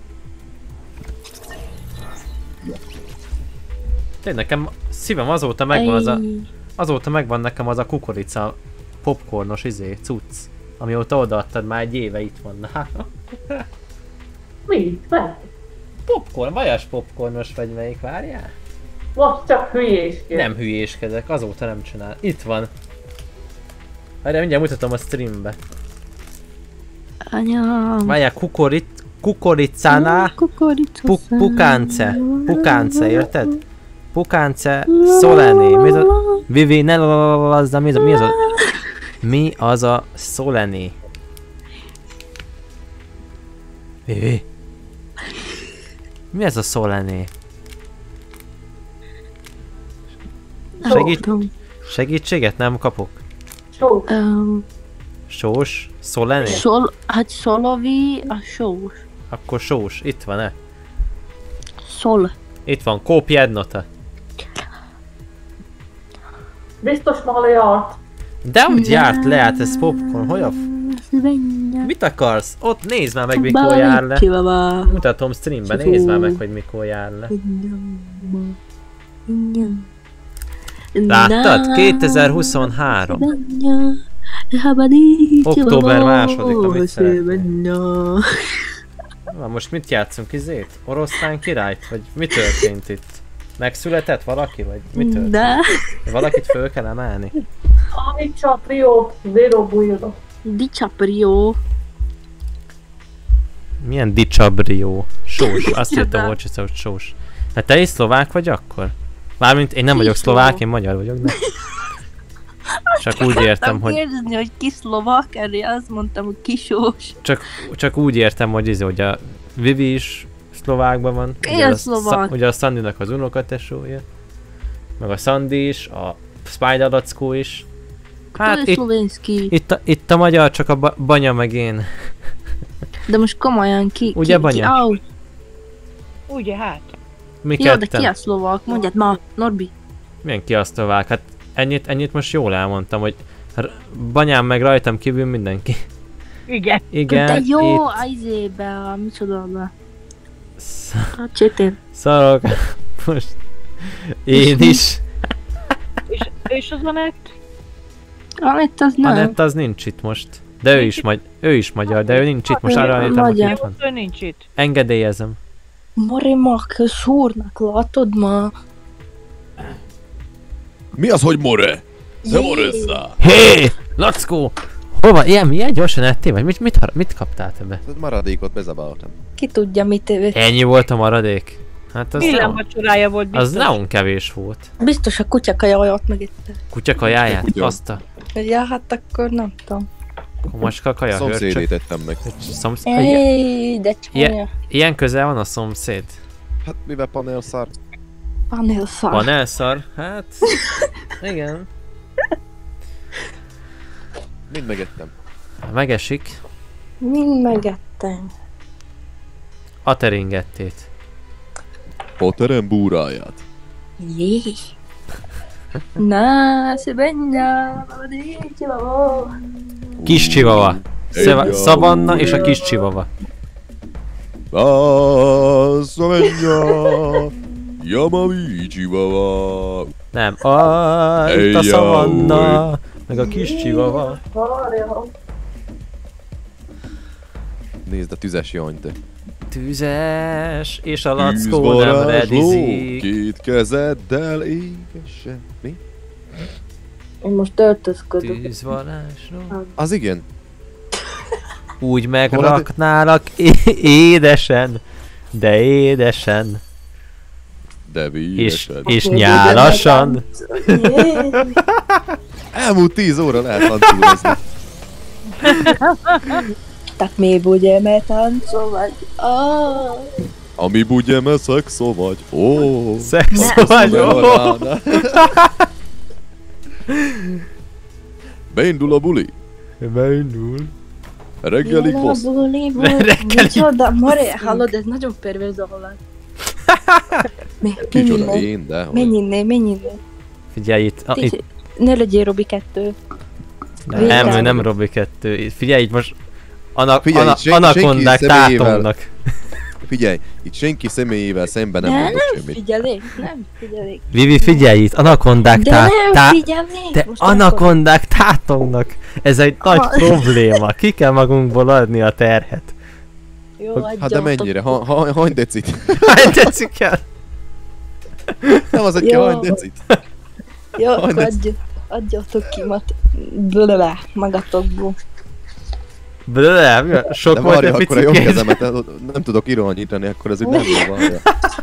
S1: Tényleg nekem szívem azóta megvan az a...
S10: Ej.
S1: Azóta megvan nekem az a kukorica popcornos izé, cucc. Amióta odaadtad, már egy éve itt van.
S3: Mi? Meg?
S1: Popcorn, vajas popcornos vagy melyik, várjál?
S3: Most csak hülyéskedj.
S1: Nem hülyéskedek, azóta nem csinál. Itt van. Várjál, mindjárt mutatom a streambe.
S10: Anyám.
S1: Várjál, kukorit, kukoricánál,
S10: Kukorica.
S1: pu, pukánce, pukánce, érted? Pukánce, szolené, mi az a... Vivi, ne lalazd, mi az a... Mi az a... Mi az a szolené? Vivi. Mi ez a szolené? Segít, segítséget nem kapok.
S3: Só.
S10: Um,
S1: Sós? Szolené?
S10: Sol, hát Szolovi a sós.
S1: Akkor sós, itt van-e?
S10: Szol.
S1: Itt van, kópjednota.
S3: Biztos ma lejárt.
S1: De úgy járt le, hát ez popcorn, hogy a f... Mit akarsz? Ott nézd már meg, mikor jár le. Mutatom streamben, nézd már meg, hogy mikor jár le. Láttad? kétezer-huszonhárom. Október második, amit szeretnél. Na, most mit játszunk, izét? Oroszlán királyt? Vagy mi történt itt? Megszületett valaki, vagy mi történt?
S10: De.
S1: Valakit föl kell emelni?
S3: Amicsa Trio Zero Build.
S10: Dicaprio.
S1: Milyen dicsabrió? Sós, azt írta Volcsica, hogy sós. Hát te is szlovák vagy akkor? Mármint én nem vagyok szlovák, én magyar vagyok, de... Csak úgy értem, hogy...
S10: Kérdezni, hogy ki szlovák, erre azt mondtam, hogy ki sós.
S1: Csak, csak úgy értem, hogy, izé, hogy a Vivi is szlovákban van. Ugye a,
S10: szlovák?
S1: ugye a Sandinak az unokatesója. Meg a Sandi is, a Spider Lackó is. Hát itt,
S10: szlovénszki.
S1: itt, a, itt a magyar csak a ba Banya meg én.
S10: De most komolyan ki...
S1: Ugye,
S10: ki,
S1: Banya?
S10: Ki, au.
S4: Ugye hát.
S1: Mi
S10: Jó, de
S1: ketten?
S10: ki a szlovák? Mondjad ma, Norbi.
S1: Milyen ki a szlovák? Hát ennyit, ennyit most jól elmondtam, hogy Banyám meg rajtam kívül mindenki.
S4: Igen.
S1: Igen,
S10: De jó,
S1: itt...
S10: a izébe, a micsoda. A csétél.
S1: Szarok. Most... Én is.
S4: És, és az Anett?
S10: Anett az nem.
S1: Anett az nincs itt most. De ő is, magy ő is magyar, de ő nincs itt most, arra értem, hogy itt van.
S4: Ő nincs itt.
S1: Engedélyezem.
S10: Moremak, szúrnak, látod ma?
S6: Mi az, hogy more? Te morösszá!
S1: Hé! Lackó! Hova? Ilyen, milyen gyorsan ettél? Vagy mit, mit, mit kaptál ebbe?
S6: Tehát maradékot bezabáltam.
S10: Ki tudja mit ő.
S1: Ennyi volt a maradék? Hát az nem,
S4: Villámvacsorája volt biztos.
S1: az nagyon kevés volt.
S10: Biztos a kutya kajajat megette.
S1: Kutya kajáját?
S6: Kutya.
S1: Azt a
S10: Ja, hát akkor nem tudom.
S1: macska kaja
S6: Szomszédét
S1: hörcsök.
S6: ettem meg.
S1: Szomszéd? Ilyen,
S10: Éj, de csúnya.
S1: ilyen közel van a szomszéd.
S6: Hát mivel panelszár?
S10: Panelszar.
S1: Van elszar? Hát... Igen.
S6: Mind megettem.
S1: Megesik.
S10: Mind megettem.
S1: A teringettét.
S6: Potterem búráját.
S10: Jé. Na, se benya, di chihuahua.
S1: Kis csivava. Szeva-
S6: Egy
S1: Szavanna és a
S6: jó.
S1: kis csivava.
S6: Ah, Szamenya, Yamavi Chihuahua.
S1: Nem, ah, itt a
S6: Ejjjaj.
S1: szavanna, meg a kis csivava.
S6: Nézd a tüzes jany, te.
S1: Tüzes, és a lackó nem
S6: Tűzvarázsló,
S1: redizik.
S6: két kezeddel égesse. Mi?
S10: Én most öltözködök.
S1: Tűzvarázsló.
S6: Az igen.
S1: Úgy megraknálak é- édesen, de édesen,
S6: De
S1: és,
S6: víresen.
S1: és nyálasan.
S10: Jé.
S6: Elmúlt tíz óra lehet lancúrozni.
S10: Tak mi budeme tancovať. Ah.
S6: Ami budeme szexować. Ó.
S1: Szexować, ó.
S6: Beindul a buli.
S1: Beindul.
S6: Reggeli
S10: Jön a
S6: poszt.
S10: buli, buli.
S1: Reggeli
S10: Micsoda, more, hallod, ez nagyon perverz hallás. Mi,
S6: Kicsoda
S10: menj
S6: én, de hogy.
S10: Menj innen, menj innen.
S1: Figyelj itt, a, itt
S10: Ne legyél Robi kettő.
S1: nem, ő nem Robi kettő. Itt- Figyelj itt most ana,
S6: Figyelj,
S1: ana,
S6: itt sen-
S1: anakondák
S6: senki személyével-
S1: tátongnak.
S6: Figyelj, itt senki személyével szemben nem
S10: Nem,
S6: mondok
S10: nem
S6: semmit.
S10: figyelik, nem figyelik.
S1: Vivi, figyelj itt, anakondák
S10: De
S1: tá,
S10: nem
S1: tá,
S10: figyelnék.
S1: de
S10: most akkor-
S1: anakondák tátongnak. Ez egy nagy
S10: Ah.
S1: probléma. Ki kell magunkból adni a terhet.
S10: Jó,
S6: Hát de
S10: adjatok.
S6: mennyire? Ha, ha, hany decit?
S1: Hány tetszik el?
S6: Nem az, hogy
S10: Jó.
S6: kell hany decit.
S10: Jó, akkor
S6: Hagyd ezt.
S10: adj, adjatok ki mat. Bőle, magatokból.
S1: Blö, mi a- sok
S6: De
S1: volt
S6: várja,
S1: a
S6: akkor a
S1: pici kéz.
S6: jobbkezemet nem tudok irányítani, akkor ez úgy nem jó, várja.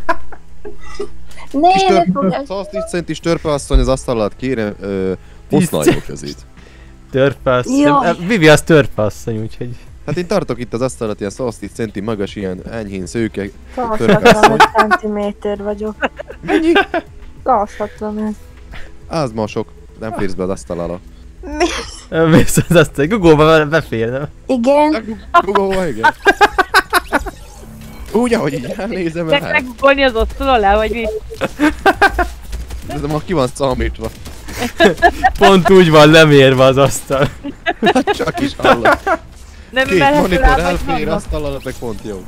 S10: Ne,
S6: Kis
S10: ne
S6: tör...
S10: fogják.
S6: száztíz centis törpeasszony az asztal alatt, kérem, ö, használja a kezét.
S1: Törpeasszony.
S10: Jaj.
S1: Vivi az törpeasszony, úgyhogy...
S6: Hát én tartok itt az asztal alatt ilyen száztíz centi magas, ilyen enyhén szőke
S10: száz
S6: törpeasszony.
S10: hatvanöt centiméter vagyok.
S6: Mennyi?
S10: száz hatvanöt.
S6: Az ma sok, nem férsz be az asztal alá.
S1: Viszont azt a Google-ba befér, nem?
S10: Igen.
S6: Google, igen. Úgy, ahogy így elnézem
S4: Meg
S6: el.
S4: megugolni az asztal alá, vagy mi?
S6: De ma ki van számítva.
S1: Pont úgy van lemérve az asztal.
S6: Hát csak is hallok.
S4: Nem
S6: Két
S4: emelhető
S6: monitor
S4: láb, vagy
S6: elfér,
S4: vannak?
S6: asztal alatt meg pont jó.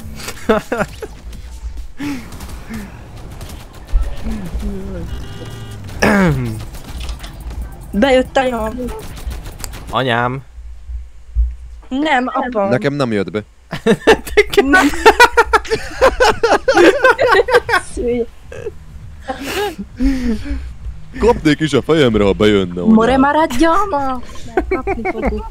S10: Bejött anyám.
S1: Anyám.
S10: Nem, apa.
S6: Nekem nem jött be.
S10: Szülj.
S6: Kapnék is a fejemre, ha bejönne.
S10: More
S6: anyám.
S10: maradja ma. Mert kapni fogok.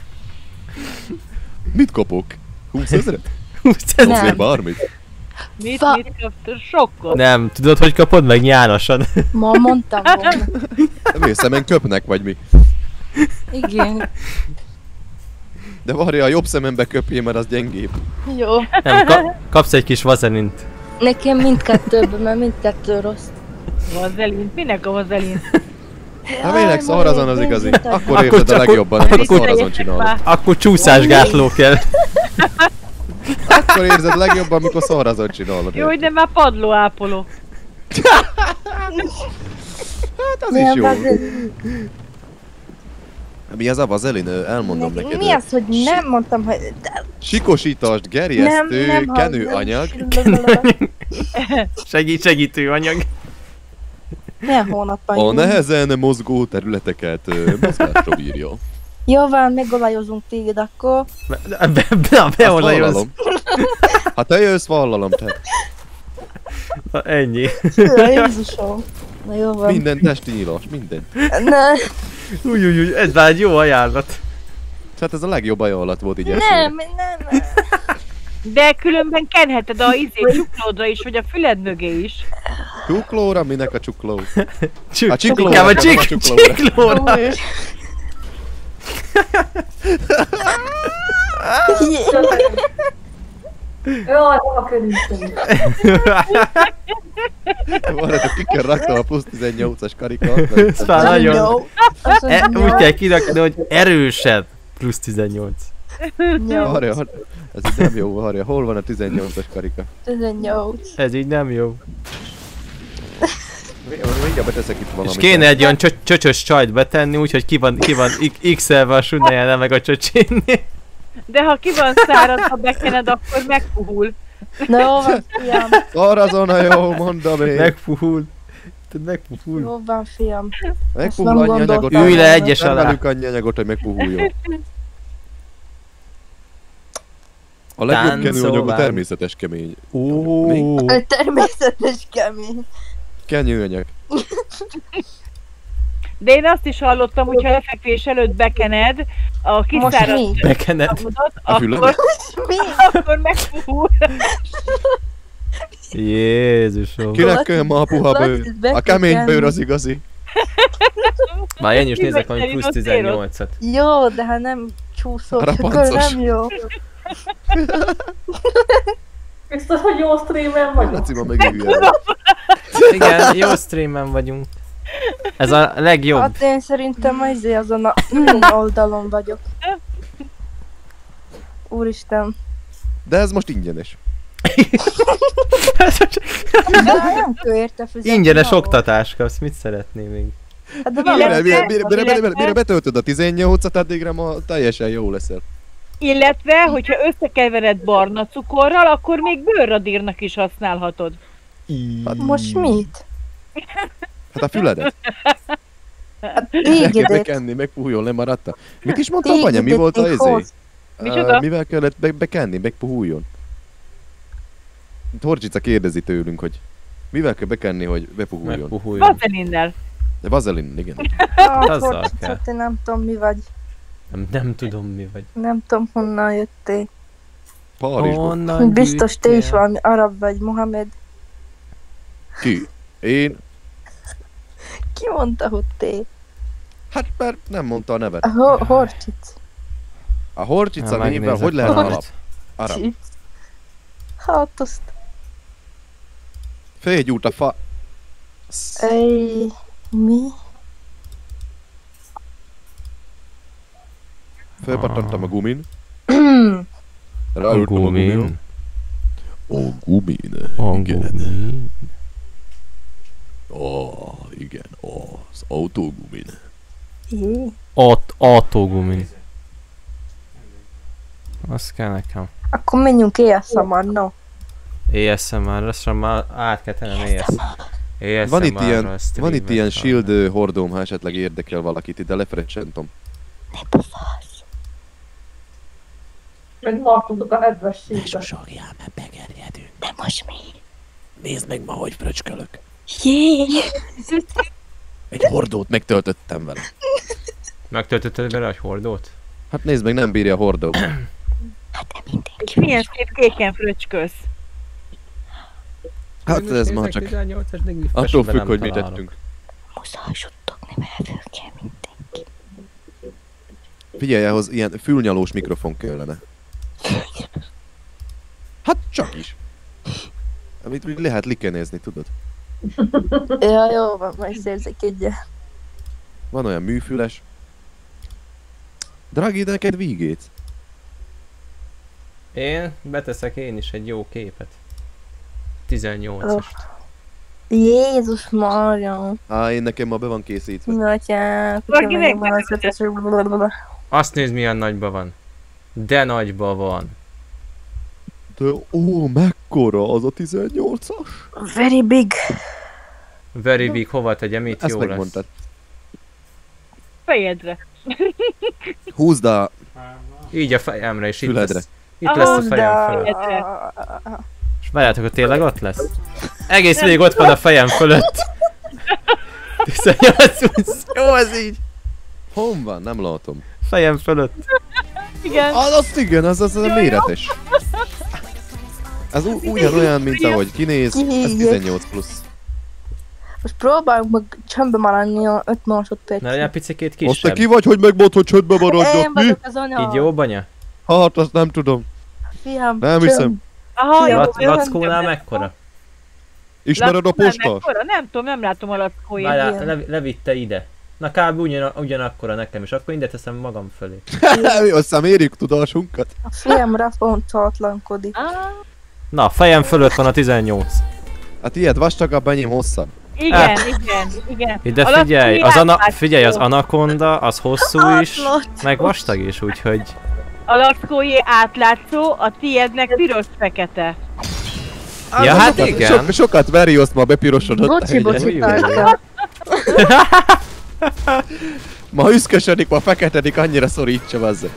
S6: Mit kapok? húsz ezret?
S1: húsz
S10: Nem.
S6: Azért bármit.
S4: Mit,
S10: Fa-
S4: mit kaptál? Sokkot.
S1: Nem, tudod, hogy kapod meg nyálasan?
S10: Ma mondtam volna.
S6: Vészemen köpnek, vagy mi?
S10: Igen.
S6: De várja, a jobb szemembe köpjél, mert az gyengébb.
S10: Jó.
S1: Nem, ka- kapsz egy kis vazelint.
S10: Nekem mindkettőben, mert mindkettő rossz.
S4: Vazelint? Minek a vazelint?
S6: Ha minek szárazon az igazi? Akkor érzed a legjobban, amikor szárazon csinálod.
S1: Akkor csúszásgátló kell.
S6: Akkor érzed legjobban, amikor szárazon csinálod.
S4: Jó, hogy nem már padlóápoló.
S6: Hát az is jó. Mi az a vazelin? Elmondom
S10: Neki,
S6: neked.
S10: mi az, hogy nem mondtam, hogy...
S6: Sikosítást, gerjesztő,
S10: Nem, nem
S6: kenőanyag.
S1: Segít, segítő anyag.
S10: Milyen hónapban?
S6: A nehezen mozgó területeket mozgásra bírja.
S10: Jó van, megolajozunk téged akkor.
S1: Beolajoz.
S6: Ha te jössz, vállalom te.
S1: Ennyi.
S10: Jézusom. Na jó van.
S6: Minden testi nyílás, minden.
S10: Ne.
S1: Új, új, új, ez már egy jó ajánlat.
S6: Hát ez a legjobb ajánlat volt így
S10: Nem,
S6: elsőre.
S10: nem, nem.
S4: De különben kenheted a izé csuklódra is, vagy a füled mögé is.
S6: Csuklóra? Minek a csukló?
S1: Csuk,
S6: A csuklóra,
S1: inkább a
S6: nem
S1: csik,
S6: a csuklóra.
S1: csiklóra.
S3: Jaj, hova kerültünk?
S6: Várjátok, ki kell raktam a plusz tizennyolcas karikát.
S1: Ez már nagyon... E, úgy kell kirakni, hogy erősen plusz tizennyolc.
S6: Várja, ez így nem jó, várja. Hol van a tizennyolcas karika?
S10: tizennyolc.
S1: Ez így nem jó.
S6: Mindjárt beteszek itt valamit.
S1: És kéne egy olyan csö csöcsös csajt betenni, úgyhogy ki van, ki van x-elve a sundájánál meg a csöcsénnél.
S4: De ha ki van száraz, ha bekened, akkor megpuhul.
S10: Na jó van, fiam.
S6: Szárazon, ha jó, mondom én.
S1: Megpuhul. Te megpuhul.
S10: Jó van, fiam.
S6: Megpuhul annyi anyagot.
S1: Ülj le egyes
S6: nem
S1: alá.
S6: velük annyi anyagot, hogy megpuhuljon. A legjobb kenőanyag a természetes kemény.
S1: Ó.
S10: A természetes kemény.
S6: Kenyőanyag.
S4: De én azt is hallottam, hogy ha lefekvés előtt bekened a kiszáradt
S1: bekened
S6: a
S4: akkor, akkor megpuhul.
S1: Jézusom.
S6: Kinek kell ma a puha bőr? A kemény bőr az igazi.
S1: Már én is nézek valami plusz tizennyolcat.
S10: Jó, de ha nem csúszok, akkor
S6: Rapancos.
S10: nem jó.
S3: Biztos, hogy jó streamen vagy?
S6: Laci ma megívja.
S1: Igen, jó streamen vagyunk. Ez a legjobb.
S10: Hát én szerintem izé azon a oldalon vagyok. Úristen.
S6: De ez most ingyenes.
S10: De nem kell érte fizetni.
S1: Ingyenes oktatás kapsz, mit szeretnél még?
S10: Hát de
S6: Mire,
S10: valami-
S6: mire, mire, mire, mire, mire betöltöd a tizennyolcat, addigra ma teljesen jó leszel.
S4: Illetve, hogyha összekevered barna cukorral, akkor még bőrradírnak is használhatod.
S6: Hát,
S10: Most mit?
S6: hát a füledet.
S10: Hát
S6: Meg kell
S10: tégedet.
S6: bekenni, megpuhuljon, lemaradta. Mit is mondtam, anya? Mi
S10: Tégedet
S6: volt a
S10: még
S6: izé?
S10: hoz.
S4: Micsoda?
S6: Uh, mivel kellett be bekenni, megpuhuljon? Horcsica kérdezi tőlünk, hogy mivel kell bekenni, hogy bepuhuljon?
S1: Megpuhuljon.
S4: Vazelinnel.
S6: De vazelin, igen.
S10: Ah,
S1: Azzal
S10: Horcsica,
S1: kell.
S10: te nem tudom mi vagy.
S1: Nem, nem tudom mi vagy.
S10: Nem tudom honnan jöttél.
S6: Párizsból.
S1: Honnan
S10: Biztos te is
S1: gyűjtél?
S10: valami arab vagy, Mohamed.
S6: Ki? Én?
S10: Ki mondta, hogy te?
S6: Hát mert nem mondta a nevet.
S10: A ho- Horcsic.
S6: A Horcsica
S1: Ja,
S6: névvel
S1: megnézek
S6: hogy lehet
S1: valamit.
S6: alap? Arab.
S10: Cic. Hát azt...
S6: Félgyújt a fa...
S10: Ej... Mi?
S6: Fölpattantam a gumin.
S1: A
S6: Ráültem a gumin.
S1: gumin.
S6: A gumin.
S1: A
S6: Igen.
S1: gumin.
S6: Ó, igen, az autógumin.
S10: Jé.
S1: Aut autógumin. Az kell nekem.
S10: Akkor menjünk éjszamar, no.
S1: á es em er-ra már át kell tennem á es em er-ra.
S6: Van itt ilyen, van itt ilyen shield ö, hordóm, ha esetleg érdekel valakit, ide lefrecsentom.
S3: Meg martunk a nedves síkba.
S6: Sosagjál, mert begerjedünk.
S10: De most mi?
S6: Nézd meg ma, hogy fröcskölök.
S10: Jé!
S6: Egy hordót megtöltöttem vele.
S1: Megtöltötted vele egy hordót?
S6: Hát nézd meg, nem bírja a hordó.
S4: És milyen szép kéken fröcskölsz.
S6: Hát ez már csak attól függ, hogy mit tettünk.
S10: Muszájsodtok, nem elvől kell mindenki.
S6: Figyelj, ahhoz ilyen fülnyalós mikrofon kellene. Hát csak is. Amit úgy lehet likenézni, tudod?
S10: Ja, jó van, majd szerzek egyet.
S6: Van olyan műfüles. Dragi, neked vígét.
S1: Én beteszek én is egy jó képet. tizennyolcast.
S10: Jézus Mária.
S6: Á, én nekem ma be van készítve.
S10: Nagyják.
S4: Valaki meg-
S1: Azt nézd, milyen nagyba van. De nagyba van.
S6: De ó, mekkora az a tizennyolcas?
S10: Very big.
S1: Very big, hova tegyem, itt
S6: Ezt
S1: jó lesz.
S6: megmondtad.
S4: Fejedre.
S6: Húzd a
S1: Így a fejemre, és itt
S6: füledre.
S1: lesz. Itt lesz a
S10: Húzd
S1: fejem
S10: a-
S1: fölött.
S4: Fejedre.
S1: És várjátok, hogy tényleg ott lesz? Egész végig ott van a fejem fölött. tizennyolc húsz. Jó, ez így.
S6: Hon van? Nem látom.
S1: Fejem fölött.
S4: Igen.
S6: Az, az igen, az az, az a méretes. Ez u- ugyanolyan, mint ahogy kinéz, ez tizennyolc plusz.
S10: Most próbáljuk meg csöndbe maradni a öt másodperc.
S1: Na, legyen picikét
S6: Most te
S1: kisebb.
S6: ki vagy, hogy megmond, hogy csöndbe maradjak,
S10: Én
S6: mi?
S10: vagyok az anya.
S1: Így jó, banya?
S6: Hát, azt nem tudom.
S10: Fiam,
S6: Nem
S10: csönd.
S6: hiszem.
S4: Aha, jó.
S1: Lac-
S4: jó,
S1: Lackónál
S4: nem
S1: mekkora?
S6: Ismered a
S4: Lackónál
S6: postás?
S4: mekkora? Nem tudom, nem látom a lackóját.
S1: Várjál, le, levitte ide. Na kb. Ugyan, ugyanakkora nekem is, akkor ide teszem magam fölé.
S6: Mi, aztán mérjük tudásunkat.
S10: A fiam rafontatlankodik.
S1: Na, fejem fölött van a tizennyolc.
S6: Hát ilyet vastagabb, enyém hosszabb.
S4: Igen, igen, igen.
S1: Ide
S4: A
S1: figyelj,
S4: lackói
S1: az ana,
S4: átlátszó.
S1: figyelj, az anakonda, az hosszú is, meg vastag is, úgyhogy...
S4: A lackói átlátszó, a tiédnek piros-fekete.
S1: Ja, hát
S6: sokat,
S1: igen.
S6: Sok, sokat veri, azt már bepirosodott.
S10: Bocsi, bocsi,
S1: Ujj, ujj,
S10: tárka.
S6: Ma üszkösödik, ma feketedik, annyira szorítsa bazzeg.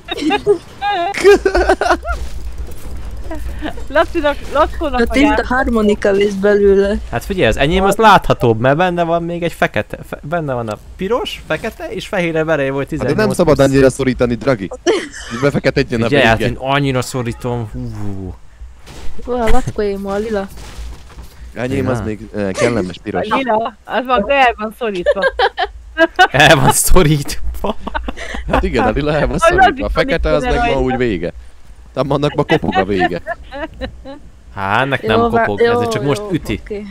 S4: Lacinak, lackónak
S10: A tinta harmonika lesz belőle.
S1: Hát figyelj, az enyém az láthatóbb, mert benne van még egy fekete, fe, benne van a piros, fekete és fehérre verej volt
S6: Hát de
S1: tizennyolc.
S6: nem szabad annyira szorítani, Dragi. Így befeketedjen a
S1: Figyelj, hát
S6: vége.
S1: én annyira szorítom, hú.
S10: Ó, a lackóim a lila.
S6: Enyém az még eh, kellemes piros.
S4: A lila, az van, de el van szorítva.
S1: El van szorítva.
S6: Hát igen, a lila el van
S4: A
S6: szorítva. A fekete az
S4: Laci
S6: meg ma
S4: rajta.
S6: úgy vége. Tehát annak ma kopog a vége.
S1: Há, ennek nem
S10: Jó, vá-
S1: kopog,
S10: jó,
S1: ez csak most
S10: jó,
S1: üti.
S10: Oké.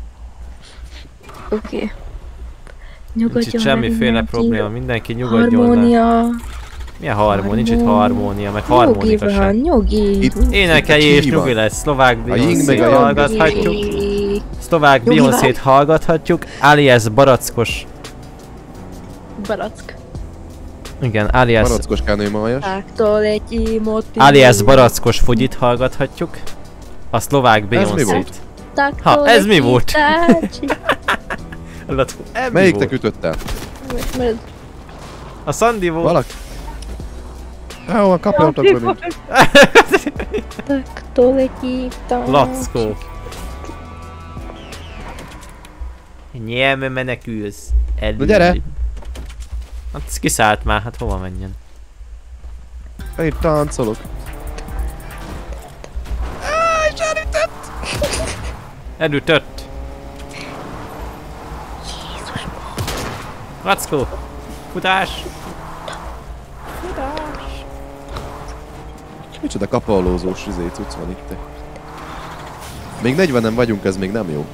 S10: Oké.
S1: Nincs
S10: Nyugodjon
S1: itt semmiféle
S10: mindenki.
S1: probléma, mindenki nyugodjon le.
S10: Harmónia.
S1: Milyen harmónia? Nincs itt
S10: Harmónia.
S1: harmónia, meg harmonika
S10: Nyugi van,
S1: sem.
S10: nyugi.
S6: Itt-
S1: Énekelj
S6: Itt
S1: és
S6: ki van?
S1: nyugi lesz, szlovák
S6: A Ying meg
S1: Beyoncé-t
S6: a Yang.
S1: hallgathatjuk. Szlovák
S10: Nyugi van.
S1: Beyoncé-t hallgathatjuk, alias barackos.
S10: Barack.
S1: Igen, alias,
S6: Marackos kánőmajas.
S10: Táktól egy imot.
S1: alias barackos fogyit hallgathatjuk. A szlovák
S6: Ez mi volt?
S1: Beyoncé-t.
S10: Táktól
S1: Ha, ez
S10: egy
S1: mi volt?
S10: tárcsi.
S1: Lackó, ez mi
S6: Melyiknek
S1: volt?
S6: ütöttem?
S10: Mert
S1: A Sandy volt.
S6: Valaki? Jó, a kapjolatok nincs.
S10: táktól egy tárcsi.
S1: Lackó. Nyelme menekülsz. Elő.
S6: Na gyere!
S1: Hát ez kiszállt már, hát hova menjen?
S6: Én táncolok.
S1: Elütött. Lackó. Futás.
S6: Micsoda kapallózós izé cucc van itt. Még negyvenen vagyunk, ez még nem jó.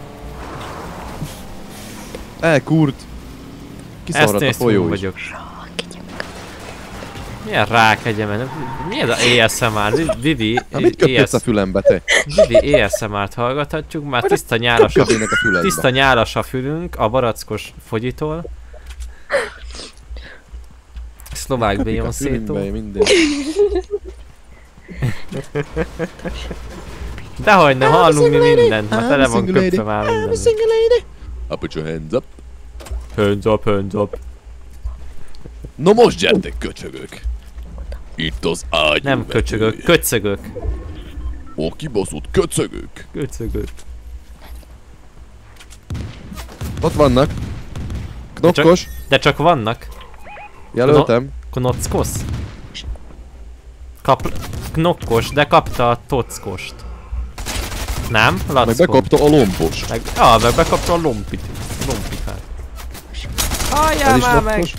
S6: El, kurt!
S1: Ezt
S6: Kiszarrat a
S1: néztem,
S6: folyó is.
S1: vagyok. Milyen rákegyemen? Milyen a á es em er? Vivi,
S6: Hát mit köpködsz a fülembe, te?
S1: Vivi á es em er-t hallgathatjuk, már tiszta nyálas a,
S6: Köpködnének a füledbe.
S1: tiszta nyálas a fülünk a barackos fogyitól. Szlovák
S6: Köpik a
S1: Beyoncé-tól.
S6: fülünkbe, minden.
S1: Dehogy nem, hallunk mi mindent, már
S6: I'm
S1: tele
S6: a
S1: van
S6: single lady.
S1: köpve már
S6: I'm a
S1: minden.
S6: single lady. I put your hands up.
S1: Hands up, hands up.
S6: No most gyertek, köcsögök. Itt az ágy.
S1: Nem köcsögök, köcögök.
S6: Ó, kibaszott köcögök.
S1: Köcögök.
S6: Ott vannak. Knokkos.
S1: De csak vannak.
S6: Jelöltem.
S1: Knockosz? Kap... Knokkos, de kapta a tockost. Nem? Lackó.
S6: Meg bekapta a lompos.
S1: Meg, ah, meg bekapta a lompit. Lompikát. Halljál
S6: Ez is
S1: már meg!
S6: knokkos.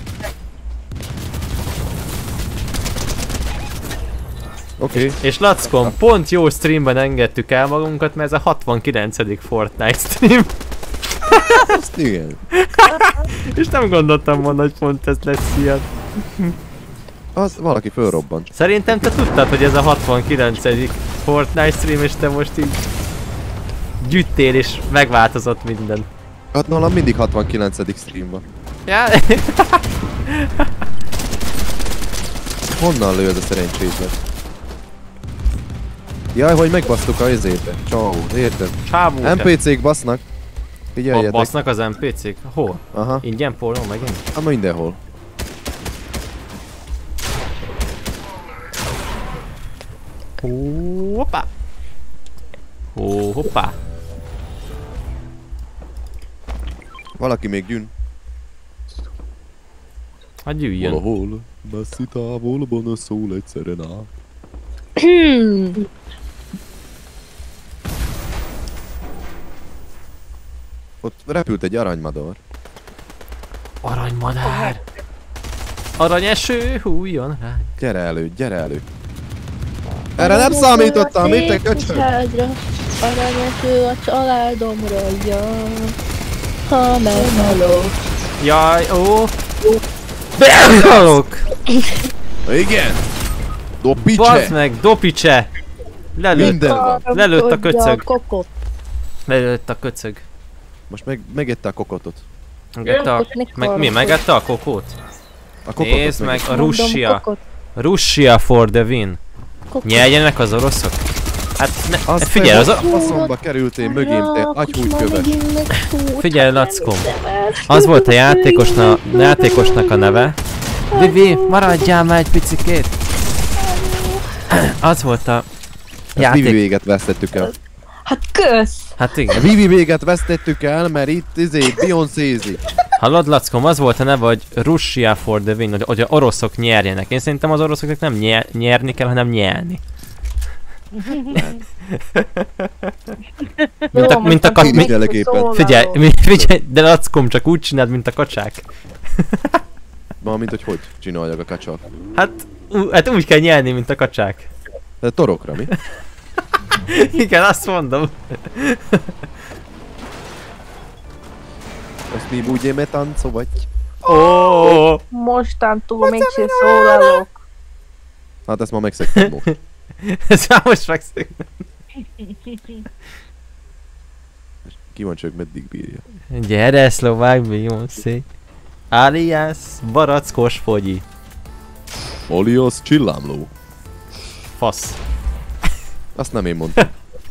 S6: Oké. Okay.
S1: És Lackon, pont jó streamben engedtük el magunkat, mert ez a hatvankilencedik Fortnite stream.
S6: Azt igen.
S1: És nem gondoltam volna, hogy pont ez lesz ilyen.
S6: Az valaki fölrobbant.
S1: Szerintem te tudtad, hogy ez a hatvankilencedik Fortnite stream, és te most így gyűjtél és megváltozott minden.
S6: Hát nálam mindig hatvankilencedik stream van.
S1: Ja.
S6: Honnan lő ez a szerencsétlen? Jaj, hogy megbasztuk a izébe. Csávó, érted?
S1: Csávó.
S6: en pé cék basznak. Figyeljetek.
S1: Basznak az en pé cék? Hol?
S6: Aha.
S1: Ingyen pornó megint?
S6: Hát mindenhol.
S1: Hoppá! Hó, hoppá!
S6: Valaki még gyűn.
S1: Hát gyűjjön.
S6: Valahol, messzi távolban szól egy szerenát. Ott repült egy aranymadár.
S1: Aranymadár! Aranyeső hújjon rá!
S6: Gyere elő, gyere elő! Erre nem számítottam, mit te köcsög?
S10: Aranyeső a családomra, ja. Ha meghalok.
S1: Jaj, ó! Meghalok!
S6: Igen! Dopicse!
S1: Bazd meg, dopicse! Lelőtt,
S6: Minden van.
S1: lelőtt a köcög.
S10: Kokot.
S1: Lelőtt a köcög.
S6: Most meg, megette a kokotot.
S1: Megette a... Meg, mi, megette a kokót?
S6: A kokotot
S1: Nézd meg,
S6: megette.
S1: a Russia. Russia for the win. Nyeljenek az oroszok? Hát ne,
S6: Azt
S1: figyelj, az a...
S6: faszomba kerültél mögém, te agyhúgy követ.
S1: Figyelj, Lackom. Az volt a játékosna, játékosnak a neve. Vivi, maradjál már egy picikét. Az volt a...
S6: Hát Vivi véget vesztettük el.
S10: Hát kösz!
S1: Hát igen.
S6: Vivi véget vesztettük el, mert itt izé Beyoncé-zik.
S1: Hallod, Lackom, az volt a neve, hogy Russia for the win, hogy, hogy a oroszok nyerjenek. Én szerintem az oroszoknak nem nyer, nyerni kell, hanem nyelni. mint a, mint a kac... Mint, figyelj, figyelj, de Lackom, csak úgy csináld, mint a kacsák.
S6: Ma, mint hogy hogy csináljak a kacsak.
S1: Hát, ú, hát úgy kell nyelni, mint a kacsák.
S6: De torokra, mi?
S1: Igen, azt mondom.
S6: Azt mi budjéme tancó vagy?
S1: Oh.
S10: Mostantól mégse szólalok.
S6: Hát ezt ma megszektem most.
S1: Ez már most megszektem.
S6: Kíváncsiak meddig bírja.
S1: Gyere, szlovák Beyoncé. Alias barackos fogyi.
S6: Alias csillámló.
S1: Fasz.
S6: Azt nem én mondtam.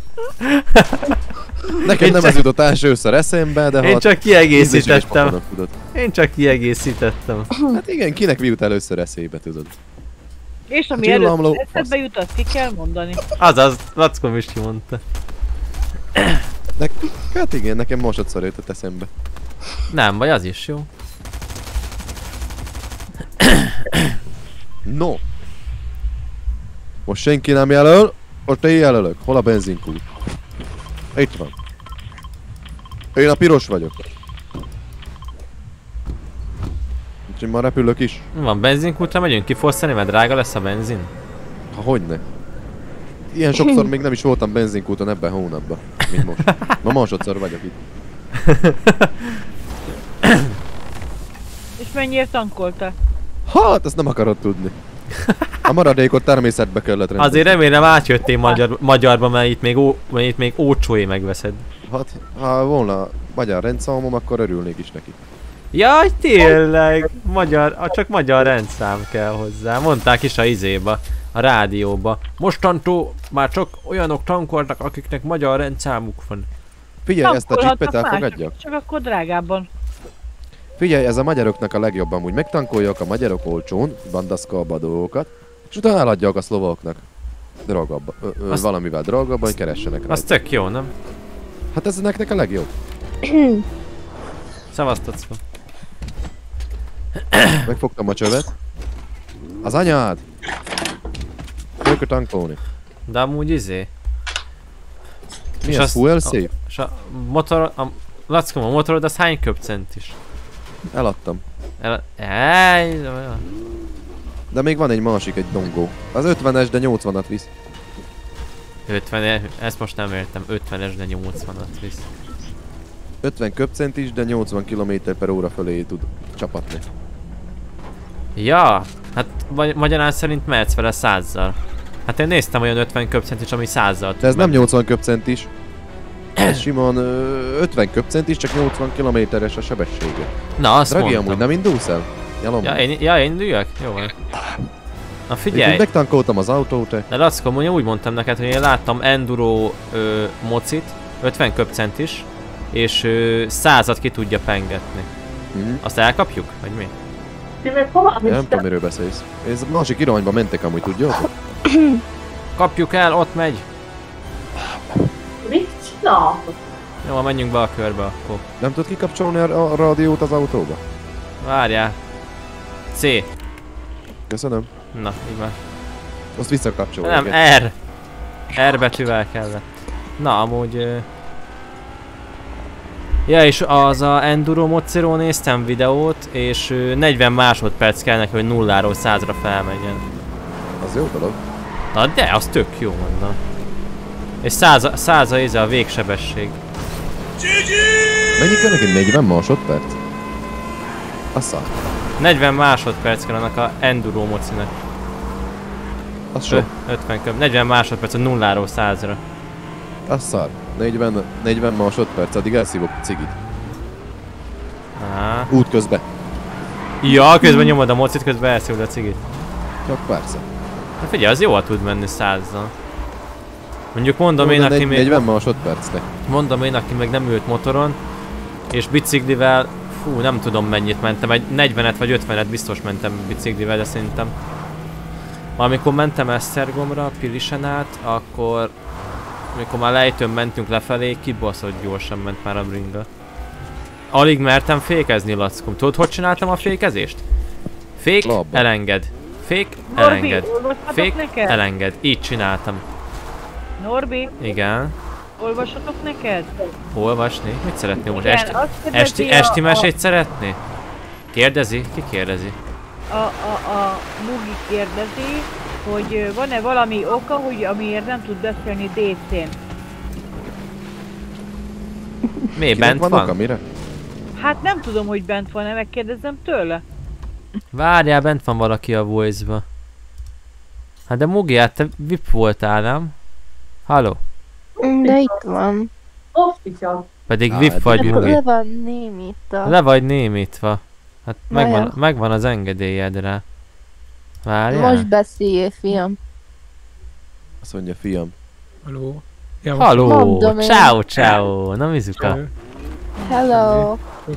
S6: Nekem
S1: én
S6: nem
S1: csak...
S6: ez jutott elsőször eszembe, de ha...
S1: Én csak kiegészítettem. Én csak kiegészítettem.
S6: Hát igen, kinek jut először eszébe, tudod.
S4: És ami előtt eszedbe jut, azt ki kell mondani.
S1: Azaz, Lackom is kimondta.
S6: Ne... Hát igen, nekem másodszor jutott eszembe.
S1: Nem baj, az is jó.
S6: No. Most senki nem jelöl, most én jelölök. Hol a benzinkút? Itt van. Én a piros vagyok. Úgyhogy ma repülök is.
S1: Van benzinkútra, megyünk kifosztani, mert drága lesz a benzin?
S6: Ha hogyne. Ilyen sokszor még nem is voltam benzinkúton ebben a hónapban, mint most. Ma másodszor vagyok itt.
S4: És mennyiért tankoltál?
S6: Hát, ezt nem akarod tudni. A maradékot természetbe kellett rendezni.
S1: Azért remélem átjöttél magyar, magyarba, mert itt még, ó, mert itt még ócsóé megveszed.
S6: Hát, ha volna magyar rendszámom, akkor örülnék is neki.
S1: Jaj, tényleg! Magyar, csak magyar rendszám kell hozzá. Mondták is a izéba, a rádióba. Mostantól már csak olyanok tankoltak, akiknek magyar rendszámuk van.
S6: Figyelj, ezt a chipet elfogadjak?
S4: Csak akkor drágábban.
S6: Figyelj, ez a magyaroknak a legjobb amúgy. Megtankolják a magyarok olcsón, bandaszkalba a dolgokat, és utána eladják a szlovaknak. Drágabban. Azt... Valamivel drágabban, hogy keressenek rá.
S1: Az tök jó, nem?
S6: Hát ez nektek a legjobb.
S1: Szavaztatsz fel.
S6: Megfogtam a csövet. Az anyád! Ők tankolni.
S1: De amúgy izé.
S6: Mi ez? Fuel safe?
S1: És a motor... A, Lackom, a motorod az hány köbcent is?
S6: Eladtam.
S1: El... Ej,
S6: de még van egy másik, egy dongó. Az ötvenes, de nyolcvanat visz.
S1: ötven, ezt most nem értem. ötvenes, de nyolcvanat visz.
S6: ötven köbcentis, de nyolcvan kilométer per óra fölé tud csapatni.
S1: Ja, hát magy magyarán szerint mehetsz vele százzal. Hát én néztem olyan ötven köbcentis, ami százzal tud
S6: De ez nem
S1: menni.
S6: nyolcvan köbcentis. Ez simán ö, ötven köbcentis, csak nyolcvan kilométeres a sebessége.
S1: Na, azt
S6: Dragi,
S1: mondtam.
S6: amúgy nem indulsz el? Jalom.
S1: Ja, én, ja, én üljek? Jó van. Na figyelj!
S6: Én megtankoltam az autót, te.
S1: De Lackó, mondja, úgy mondtam neked, hogy én láttam enduro ö, mocit, ötven köbcentis, és ö, százat ki tudja pengetni.
S6: Mm.
S1: Azt elkapjuk? Vagy mi?
S3: Ti még hová
S6: Nem tudom, miről beszélsz. Ez másik irányba mentek amúgy, tudjátok?
S1: Kapjuk el, ott megy!
S3: Mit csináltok?
S1: Jó, van, menjünk be a körbe akkor.
S6: Nem tudod kikapcsolni a, a rádiót az autóba?
S1: Várjál. C.
S6: Köszönöm.
S1: Na, így már.
S6: Azt visszakapcsolni.
S1: Nem, R. R betűvel kellett. Na, amúgy... Ö... Ja, és az a Enduro Mozziról néztem videót, és ö, negyven másodperc kell neki, hogy nulláról százra felmenjen.
S6: Az jó dolog.
S1: Na de, az tök jó mondom. És száza, száza éze a végsebesség.
S6: Mennyi kell neki? negyven másodperc? Asszal.
S1: negyven másodperc kell annak a Enduro Mozzinak.
S6: Az sok.
S1: ötven köb. negyven másodperc a nulláról százra.
S6: Az szar. negyven, negyven másodperc, addig elszívok a cigit.
S1: Á.
S6: Út közben.
S1: Ja, közben nyomod a mocit, közben elszívod a cigit.
S6: Csak persze.
S1: Na figyelj, az jól tud menni százzal. Mondjuk mondom én, aki még...
S6: negyven másodpercnek.
S1: Mondom én, aki még nem ült motoron, és biciklivel, fú, nem tudom mennyit mentem, egy negyvenet vagy ötvenet biztos mentem biciklivel, de szerintem. Amikor mentem Esztergomra, Pilisen át, akkor, amikor már lejtőn mentünk lefelé, kibaszott gyorsan ment már a bringa. Alig mertem fékezni, Lackom. Tudod, hogy csináltam a fékezést? Fék,
S6: Labba.
S1: elenged. Fék,
S4: Norbi,
S1: elenged.
S4: olvashatok
S1: Fék,
S4: neked?
S1: elenged. Így csináltam.
S4: Norbi,
S1: Igen.
S4: olvashatok neked?
S1: Olvasni? Mit szeretnél most?
S4: Igen,
S1: Esti,
S4: azt kérdezi
S1: esti,
S4: a-
S1: esti
S4: a-
S1: mesét szeretné? Kérdezi? Ki kérdezi?
S4: A, a, a Mugi kérdezi, hogy ö, van-e valami oka, hogy amiért nem tud beszélni dé cén.
S1: Mi,
S6: Kinek
S1: bent
S6: van
S1: van?
S6: oka, mire?
S4: Hát nem tudom, hogy bent van-e, megkérdezem tőle.
S1: Várjál, bent van valaki a voice-ba. Hát de Mugi, hát te vip voltál, nem? Halló?
S10: De itt van.
S3: Official.
S1: Pedig
S6: Á,
S1: vip
S6: hát
S1: vagy,
S10: Le,
S1: Mugi.
S10: le van némítva.
S1: Le vagy némítva. Hát
S10: Na
S1: megvan,
S10: ja.
S1: megvan az engedélyed rá. Várjál?
S10: Most beszélj, fiam.
S6: Azt mondja, fiam.
S11: Haló? Ja, most-
S1: Halló!
S10: Mondom én.
S1: Ciao, ciao! Na Mizuka.
S10: Hello.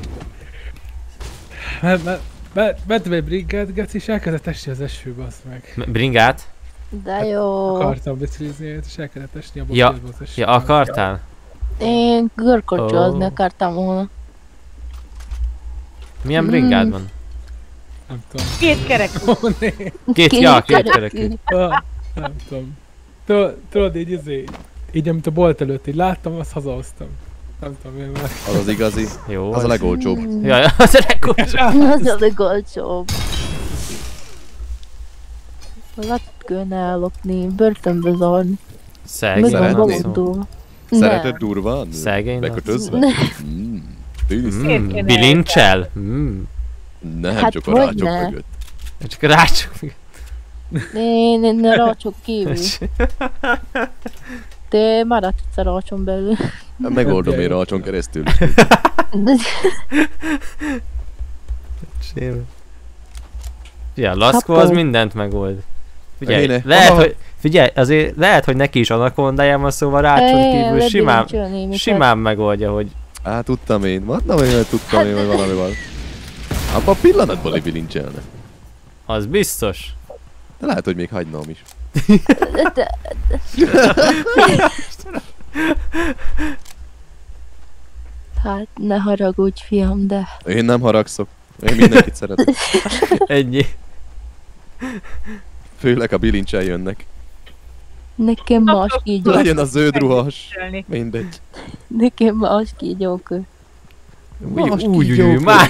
S11: Mert- mert- mert- Mentem egy bringát, Geci, és elkezdett esni az eső, bassz meg.
S1: M- Bringát?
S10: De jó.
S11: Akartam biciklizni, és elkezdett esni a
S1: Ja,
S11: bocilba az eső.
S1: ja, akartál?
S10: Én görkocsozni
S1: Ó.
S10: akartam volna.
S1: Milyen
S10: Mm.
S1: bringád van?
S11: Nem tudom.
S4: Két kerek.
S11: Ó, né.
S1: Két, ja, két kerekű.
S11: Ah, nem tudom. Tudod, tudod, így izé, így amit a bolt előtt így láttam, azt hazahoztam. Nem tudom, én már.
S6: Az az igazi.
S1: Jó.
S6: Az a legolcsóbb.
S1: Jaj, az a legolcsóbb.
S10: Az a legolcsóbb. Lat kéne ellopni, börtönbe zárni.
S1: Szegény
S10: Meg van
S6: Szeretnéd?
S1: szó.
S10: bolondul.
S6: Szereted durván?
S1: Szegény
S6: Bekötözve?
S10: Ne.
S6: Mm. Tűz.
S1: Mm, bilincsel? Mm.
S6: Nem,
S10: Hát
S6: csak a
S10: hogy
S6: rácsok
S10: ne?
S6: mögött.
S1: Csak rácsok.
S10: Én, én rácsok kívül. Te maradsz a rácson belül.
S6: Megoldom én rácson keresztül.
S10: De
S1: Ja, Laszko az
S10: Kapó.
S1: mindent megold. Figyelj,
S6: Éne.
S1: lehet,
S6: Aha.
S1: hogy, figyelj, azért lehet, hogy neki is anakondája van, szóval rácson
S10: Én
S1: kívül simán,
S10: lebilincselni minket.
S1: simán megoldja, hogy
S6: Á, tudtam én. Mondtam én, hogy tudtam én, hogy valami van. Abban a pillanatban lebilincselne.
S1: az biztos.
S6: De lehet, hogy még hagynám is.
S10: De- de- Hát ne haragudj, fiam, de...
S6: Én nem haragszok. Én mindenkit szeretek.
S1: Ennyi.
S6: Főleg a bilincsel jönnek.
S10: Nekem más kígyók.
S6: Legyen a zöld ruhas.
S4: Megviselni.
S6: Mindegy.
S10: Nekem más kígyók.
S1: Új,
S6: Más
S1: új, új,
S6: kígyók.
S1: új, már.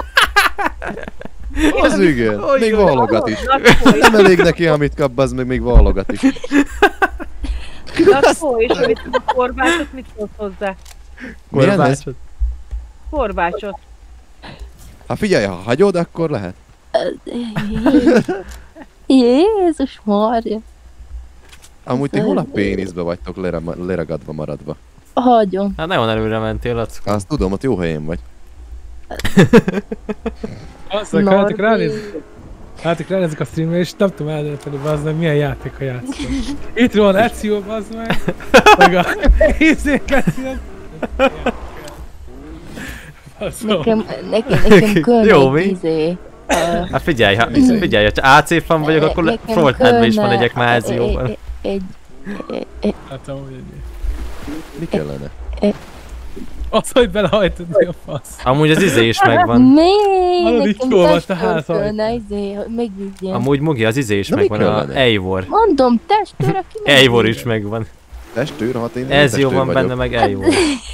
S6: Az igen.
S1: Oly,
S6: Még
S1: oly,
S6: válogat is.
S4: Lackó,
S6: Nem elég neki, amit kap, az meg még válogat is.
S4: Lackó, és amit a korbácsot, mit szólsz hozzá?
S6: Milyen ez?
S1: Korbácsot.
S4: Korbácsot.
S6: Hát figyelj, ha hagyod, akkor lehet.
S10: Jézus Mária.
S6: Amúgy ti hol a péniszbe vagytok lera, leragadva maradva?
S10: Hagyom.
S1: Hát nagyon előre mentél, Lackó.
S6: Azt tudom, ott jó helyen vagy.
S11: Azt mondjuk, hát ránéz... Hát ránézek a streamre és nem tudom eldönteni, bazd meg, milyen játéka játszom. Itt van Ezio, bazd meg, meg a izéket jön.
S10: Nekem, nekem, nekem
S1: Jó,
S10: kölne
S1: mi?
S10: egy izé. Uh,
S1: Hát figyelj, ha, figyelj, ha á cé fan vagyok, akkor le- Fortnite-ben is van egyek már Ezióban.
S10: Egy... egy...
S11: Hát amúgy egy...
S6: Mi kellene?
S11: Az, hogy belehajtodni a fasz.
S1: Amúgy az izé is megvan.
S10: Mi?
S11: Hallod, így
S10: Nekem
S11: jól volt a
S10: testőr
S11: ház
S10: kölne izé, hogy megvigyem.
S1: Amúgy Mugi, az izé is
S6: Na, mi
S1: megvan, a
S6: kellene?
S1: Eivor.
S10: Mondom, testőr, aki megvigyem.
S1: Eivor is megvan.
S6: Testőr, hát én nem
S1: Ezió
S6: testőr
S1: van
S6: vagyok.
S1: benne, meg Eivor.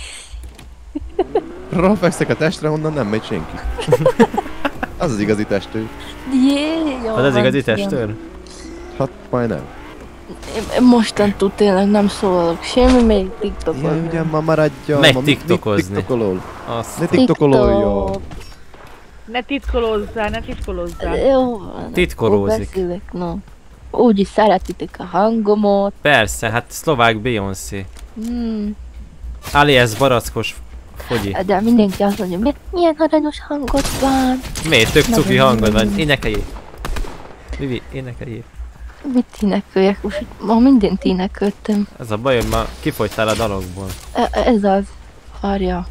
S6: Rafekszek a testre, onnan nem megy senki. Az az igazi testőr.
S10: Jé, jó
S1: Az az
S10: van,
S1: igazi
S10: igen.
S1: testőr?
S6: Hát majd nem.
S10: Én mostantól tényleg nem szólalok semmi, még TikTokon.
S6: Ja, ugye ma maradja.
S1: Megy
S6: ma mit-
S1: tiktokozni.
S6: Mit tiktokolol?
S1: Azt.
S6: Ne tiktokololja.
S4: Ne titkolózzál, ne titkolózzál.
S10: Jó van.
S1: Titkolózik.
S10: akkor beszélek, no. Úgyis szeretitek a hangomat.
S1: Persze, hát szlovák Beyoncé.
S10: Hmm.
S1: Alias barackos fogyi.
S10: De mindenki azt mondja, "Mi- milyen aranyos hangod van.
S1: Miért? Tök cuki
S10: Nagyon
S1: hangod van.
S10: jó.
S1: Énekeljél. Vivi, énekeljél.
S10: Mit énekeljek? Most ma mindent énekeltem.
S1: Ez a baj, hogy ma kifogytál a dalokból.
S10: E- Ez az. Várja.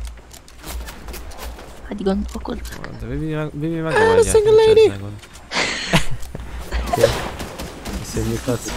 S10: Hát gondolkodj.
S1: De Vivi, meg, Vivi megoldja. Single lady! Köszönjük, Lackó.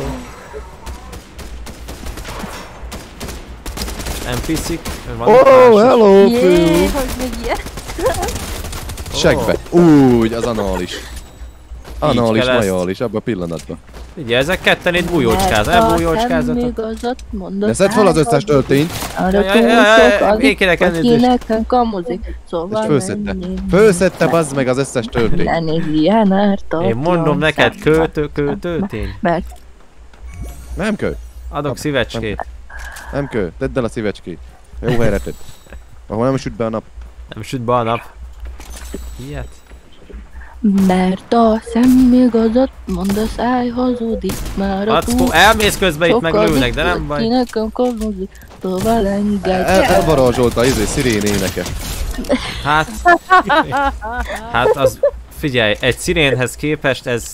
S1: en pé cé-k, van
S6: Oh, hello,
S10: Jé,
S6: Phil!
S10: hogy még ilyen.
S6: Segbe. Úgy, az anális. Anális,
S1: kell ezt.
S6: majális, abban a pillanatban.
S1: Ugye, ezek ketten itt bújócskáz, elbújócskázatok.
S10: Még azot mondod.
S6: Ne szedd fel az összes töltényt.
S10: Arra
S1: Jaj, jaj, jaj,
S10: túl sok
S1: én kérek
S10: az, aki
S1: elnézést.
S10: nekem kamuzik. Szóval
S6: És fölszedte.
S10: menjél.
S6: Fölszedte, bazd meg az összes töltényt.
S10: Ne nézz ilyen ártatlan.
S1: Én mondom neked, költő, költőtény.
S10: Mert
S6: Nem kő.
S1: Adok szívecskét.
S6: Nem kő. Tedd el a szívecskét. Jó helyre tedd. Ahol nem süt be a nap.
S1: Nem süt be a nap. Ilyet?
S10: Mert a szem igazat mond, a száj hazudik. Már a
S1: Lackó, elmész közben itt meg lőnek, de nem baj.
S10: Ki nekem kamuzik. Tovább engedj
S6: El,
S10: el.
S6: elvarázsolta izé szirén éneke.
S1: Hát... Hát az... Figyelj, egy szirénhez képest ez...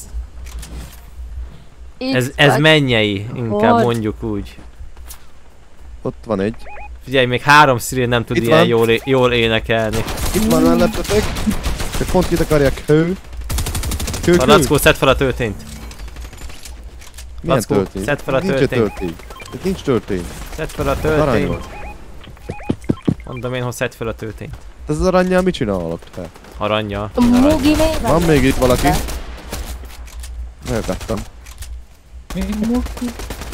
S1: Ez,
S10: Itt
S1: ez
S10: vagy.
S1: mennyei, inkább
S10: Hogy?
S1: mondjuk úgy.
S6: Ott van egy.
S1: Figyelj, még három szirén nem tud
S6: Itt
S1: ilyen
S6: van.
S1: jól, é- jól énekelni.
S6: Itt van mellettetek. Csak pont kitakarják kő. Kő,
S1: A
S6: kő.
S1: Lackó, szedd fel a töltényt.
S6: Milyen
S1: Lackó,
S6: töltény?
S1: szedd fel a
S6: Nincs
S1: töltényt.
S6: töltény. Itt nincs töltény.
S1: Szedd fel a
S6: Arany
S1: töltényt.
S6: volt.
S1: Mondom én, hogy szedd fel a töltényt.
S6: Ez az aranyjal mit csinálok? te?
S1: Aranyja.
S10: Mugi mi van?
S6: Van még itt valaki? Megvettem.
S10: Mugi.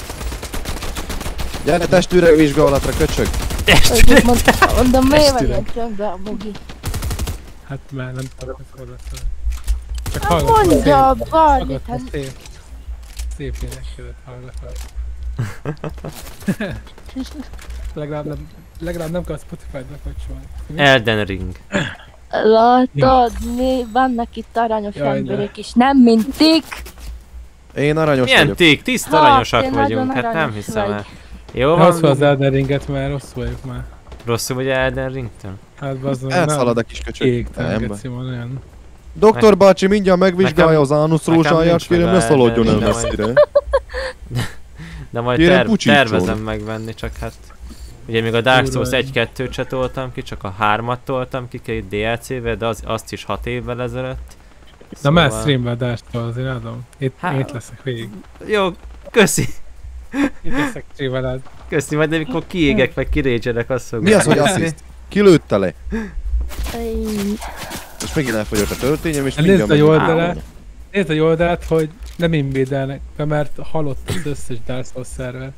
S6: Gyere testőreg vizsgálatra, köcsög!
S10: Hogy mond- Mondom, mi
S11: Testület.
S10: vagyok csak be a Mugi.
S11: Hát már nem tudok, hogy forgatni. Csak
S10: Hát
S11: hallgatom.
S10: mondja,
S11: szép.
S10: valamit,
S11: Hallgatom,
S10: hát-
S11: szép. Szép énekedet hallgatom. legalább, nem, legalább nem kell Spotify-t bekapcsolni.
S1: Elden Ring.
S10: Látod, mi vannak itt aranyos
S11: Jaj, de.
S10: emberek is, nem mint tik.
S6: Én aranyos
S1: Milyen
S6: vagyok.
S1: ték, tiszta
S10: Ha,
S1: aranyosak
S10: te
S1: vagyunk,
S10: nagyon
S1: hát nem
S10: aranyos
S1: hiszem
S10: vagy.
S1: el. Jó
S11: Rossz
S1: van,
S11: az Elden Ringet, mert rossz vagyok már.
S1: rosszul vagy Elden Ringtől?
S11: Hát bazdom,
S6: Elszalad a kis köcsög.
S11: Égtelen,
S6: Nem.
S11: geci van olyan.
S6: Doktor bácsi mindjárt megvizsgálja az ánusz
S1: nekem
S6: rózsáját,
S1: nincs
S6: kérem
S1: meg
S6: ne
S1: a
S6: szaladjon el
S1: Elden Ring, de
S6: messzire.
S1: De majd
S6: Kérem,
S1: terv,
S6: pucsítson.
S1: tervezem megvenni, csak hát... Ugye még a Dark
S11: Kurva
S1: Souls
S11: jó.
S1: egy-kettőt se toltam ki, csak a hármat toltam ki két dé el cé-vel, de az, azt is hat évvel ezelőtt.
S11: Na már streamben dástól azért adom. Itt,
S1: Hát-
S11: itt leszek végig.
S1: Jó, köszi!
S11: Itt leszek streameled.
S1: Köszi, majd amikor kiégek, meg kirégyedek, azt fogom.
S6: Mi az, hogy assziszt? Ki lőtte le?
S10: Ej,
S6: És megint elfogyott a töltényem, és
S11: Nézd
S6: mindjárt
S11: a jó
S6: meg-
S11: oldalát. Nézd a jó oldalát, hogy nem invédelnek be, mert halott az összes Dark Souls szerver.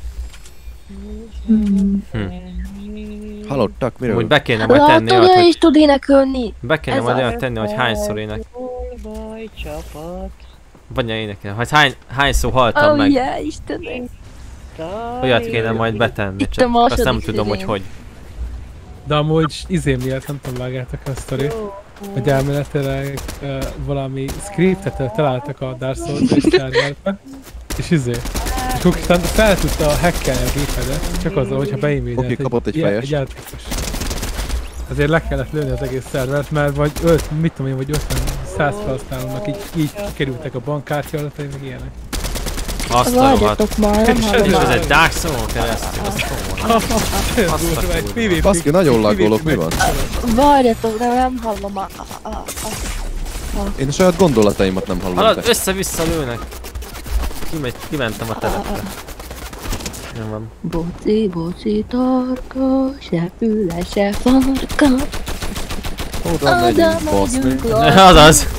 S10: hmm.
S6: Halottak, miről?
S1: Úgy be kéne majd tenni
S10: Látod,
S1: olyat,
S10: ő
S1: hogy...
S10: is tud énekelni.
S1: Be kéne
S10: Ez
S1: majd
S10: az.
S1: olyat tenni, hogy hányszor ének...
S4: Baj, csapat.
S1: Vagy énekel, hogy hány, hányszor haltam
S10: Oh
S1: meg.
S10: yeah, Istenem.
S1: Olyat kéne majd betenni,
S10: Itt a
S1: csak azt
S10: második
S1: nem tudom, hogy
S10: szirén.
S1: hogy.
S11: De amúgy izé miatt nem tudom, vágjátok a sztori, hogy elméletileg uh, valami scriptet találtak a Dark Souls egy serverbe, és izé. És konkrétan fel tudta hackelni a gépedet, csak azzal, hogyha beimmédelt
S6: Oké, kapott egy fejes.
S11: egy játékos. Azért le kellett lőni az egész szervert, mert vagy öt, mit tudom én, vagy ötven-száz felhasználónak így, így kerültek a bankkártya adatai, meg ilyenek.
S1: Azt a rohadt.
S11: És
S1: ez egy Dark Souls keresztül, azt
S11: tudom.
S6: Baszki, nagyon laggolok, mi van?
S10: Várjatok, de nem hallom a... a, a, a.
S6: Én a saját gondolataimat nem hallom.
S1: Hallod, össze-vissza lőnek. Kimegy, kimentem a telepre. Nem van.
S10: Boci, boci, torka, se füle, se farka.
S6: Oda megyünk baszni.
S1: Azaz.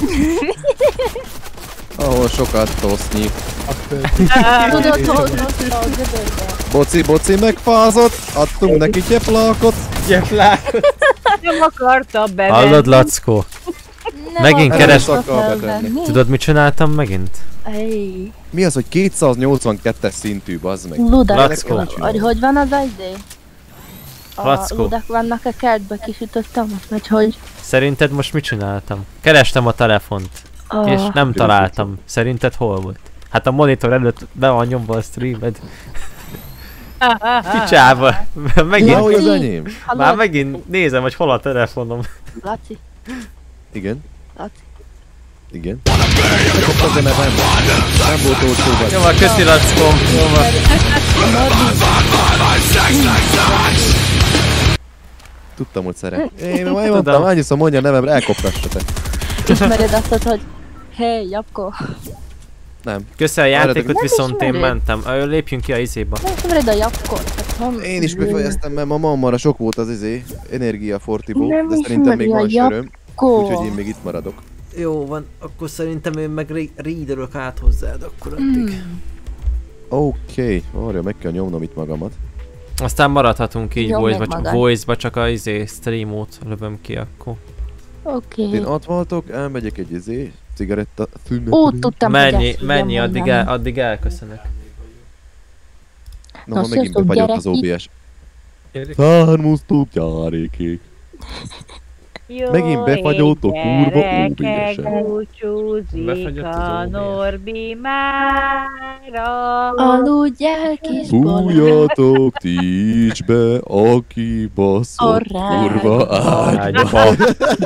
S6: Ahol sokat tosznyi.
S10: Tudod, hogy a gödörbe.
S6: Boci, boci megfázott, adtunk neki gyeplákot.
S11: Gyeplákot.
S4: Nem akarta bevenni.
S1: Hallod, Lackó? Megint keres...
S10: felvenni.
S1: Tudod, mit csináltam megint?
S10: Ej.
S6: Mi az, hogy kétszáznyolcvankettes szintű, bazd meg?
S10: Ludák,
S1: Lackó.
S10: hogy hogy van az idé? A
S1: Lackó.
S10: ludák vannak a kertbe, kisütöttem, vagy hogy?
S1: Szerinted most mit csináltam? Kerestem a telefont.
S10: Ah.
S1: És nem találtam. Szerinted hol volt? Hát a monitor előtt be van nyomva a streamed. Picsába. Megint.
S6: Ahogy az enyém.
S1: Már megint nézem, hogy hol a telefonom.
S10: Laci.
S6: Igen.
S10: Laci.
S6: Igen. Kaptam, de nem, nem volt olcsó vagy.
S1: Jó van, köszi Lackóm. Jó van.
S6: Tudtam, hogy szeret. Én majd mondtam, annyiszor mondja a nevemre, elkoptassa te.
S10: Ismered azt, hogy hey, Japko.
S6: Nem.
S1: Köszi a játékot,
S10: Nem
S1: viszont én
S10: ismered.
S1: mentem. Ö, Lépjünk ki a izéba.
S10: Nem ismered a Japkot? Hát, hon...
S6: Én is befejeztem, mert ma mammára sok volt az izé, Energia Fortiból,
S10: Nem
S6: de szerintem még
S10: ismeri
S6: van
S10: a
S6: söröm.
S10: Japko.
S6: Úgyhogy én még itt maradok.
S1: Jó van, akkor szerintem én meg readerök át hozzád akkor addig.
S6: Oké, okay. Várja, meg kell nyomnom itt magamat.
S1: Aztán maradhatunk így
S10: Nyomd
S1: voice-ba,
S10: meg
S1: csak
S10: magad.
S1: voice-ba, csak a izé streamot lövöm ki akkor.
S10: Oké.
S6: Én ott voltok, elmegyek egy izé, cigaretta fülmet.
S10: Ó, tudtam, hogy
S1: Mennyi,
S10: ezt
S1: mennyi,
S10: fogja
S1: addig,
S10: mondani.
S1: el, addig elköszönök.
S6: Na,
S10: Na,
S6: ha megint
S10: sziasztok,
S6: befagyott az
S10: gyerek,
S6: o bé es. Származtok gyarékék. Megint befagyott a kurva ó bé es-en.
S4: Búcsúzik
S1: Befagyott az
S4: a
S1: ó bé es.
S4: Norbi mára.
S10: Aludj el, kis Balázs.
S6: Bújjatok ti is be, aki baszott
S10: Orrá.
S6: kurva ágyba.
S1: Ágyba.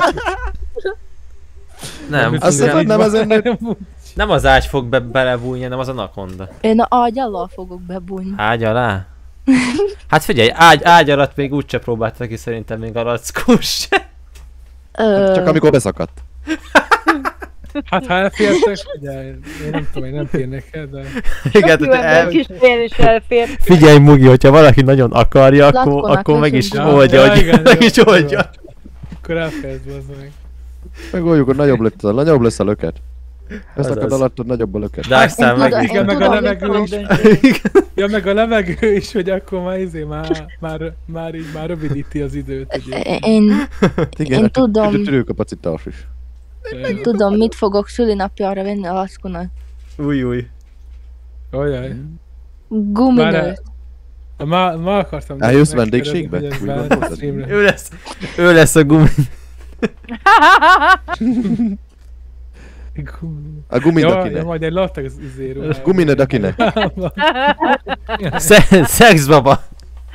S1: Nem,
S6: Azt
S1: nem,
S6: mondod, nem ezen nem...
S1: nem az ágy fog be belebújni, hanem az anakonda.
S10: Én a ágy alól fogok bebújni.
S1: Ágy alá? Hát figyelj, ágy, ágy alatt még úgyse próbálta ki szerintem még a Lackó se.
S10: Ö...
S6: Csak amikor beszakadt.
S11: Hát ha elfértek, ugye, én nem tudom, én nem férnek el, de...
S1: Igen,
S4: Jó,
S1: tehát el...
S4: kis fél is elfér.
S1: Figyelj Mugi, hogyha valaki nagyon akarja, akkor,
S10: Lackónak
S1: akkor meg is
S10: köszönjük.
S1: oldja,
S11: Ja,
S1: hogy
S11: igen,
S1: meg
S11: jó,
S1: is
S11: jó.
S1: oldja.
S11: Akkor elférsz, bazd meg.
S6: Megoldjuk, hogy nagyobb lesz, nagyobb lesz a löket. Beszakad
S1: Azaz.
S6: alattad, nagyobb a löket.
S1: Darkstar meg is.
S11: Igen, meg a
S10: tudom,
S11: levegő is.
S10: mit
S11: Ja, meg a levegő is, hogy akkor már izé, már, már, már így már rövidíti az időt. Ugye.
S10: Én
S6: Igen,
S10: Én
S6: a
S10: tudom.
S6: tü- tüdőkapacitás is.
S10: tudom, mit fogok szülinapjára venni a Lackónak.
S1: Új, új.
S11: Olyaj.
S10: Guminőt.
S11: Már, már akartam...
S6: Eljössz
S11: megkérdezni,
S6: vendégségbe?
S11: hogy ez
S6: Úgy
S11: bár-
S6: gondoltad?
S11: streamre.
S1: Ő lesz, ő lesz a gumi.
S11: Gumi.
S6: A gumi
S11: Ja, ja,
S6: dakinek.
S11: majd egy lattex izéről.
S6: Gumine dakinek.
S1: Sze- Szexbaba.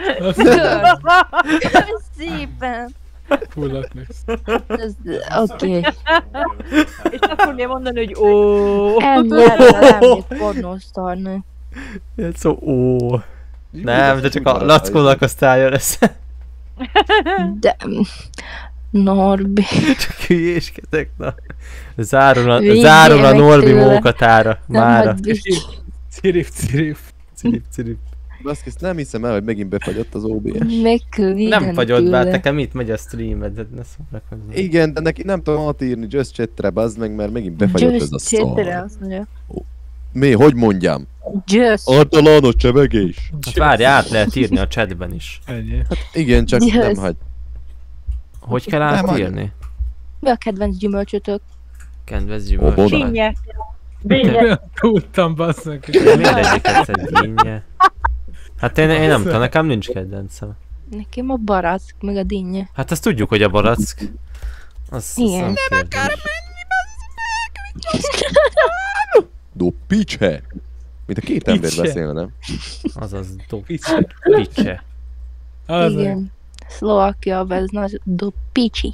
S10: Szépen.
S11: Full lattex.
S10: Ez- Oké.
S4: És azt fogja mondani, hogy ó.
S10: Ennyi erre lennék pornósztarnő.
S1: Szó, ó. Nem, de csak a Lackónak a sztárja lesz.
S10: De... Norbi.
S1: Csak hülyéskedek, na. Zárul a,
S10: Vigyél
S1: zárul a
S10: meg
S1: Norbi
S10: tőle.
S1: mókatára.
S10: Nem
S1: Mára.
S10: hadd vigy.
S11: Cirip, cirip.
S1: Cirip, cirip.
S6: Baszki, ezt nem hiszem el, hogy megint befagyott az o bé es.
S10: Meg kell védeni
S1: Nem fagyott be,
S10: tőle.
S1: nekem itt megy a streamed, de ne szólnak hozzá.
S6: Igen, de neki nem tudom átírni Just Chat-re, bazd meg, mert megint befagyott ez a
S10: Just csétere,
S6: szar.
S10: azt mondja.
S6: Mi, hogy mondjam?
S10: Just.
S6: Általános csevegés.
S1: Hát várj, át lehet írni a chatben is.
S11: Ennyi.
S6: Igen, csak
S10: Yes.
S6: nem hagy.
S1: Hogy kell
S6: Nem,
S1: átírni?
S10: Mi a kedvenc gyümölcsötök?
S1: Kedves
S6: Ó,
S1: gyümölcs.
S6: boda.
S4: Dinnye.
S11: Tudtam, basszak.
S1: Mindegyiket egy dinnye. Hát én, én nem tudom, nekem nincs kedvencem.
S10: Nekem a barack, meg a dinnye.
S1: Hát azt tudjuk, hogy a barack. Az,
S10: Igen.
S1: nem
S10: Nem
S1: akar
S6: Do picse! Mint a két ember
S11: Picse.
S6: beszélne, nem?
S1: Azaz, do
S11: Picse.
S1: picse.
S10: Igen. Szlovákia, ez nagy do picsi.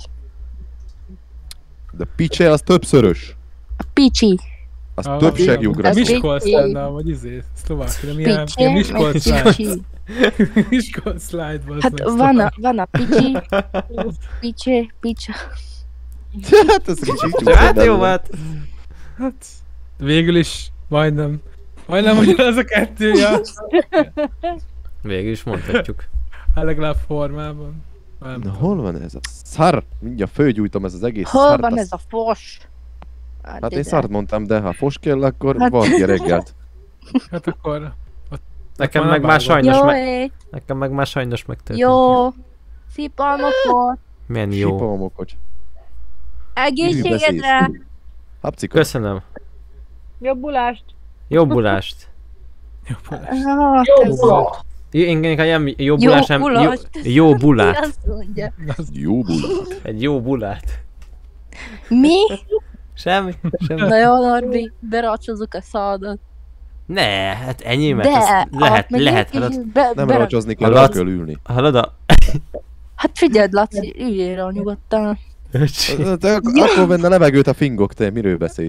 S6: De picse az többszörös.
S10: A picsi.
S6: Az
S11: A-
S6: több
S11: a-
S6: segjugra
S11: a
S10: szól.
S11: Miskolc lenne, vagy izé, Szlovákia, nem ilyen,
S10: Picse,
S11: ilyen
S10: meg
S11: Miskolc slide.
S10: picsi.
S11: Miskolc slide, bazd
S10: Hát
S11: meg,
S10: van a,
S11: Szlovákia.
S10: van a picsi, picse, picsa.
S6: Hát ez kicsit
S1: Hát jó, hát.
S11: Hát, végül is majdnem, majdnem ugyanaz a kettőja.
S1: Végül is mondhatjuk.
S11: Hát legalább formában. Nem
S6: Na hol van ez a szar? Mindjárt fölgyújtom ez az egész
S10: Hol
S6: szart.
S10: van
S6: azt-
S10: ez a fos?
S6: Hát én szart mondtam, de ha fos kell, akkor
S10: Hát-
S6: van ki reggelt.
S11: Hát akkor...
S1: Nekem
S11: van
S1: meg
S11: a
S1: már
S11: vágó.
S1: sajnos
S10: Jó
S1: meg...
S10: ét,
S1: Nekem meg már sajnos megtörtént.
S10: jó. Szipalmokot.
S1: Milyen jó.
S6: Sipalmokocs.
S10: Egészségedre.
S6: Hapcikot.
S1: Köszönöm.
S4: Jobbulást!
S1: Jobbulást.
S10: Ah,
S3: Jó
S10: ez-
S3: bula!
S1: Igen, nem jobbulás, nem jó,
S10: bulást.
S1: jó
S10: Mi
S1: bulát.
S10: azt mondja?
S6: Jó bulát.
S1: Egy jó bulát.
S10: Mi?
S1: Semmi, semmi.
S10: Na jó, Norbi, beracsozunk a szádat.
S1: Ne, hát ennyi, mert
S10: De,
S1: ezt lehet,
S10: ah, meg
S1: lehet,
S10: egy
S1: hallod,
S10: kis be,
S6: Nem
S10: bera-
S6: racsozni kell,
S1: Laci-
S6: rá kell ülni.
S1: hallod a...
S10: Hát figyeld, Laci, üljél rá nyugodtan.
S6: Te ak- akkor venne levegőt a fingok, te miről beszélsz?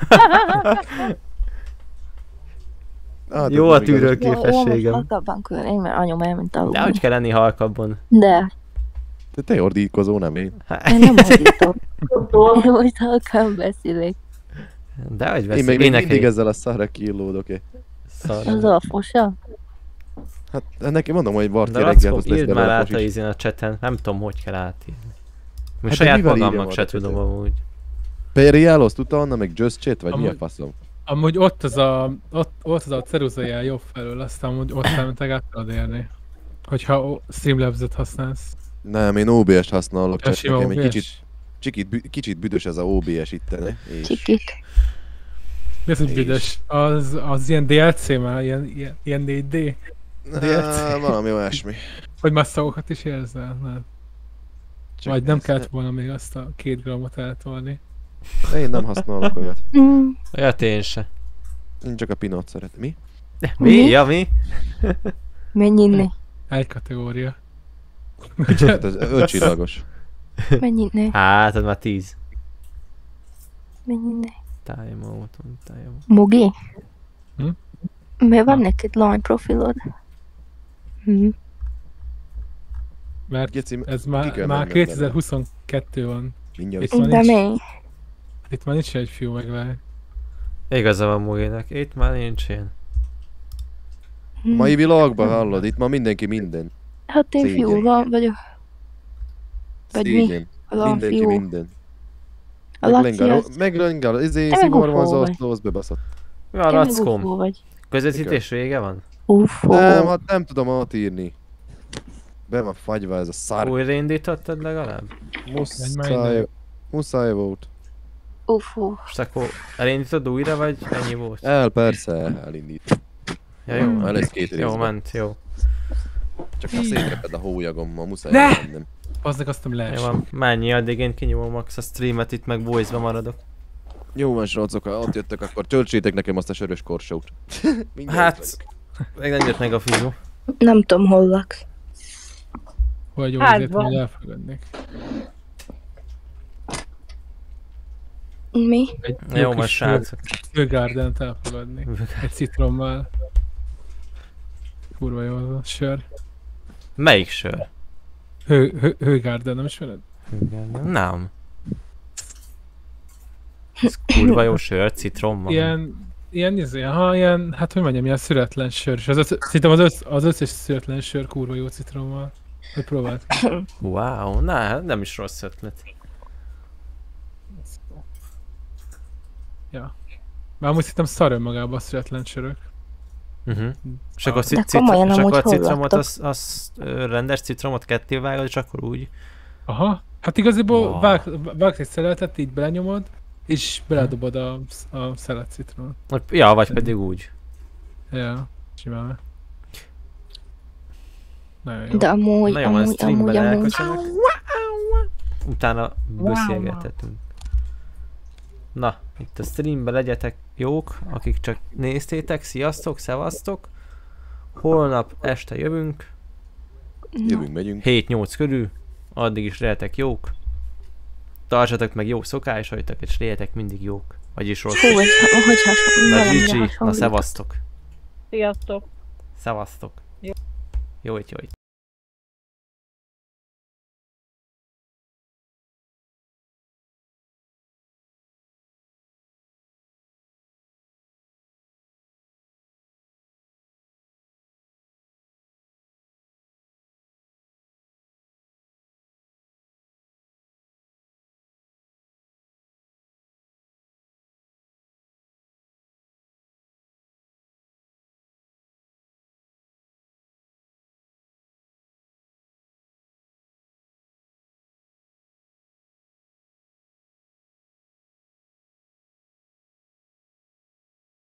S6: Ah, de
S1: Jó
S6: nem
S1: a
S6: igaz.
S10: Jó, jó, most
S1: tűrőképességem.
S10: halkabban kell, én mert anyom elment aludni.
S1: De hogy kell lenni halkabban?
S10: De,
S6: Te, te ordítkozó, nem én.
S10: én nem ordítok.
S3: Tudod?
S10: Én most halkan beszélek.
S1: De hogy
S6: Én
S1: vesz,
S6: még mindig
S1: énekelj.
S6: ezzel a szarra killódok -e.
S10: Az a fosa?
S6: Hát neki mondom, hogy Barti
S1: De
S6: reggel
S1: Lackó,
S6: az lesz
S1: írd már
S6: belőle
S1: át a
S6: fos is.
S1: izén a chaten, nem tudom, hogy kell átírni. Most
S6: Hát de
S1: saját
S6: mivel
S1: magamnak
S6: írjam
S1: se
S6: oda,
S1: tudom
S6: Peter?
S1: amúgy.
S6: Periálos, tudta Anna, meg Just Chat, vagy mi a
S11: Amúgy-
S6: faszom?
S11: Amúgy ott az a, ott, ott az a ceruzajel jobb felől, aztán amúgy ott elmentek át tudod érni. Hogyha o- Streamlabs-et használsz.
S6: Nem, én ó bé es-t használok,
S11: Ja,
S6: csak
S11: sima
S6: nekem egy
S11: ó bé es.
S6: kicsit, kicsit, bü- kicsit büdös ez a ó bé es ittene. És...
S10: Csikit.
S11: Mi az, hogy
S6: És-
S11: büdös? Az, az ilyen dé el cé már, ilyen, ilyen, ilyen négy dé? dé el cé?
S6: Á, valami olyasmi.
S11: Vagy más szagokat is érzel? Nem.
S6: Csak
S11: Vagy nem
S6: ezt-
S11: kellett volna még azt a két grammot eltolni.
S6: De én nem használok olyat.
S10: Mm.
S1: Olyat én se.
S6: Én csak a pinot szeret. Mi?
S1: Mi? Ja, mi?
S10: Menj innen.
S11: Egy kategória.
S6: Hát ez ötcsillagos.
S10: Menj innen.
S1: Hát, az már tíz.
S10: Menj innen.
S1: Time out, time out.
S10: Mugi?
S11: Hm?
S10: Miért van
S11: Na.
S10: neked lány profilod? Hm.
S11: Mert
S6: Geci,
S11: ez
S6: ki
S11: már,
S6: kell
S11: már
S6: menned
S11: kétezer-huszonkettő van.
S6: Mindjárt
S11: Itt van
S10: De
S11: nincs,
S10: mi?
S11: itt már nincs egy fiú megvág.
S1: Igaza van Muginak, itt már nincs ilyen.
S10: Hm.
S6: Mai világban hallod, itt ma mindenki minden.
S10: Hát én
S6: Szégyen.
S10: fiú van vagyok. Vagy mi?
S6: Szégyen.
S10: Van
S6: Mindenki
S10: fiú.
S6: minden.
S10: A Laci az...
S6: Meg Lengar, izé
S10: Te meg
S6: szigor van
S10: ufó
S6: az
S10: vagy.
S6: asztalhoz bebaszott.
S1: Mi a
S10: Te meg
S1: rackom?
S10: ufó vagy.
S1: Közvetítés vége van?
S10: Ufó.
S6: Nem, hát nem tudom átírni. Be van fagyva ez a szar.
S1: Újraindítottad legalább?
S6: Muszáj, muszáj volt.
S10: Ufó.
S1: Most akkor elindítod újra, vagy ennyi volt?
S6: El, persze, elindít.
S1: Ja, jó.
S6: El lesz két
S1: Jó,
S6: részben.
S1: ment, jó.
S6: Csak ha szétkeped a hólyagommal, muszáj
S11: Ne!
S6: elmennem.
S11: Azzak azt nem
S1: Jó
S11: leesik.
S1: van, mennyi, addig én kinyomom max a streamet, itt meg voice-ba maradok.
S6: Jó van, srácok, ha ott jöttek, akkor töltsétek nekem azt a sörös korsót. Mindjárt
S1: Hát,
S6: vagyok.
S1: még nem jött meg a fizu.
S10: Nem tudom, hol laksz.
S11: Vagy jó,
S4: Hát
S11: azért,
S4: van.
S11: hogy elfogadnék.
S10: Mi?
S11: Egy
S1: Jó,
S11: kis
S1: most srácok.
S11: Főgárdent elfogadnék. Egy citrommal. Kurva jó az a sör.
S1: Melyik sör?
S11: Hő, hő, Hőgárden, nem ismered?
S1: Nem. Ez kurva jó sör, citrommal.
S11: Ilyen, ilyen, izé, ha ilyen, hát hogy mondjam, ilyen szüretlen sör. És az, össz- szerintem az, össz, az összes szüretlen sör kurva jó citrommal. Hogy próbáld ki.
S1: Wow, na, hát nem is rossz ötlet.
S11: Ja. Már amúgy szerintem szar önmagában a szüretlen sörök.
S1: Uh-huh. És akkor,
S10: De
S1: cit-
S10: komolyan,
S1: cit- és
S10: amúgy
S1: akkor a
S10: hol
S1: citromot,
S10: laktok?
S1: az, az ö, rendes citromot ketté vágod, és akkor úgy.
S11: Aha. Hát igazából
S1: Wow.
S11: wow. vág, vágsz egy szeletet, így belenyomod, és beledobod a, a szelet citromot.
S1: Vagy- Ja, vagy pedig úgy.
S11: Ja, simán. Nagyon jó.
S10: De amúgy,
S1: Na jó, a
S10: amúgy,
S1: streamben
S10: amúgy, amúgy.
S1: elköszönök. Utána beszélgethetünk. Na, itt a streamben legyetek jók, akik csak néztétek. Sziasztok, szevasztok. Holnap este jövünk.
S6: Jövünk, megyünk.
S1: hét-nyolc körül. Addig is lehetek jók. Tartsatok meg jó szokásaitok, és legyetek mindig jók. Vagyis rossz.
S10: Hú, hogy, hogy hasonló.
S1: Na Gigi, na szevasztok.
S4: Sziasztok.
S1: Szevasztok.
S4: Jó.
S1: Jó, jó.